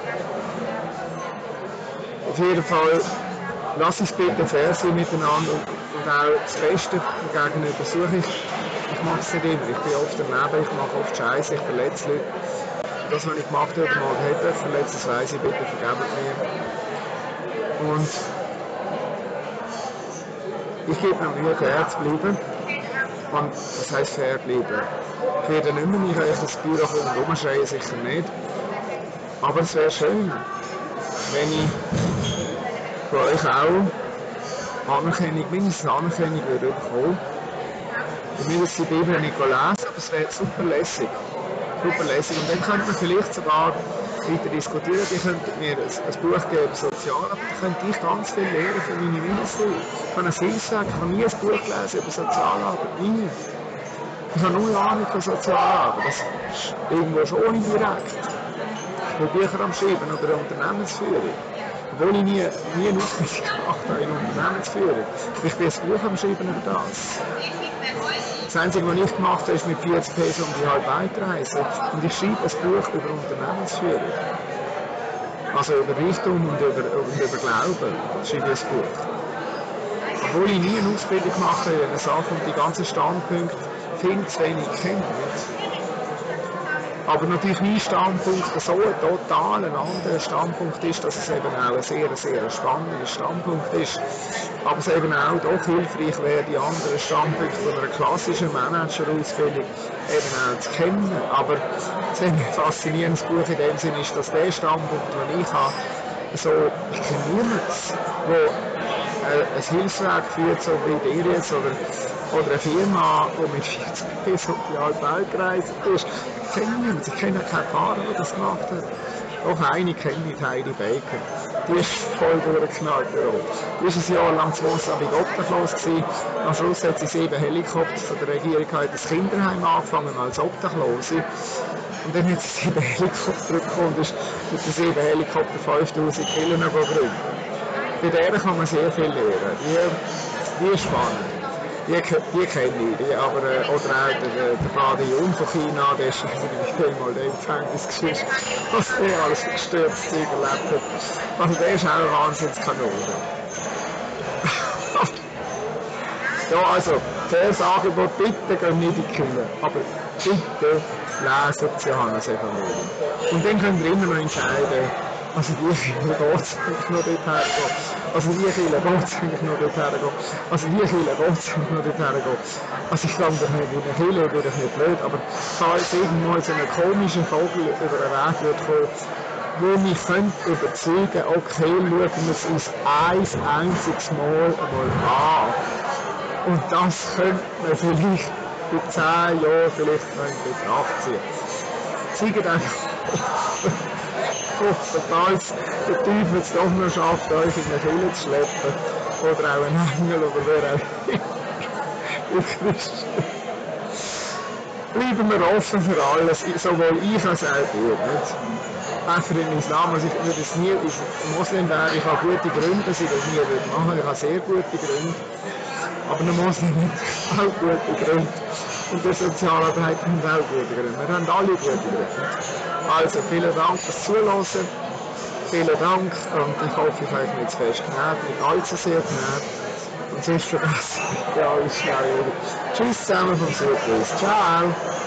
Auf jeden Fall, lass uns bitte fair sein miteinander und auch das Beste gegenüber suche ich. Ich mache es nicht immer, ich bin oft daneben, ich mache oft Scheiße, ich verletze Leute. Das, was ich gemacht habe, mal hätte verletzt, das weiss ich, bitte vergebt mir. Und ich gebe mir Mühe, fair zu bleiben. Und was heisst fair bleiben? Ich werde nicht mehr mich auf das Büro kommen und rumschreien, sicher nicht. Aber es wäre schön, wenn ich für euch auch Anerkennung, mindestens Anerkennung würde bekommen. Ich will jetzt die Bibel nicht lesen, aber es wäre super lässig. Super lässig. Und dann könnte man vielleicht sogar weiter diskutieren. Die könnten mir ein Buch geben, Sozialarbeit. Da könnte ich ganz viel lernen für meine Mindestlohn. Ich kann viel sagen, ich habe nie ein Buch gelesen über Sozialarbeit. Nie. Ich habe null Ahnung von Sozialarbeit. Das ist irgendwo schon ohne direkt. Ich bin Bücher am Schreiben oder Unternehmensführung. Obwohl ich nie eine Ausbildung gemacht habe in Unternehmensführung. Ich bin ein Buch am Schreiben über das. Das Einzige, was ich gemacht habe, ist mit 40 Peso um die halbe Welt reisen. Und ich schreibe ein Buch über Unternehmensführung. Also über Reichtum und über Glauben schreibe ich ein Buch. Obwohl ich nie eine Ausbildung gemacht habe in einer Sache und die ganzen Standpunkte viel zu wenig kenne. Aber natürlich mein Standpunkt so ein total ein anderer Standpunkt ist, dass es eben auch ein sehr spannender Standpunkt ist. Aber es eben auch doch hilfreich wäre, die anderen Standpunkte von einer klassischen Manager-Ausbildung eben auch zu kennen. Aber das faszinierendes Buch in dem Sinne ist, dass der Standpunkt, den ich habe, so, ich kenne niemanden, wo ein Hilfswerk führt, so wie ihr jetzt, oder eine Firma, die mit 40 bis auf die halbe Welt gereist ist. Ich kenne niemanden, ich kenne keinen Fahrer, der das gemacht hat. Doch eine kenne ich, Heidi Baker. Die ist voll durchgeknallt. Die ist ein Jahr lang zu Mosambik obdachlos gewesen. Am Schluss hat sie 7 Helikopter von der Regierung in das Kinderheim angefangen als Obdachlose. Und dann hat sie 7 Helikopter bekommen und ist mit den 7 Helikopter 5000 Kilo gegründet. Bei der kann man sehr viel lernen. Die ist spannend. Die kenne ich, aber oder auch der Bade-Jun von China, der ist mal der Empfängnisgeschichte, was der alles für gestörtes Zeug erlebt hat. Also der ist auch eine Wahnsinnskanone. Ja, also, das Angebot, bitte gehen nicht in die Kirche, aber bitte lesen das Johannes Evangelium. Und dann könnt ihr immer noch entscheiden, Also wie viel geht es eigentlich noch dorthin gehen? Also wie viel geht es eigentlich noch dorthin gehen? Also wie viel geht es eigentlich noch dorthin gehen? Also ich glaube doch nicht, in der Kirche bin ich nicht blöd, aber falls irgendwo so ein komischer Vogel über den Weg wird kommen, wo mich könnte überzeugen, okay, schauen wir es uns ein einziges Mal einmal an. Und das könnte man vielleicht in 10 Jahren vielleicht noch in Betracht ziehen. Zeigt einfach dass der Teufel es doch noch schafft, euch in eine Kirche zu schleppen. Oder auch ein Engel oder wer auch immer. Christus. Bleiben wir offen für alles, sowohl ich als auch ihr. Nicht? Auch für den Islam, also ich würde es nie, Muslim wäre, ich habe gute Gründe, dass ich das nie würde machen, ich habe sehr gute Gründe, aber ein Muslim hat auch gute Gründe und der Sozialarbeit hat auch gute Gründe, wir haben alle gute Gründe. Also vielen Dank fürs Zuhören, vielen Dank und ich hoffe, ich habe euch nicht zu fest genährt, nicht allzu sehr genährt und sonst vergessen, ja, alles schnell wieder. Tschüss zusammen vom Südwest, ciao!